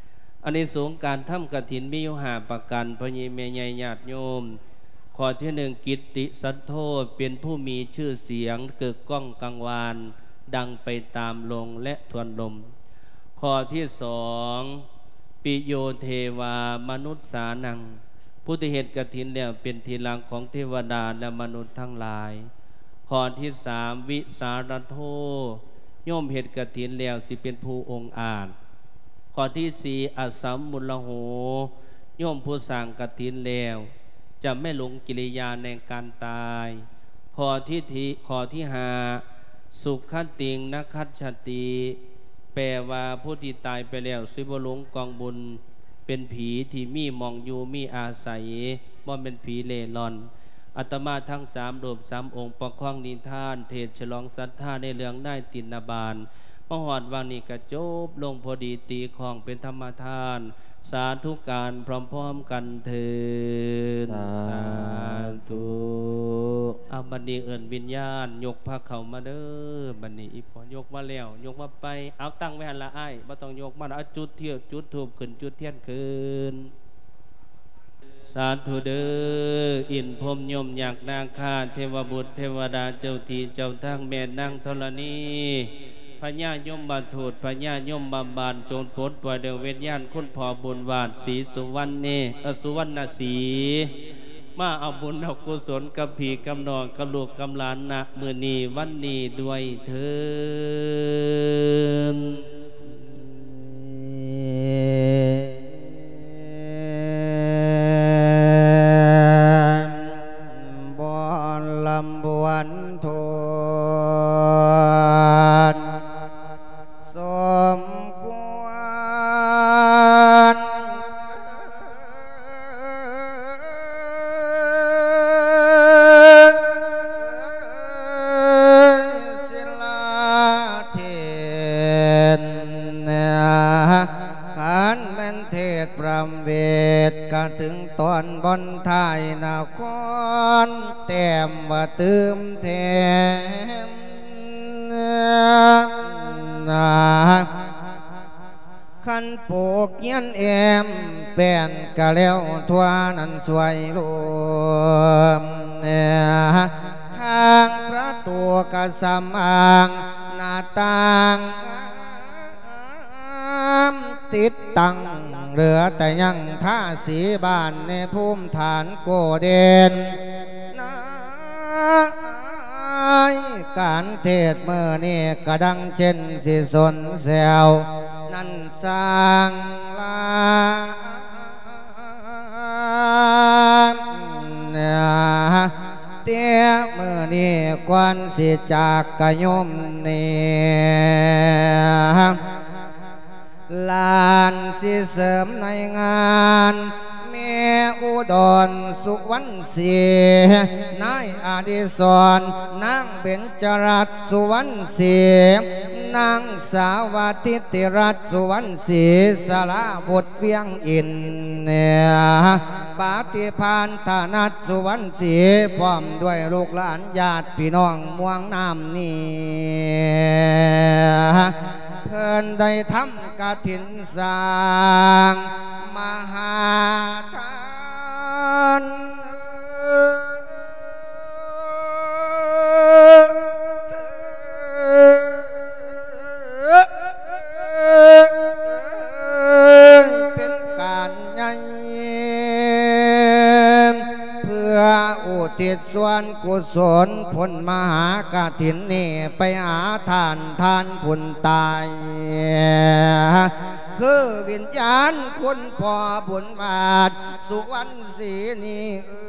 อันนี้สงการทำกฐินมีอยู่5ประการพระเยเมยญาติโยมข้อที่1กิตติสัทโธเป็นผู้มีชื่อเสียงเกิดก้องกังวานดังไปตามลมและทวนลมข้อที่2ปิโยเทวามนุษย์สานังผู้ที่เหตุกฐินแล้วเป็นทีหลังของเทวดาและมนุษย์ทั้งหลายข้อที่3วิสารโธโยมเหตุกฐินแล้วสิเป็นผู้องค์อาจข้อที่4อสัมมุลโหโยมผู้สร้างกฐินแล้วจะไม่หลงกิริยาในการตายข้อที่5สุขติงนคัจฉติแปลว่าผู้ที่ตายไปแล้วสิบ่หลงกองบุญเป็นผีที่มีมองอยู่มีอาศัยบ่เป็นผีเล่ร่อนอาตมาทั้ง3รูป3องค์ประคองนิทานเทศฉลองศรัทธาในเรื่องได้ตินบาลมหอดวังนี้กระจบลงพอดีตีของเป็นธรรมทานสาธุการพร้อมๆกันเถิดสาธุเอาบัดนี้เอิ้นวิญญาณยกพระเข้ามาเด้อบัดนี้อีพอยกมาแล้วยกมาไปเอาตั้งไว้หั่นละอ้ายบ่ต้องยกมาเอาจุดเที่ยวจุดธูปขึ้นจุดเทียนขึ้นสาธุเด้ออินพรหมยมยักษ์นางข้าเทวบุตรเทวดาเจ้าที่เจ้าทางแม่นางธรณีพญายมบาทูตพญายมบำบานจงปลดปล่อยเดวเวทญาณคุณพ่อบุญวาดศรีสุวรรณสุวรรณศรีมาเอาบุญเอากุศลกับผีกำนองกับลูกกำหลานณมื้อนี้วันนี้ด้วยเถิดบ่ลำบวนโทสมควรศิลาเทศขันแม่นเทศพรำเวทก็ถึงตอนบนไทยนาครแต้มว่าตืมเทมขันปลูกเยียนเอมแป้นกะแล้วทั่วนั้นสวยรวมทางพระตัวกะสำอางหน้าต่างติดตั้งเหลือแต่ยังท่าสีบ้านในภูมิฐานโกเดนการเทศเมื่อนี่กระดังเช่นสิสนแซวนั่นสร้างลาเตี้ยเมื่อนี่กวนสิจากกะยมนี่ลานสิเสริมในงานแม่อุดรสุวรรณศรีนายอดิศรนางเบญจรัตน์สุวรรณศรีนางสาวทิติรัตน์สุวรรณศรีสารบุตรเวียงอินปาฏิพานธนัทสุวรรณศรีพร้อมด้วยลูกหลานญาติพี่น้องม่วงน้ำนี่เพิ่นได้ทำกฐินสร้างมหาทานเป็นการใหญ่เพื่ออุทิศส่วนกุศลผลมหากฐินนี่ไปหาทานผลตายคือวิญญาณคุณพ่อบุญบาทสุวรรณศรีนี่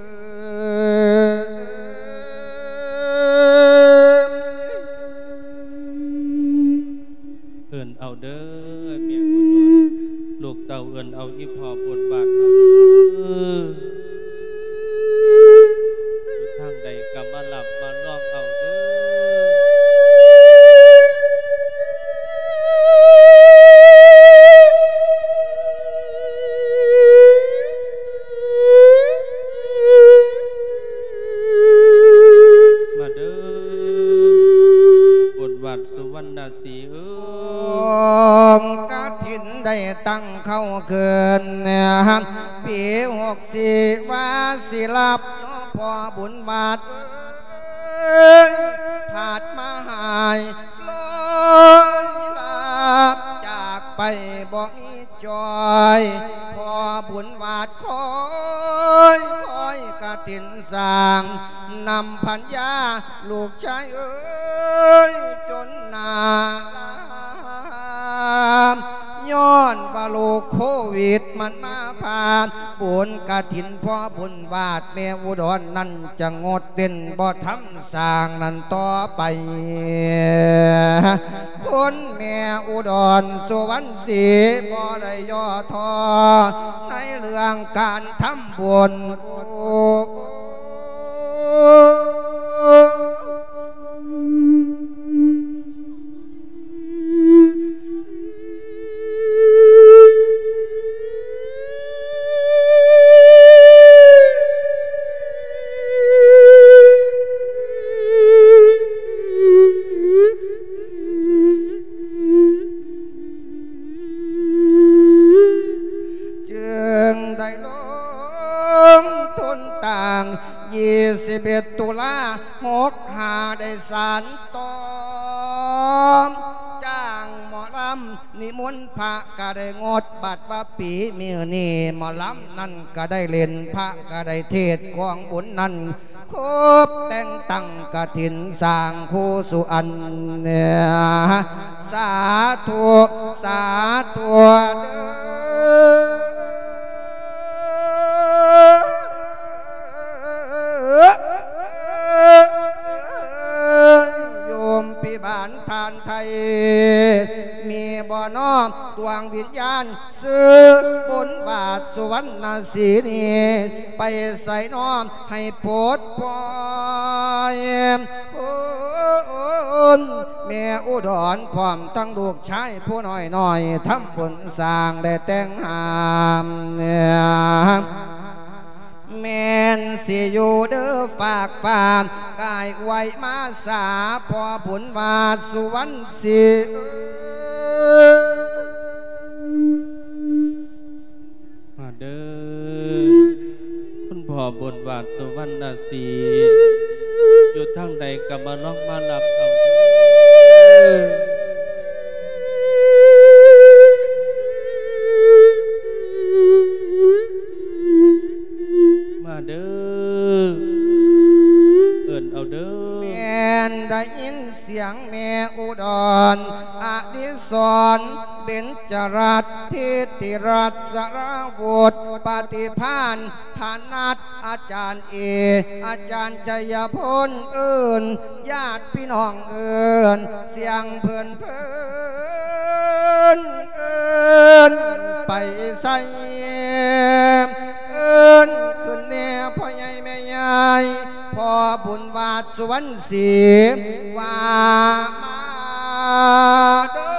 เอิ้นเอาเด้อเมียอุดรลูกเต่าเอิ้นเอาอีพ่อบุญบาทเอาอยู่ทางใดก็มาหลับมาลอกเอาเด้อสุวรรณศรีองค์กฐินได้ตั้งเข้าเกินปี64ว่าสิลับพอบุญบาทผาดมาหายลอยลาบจากไปบ่มีจอยพอบุญวาดคอยกะตินสร้างนำพันยาลูกชายจนนาย้อนว่าโรคโควิดมันมาพาบุญกะถินพ่อบุญวาดแม่อุดรนั่นจะงดเต้นบ่ทำสร้างนั่นต่อไปคุณแม่อุดรสุวรรณศรีบ่ได้ย่อท้อในเรื่องการทำบุญ21 ตุลา65ได้สารตอมจ้างหมอลำนิมนต์พระก็ได้งดบัดว่าปีมีนี่หมอลำนั่นก็ได้เล่นพระก็ได้เทศกองบุญนั่นครบแต่งตั้งกฐินสร้างคู่สุอันสาธุสาธุเด้อโยมพิบาลทานไทยมีบ่อนอมดวงวิญญาณซื้อบนบาทสุวรรณศรีนีไปใส่น้อมให้โพดปล่อยแม่อุดรพร้อมทั้งลูกชายผู้น้อยทำบุญสร้างได้แต่งหามแม่นสิอยู่เด้อฝากฟามกายไว้มาสาพอบุญวาดสุวรรณศรีมาเด้อคุณพ่อบุญวาดสุวรรณศรีอยู่ทางใดกับมาน้องมาหลับเอามาเด้อเอิ้นเอาเด้อแม่นได้ยินเสียงแม่อุดรอดิศรเบญจรัตน์ทิติรัตน์สรวุฒิปฏิภาณฐานัทอาจารย์เออาจารย์ชัยพลเอิ้นญาติพี่น้องเอิ้นเสียงเพิ่นเอิ้นไปใส่เอิ้นขึ้นแน่พ่อใหญ่แม่ใหญ่พ่อบุญวาดสุวรรณศรีว่ามาเด้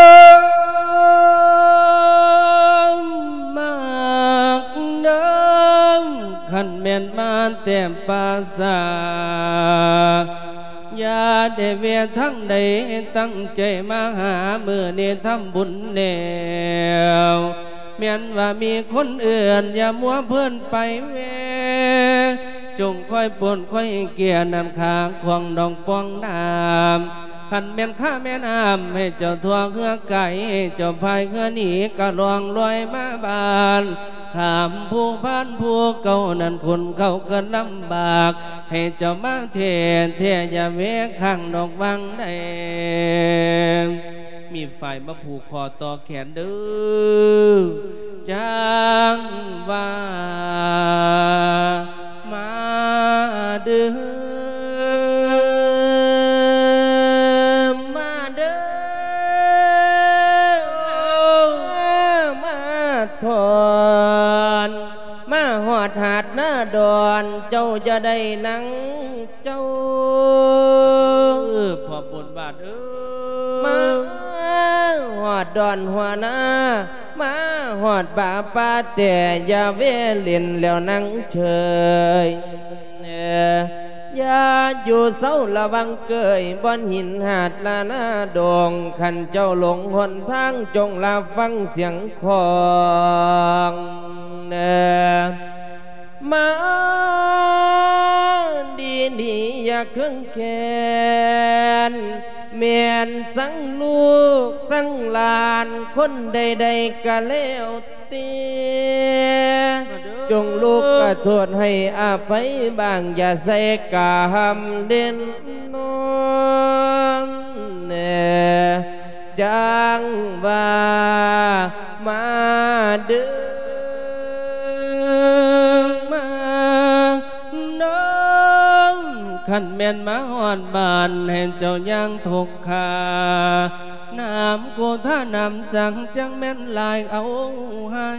อมากเด้อขันแม่นมาเต็มปาสาอย่าได้เวียทั้งใดตั้งใจมาหามือนี่ทำบุญแนวแม้นว่ามีคนอื่นอย่ามัวเพื่อนไปเวจงค่อยปนค่อยเกียร์นันขางควงดองปองน้ำขันแม่นข้าแม่น้ำให้เจ้าทัวเหือไก่ให้เจ้าพายเหือหนีกะลวงลอยมาบานขามผู้บ้านผู้เก่านั้นคนเขาเกินลำบากให้เจ้ามาเทอย่าเวข้างดอกวังได้มีฝ่ายมาผูกคอต่อแขนเด้อจังว่ามาเด้อมาเด้อมาทอนมาหอดหาดหน้าดอนเจ้าจะได้นั่งเจ้าพอบนบาทมาหอดดอนหัวหน้ามาหอดบาป้าแต่อย่าเวลินแล้วนั่งเฉยอย่าอยู่เศร้าระวังเกยบอนหินหาดลานาดงขันเจ้าหลงหนทางจงลาฟังเสียงของเนมาดีนี่อย่าเครื่องแขนเมียนสังลูกสังหลานคนใดๆก็แล้วเตียจงลูกกระโทษให้อภัยบางอย่าใส่กาหำเด่นน้องเน่จังว่ามาเด้อมาน้องขันแม่นมาหอดบานเห็นเจ้าย่างถูกขาน้ำกูท่าน้ำสั่งจังแม่นลายเอาให้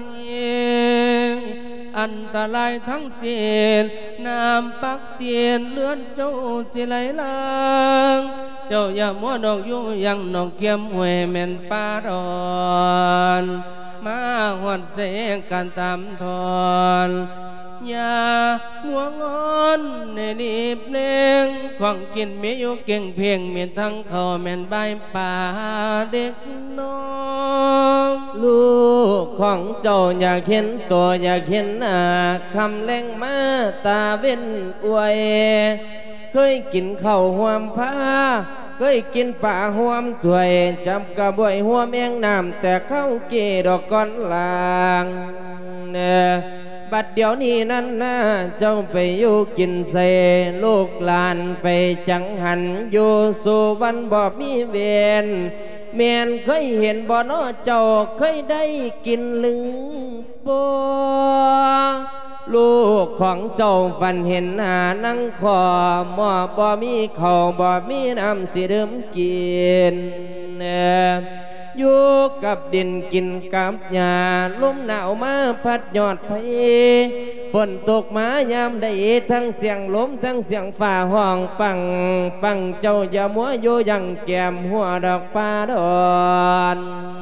อันตรายทั้งสิ้นน้ำปักเตียนเลือนเจ้าสิไหลลางเจ้าอย่ามัวดอกอยู่ยังนอกเกียมหวยแม่นป่าดอนมาหอดเสกการตามทอนอย่ามัวงอนในรีบเล่งของกินมีอยู่เก่งเพียงมีทั้งเขาแม่นใบป่าเด็กน้องลูกของเจ้าอยากเห็นตัวอยากเห็นหน้าคำแรงมาตาเว้นอวยเคยกินข้าวหวมผ้าเคยกินป่าหวมถวยจับกระบวยหวมเองน้ำแต่เข้าเกดอกก้อนลางบัดเดี๋ยวนี้นั่นนะเจ้าไปอยู่กินเสลูกหลานไปจังหันอยู่สู่วันบ่มีเวียนแม่นเคยเห็นบ่น้อเจ้าเคยได้กินหรือบ่ลูกของเจ้าฝันเห็นหานั่งคอหม้อบ่มีข้าวบ่มีน้ำสิดื่มกินอยู่กับดินกินกับหญ้าลมหนาวมาพัดยอดไผ่ฝนตกมายามใดทั้งเสียงลมทั้งเสียงฝ่าห้องปังปังเจ้าอย่ามัวอยู่ยังแก้มหัวดอกป่าดอน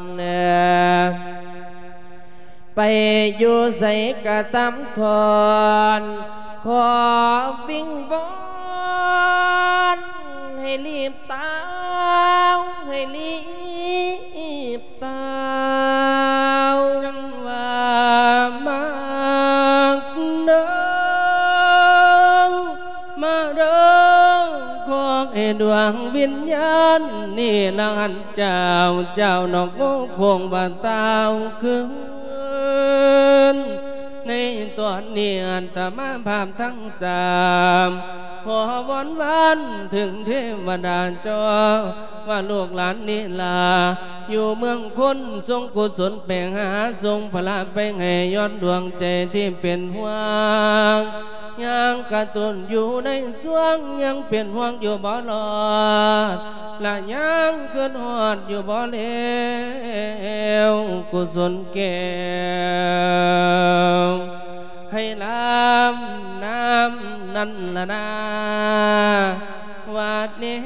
ไปอยู่ใส่กระตำทอนขอวิงวอนให้รีบตาวให้รีบตาวจังว่ามาเด้อมาเด้อขอให้ดวงวิญญาณนี่ละหันเจ้านอกโกคงบาตาวคือในตอนนี้อันตมาภาพทั้งสามขอวอนวันถึงเทวดาจอว่าลูกหลานนี่ลาอยู่เมืองคนทรงกุศลแปลงหาทรงพละไปให้ย้อนดวงใจที่เป็นห่วงยังกระตุนอยู่ในสวงยังเป็นห่วงอยู่บ่รอดและยังเกิดหอดอยู่บ่แล้วกุศลแก้วให้ลำน้ำนั่นละนาวัดนี้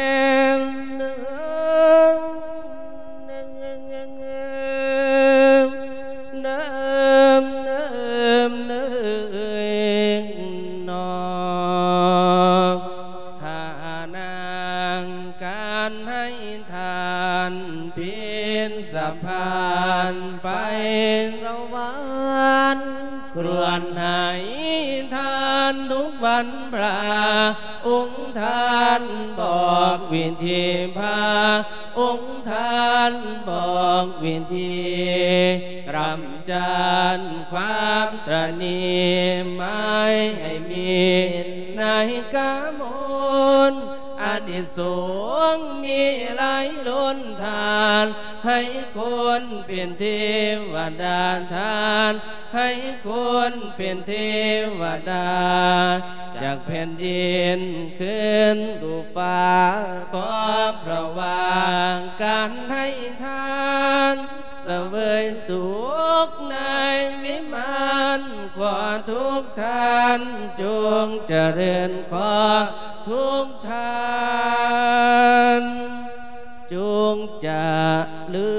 สะพานไปสวรรค์ครวนให้ทานทุกวันพระองค์ท่านบอกวิธีพาองค์ท่านบอกวิธีกรำจานความตรณีไม่ให้มีในกามลอนิสงส์มีหลายล้นทานให้คนเป็นเทวดาทานให้คนเป็นเทวดาจากแผ่นดินขึ้นสู่ฟ้าก็เพราะว่าการให้ทานเสวยสุขในวิมานขอทุกท่านจงเจริญขอทุกท่านจงจะลื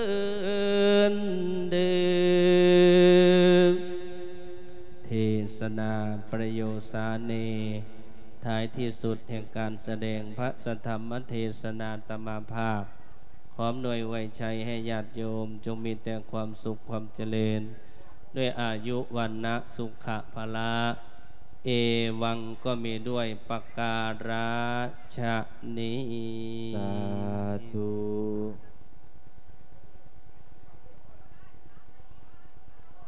นเดิมเทศนาประโยชาเนท้ายที่สุดแห่งการแสดงพระสัทธรรมเทศนาตมาภาพขอหน่วยไว้ชัยให้ญาติโยมจงมีแต่ความสุขความเจริญด้วยอายุวันนะสุขะพละเอวังก็มีด้วยปการาชนี้สาธุ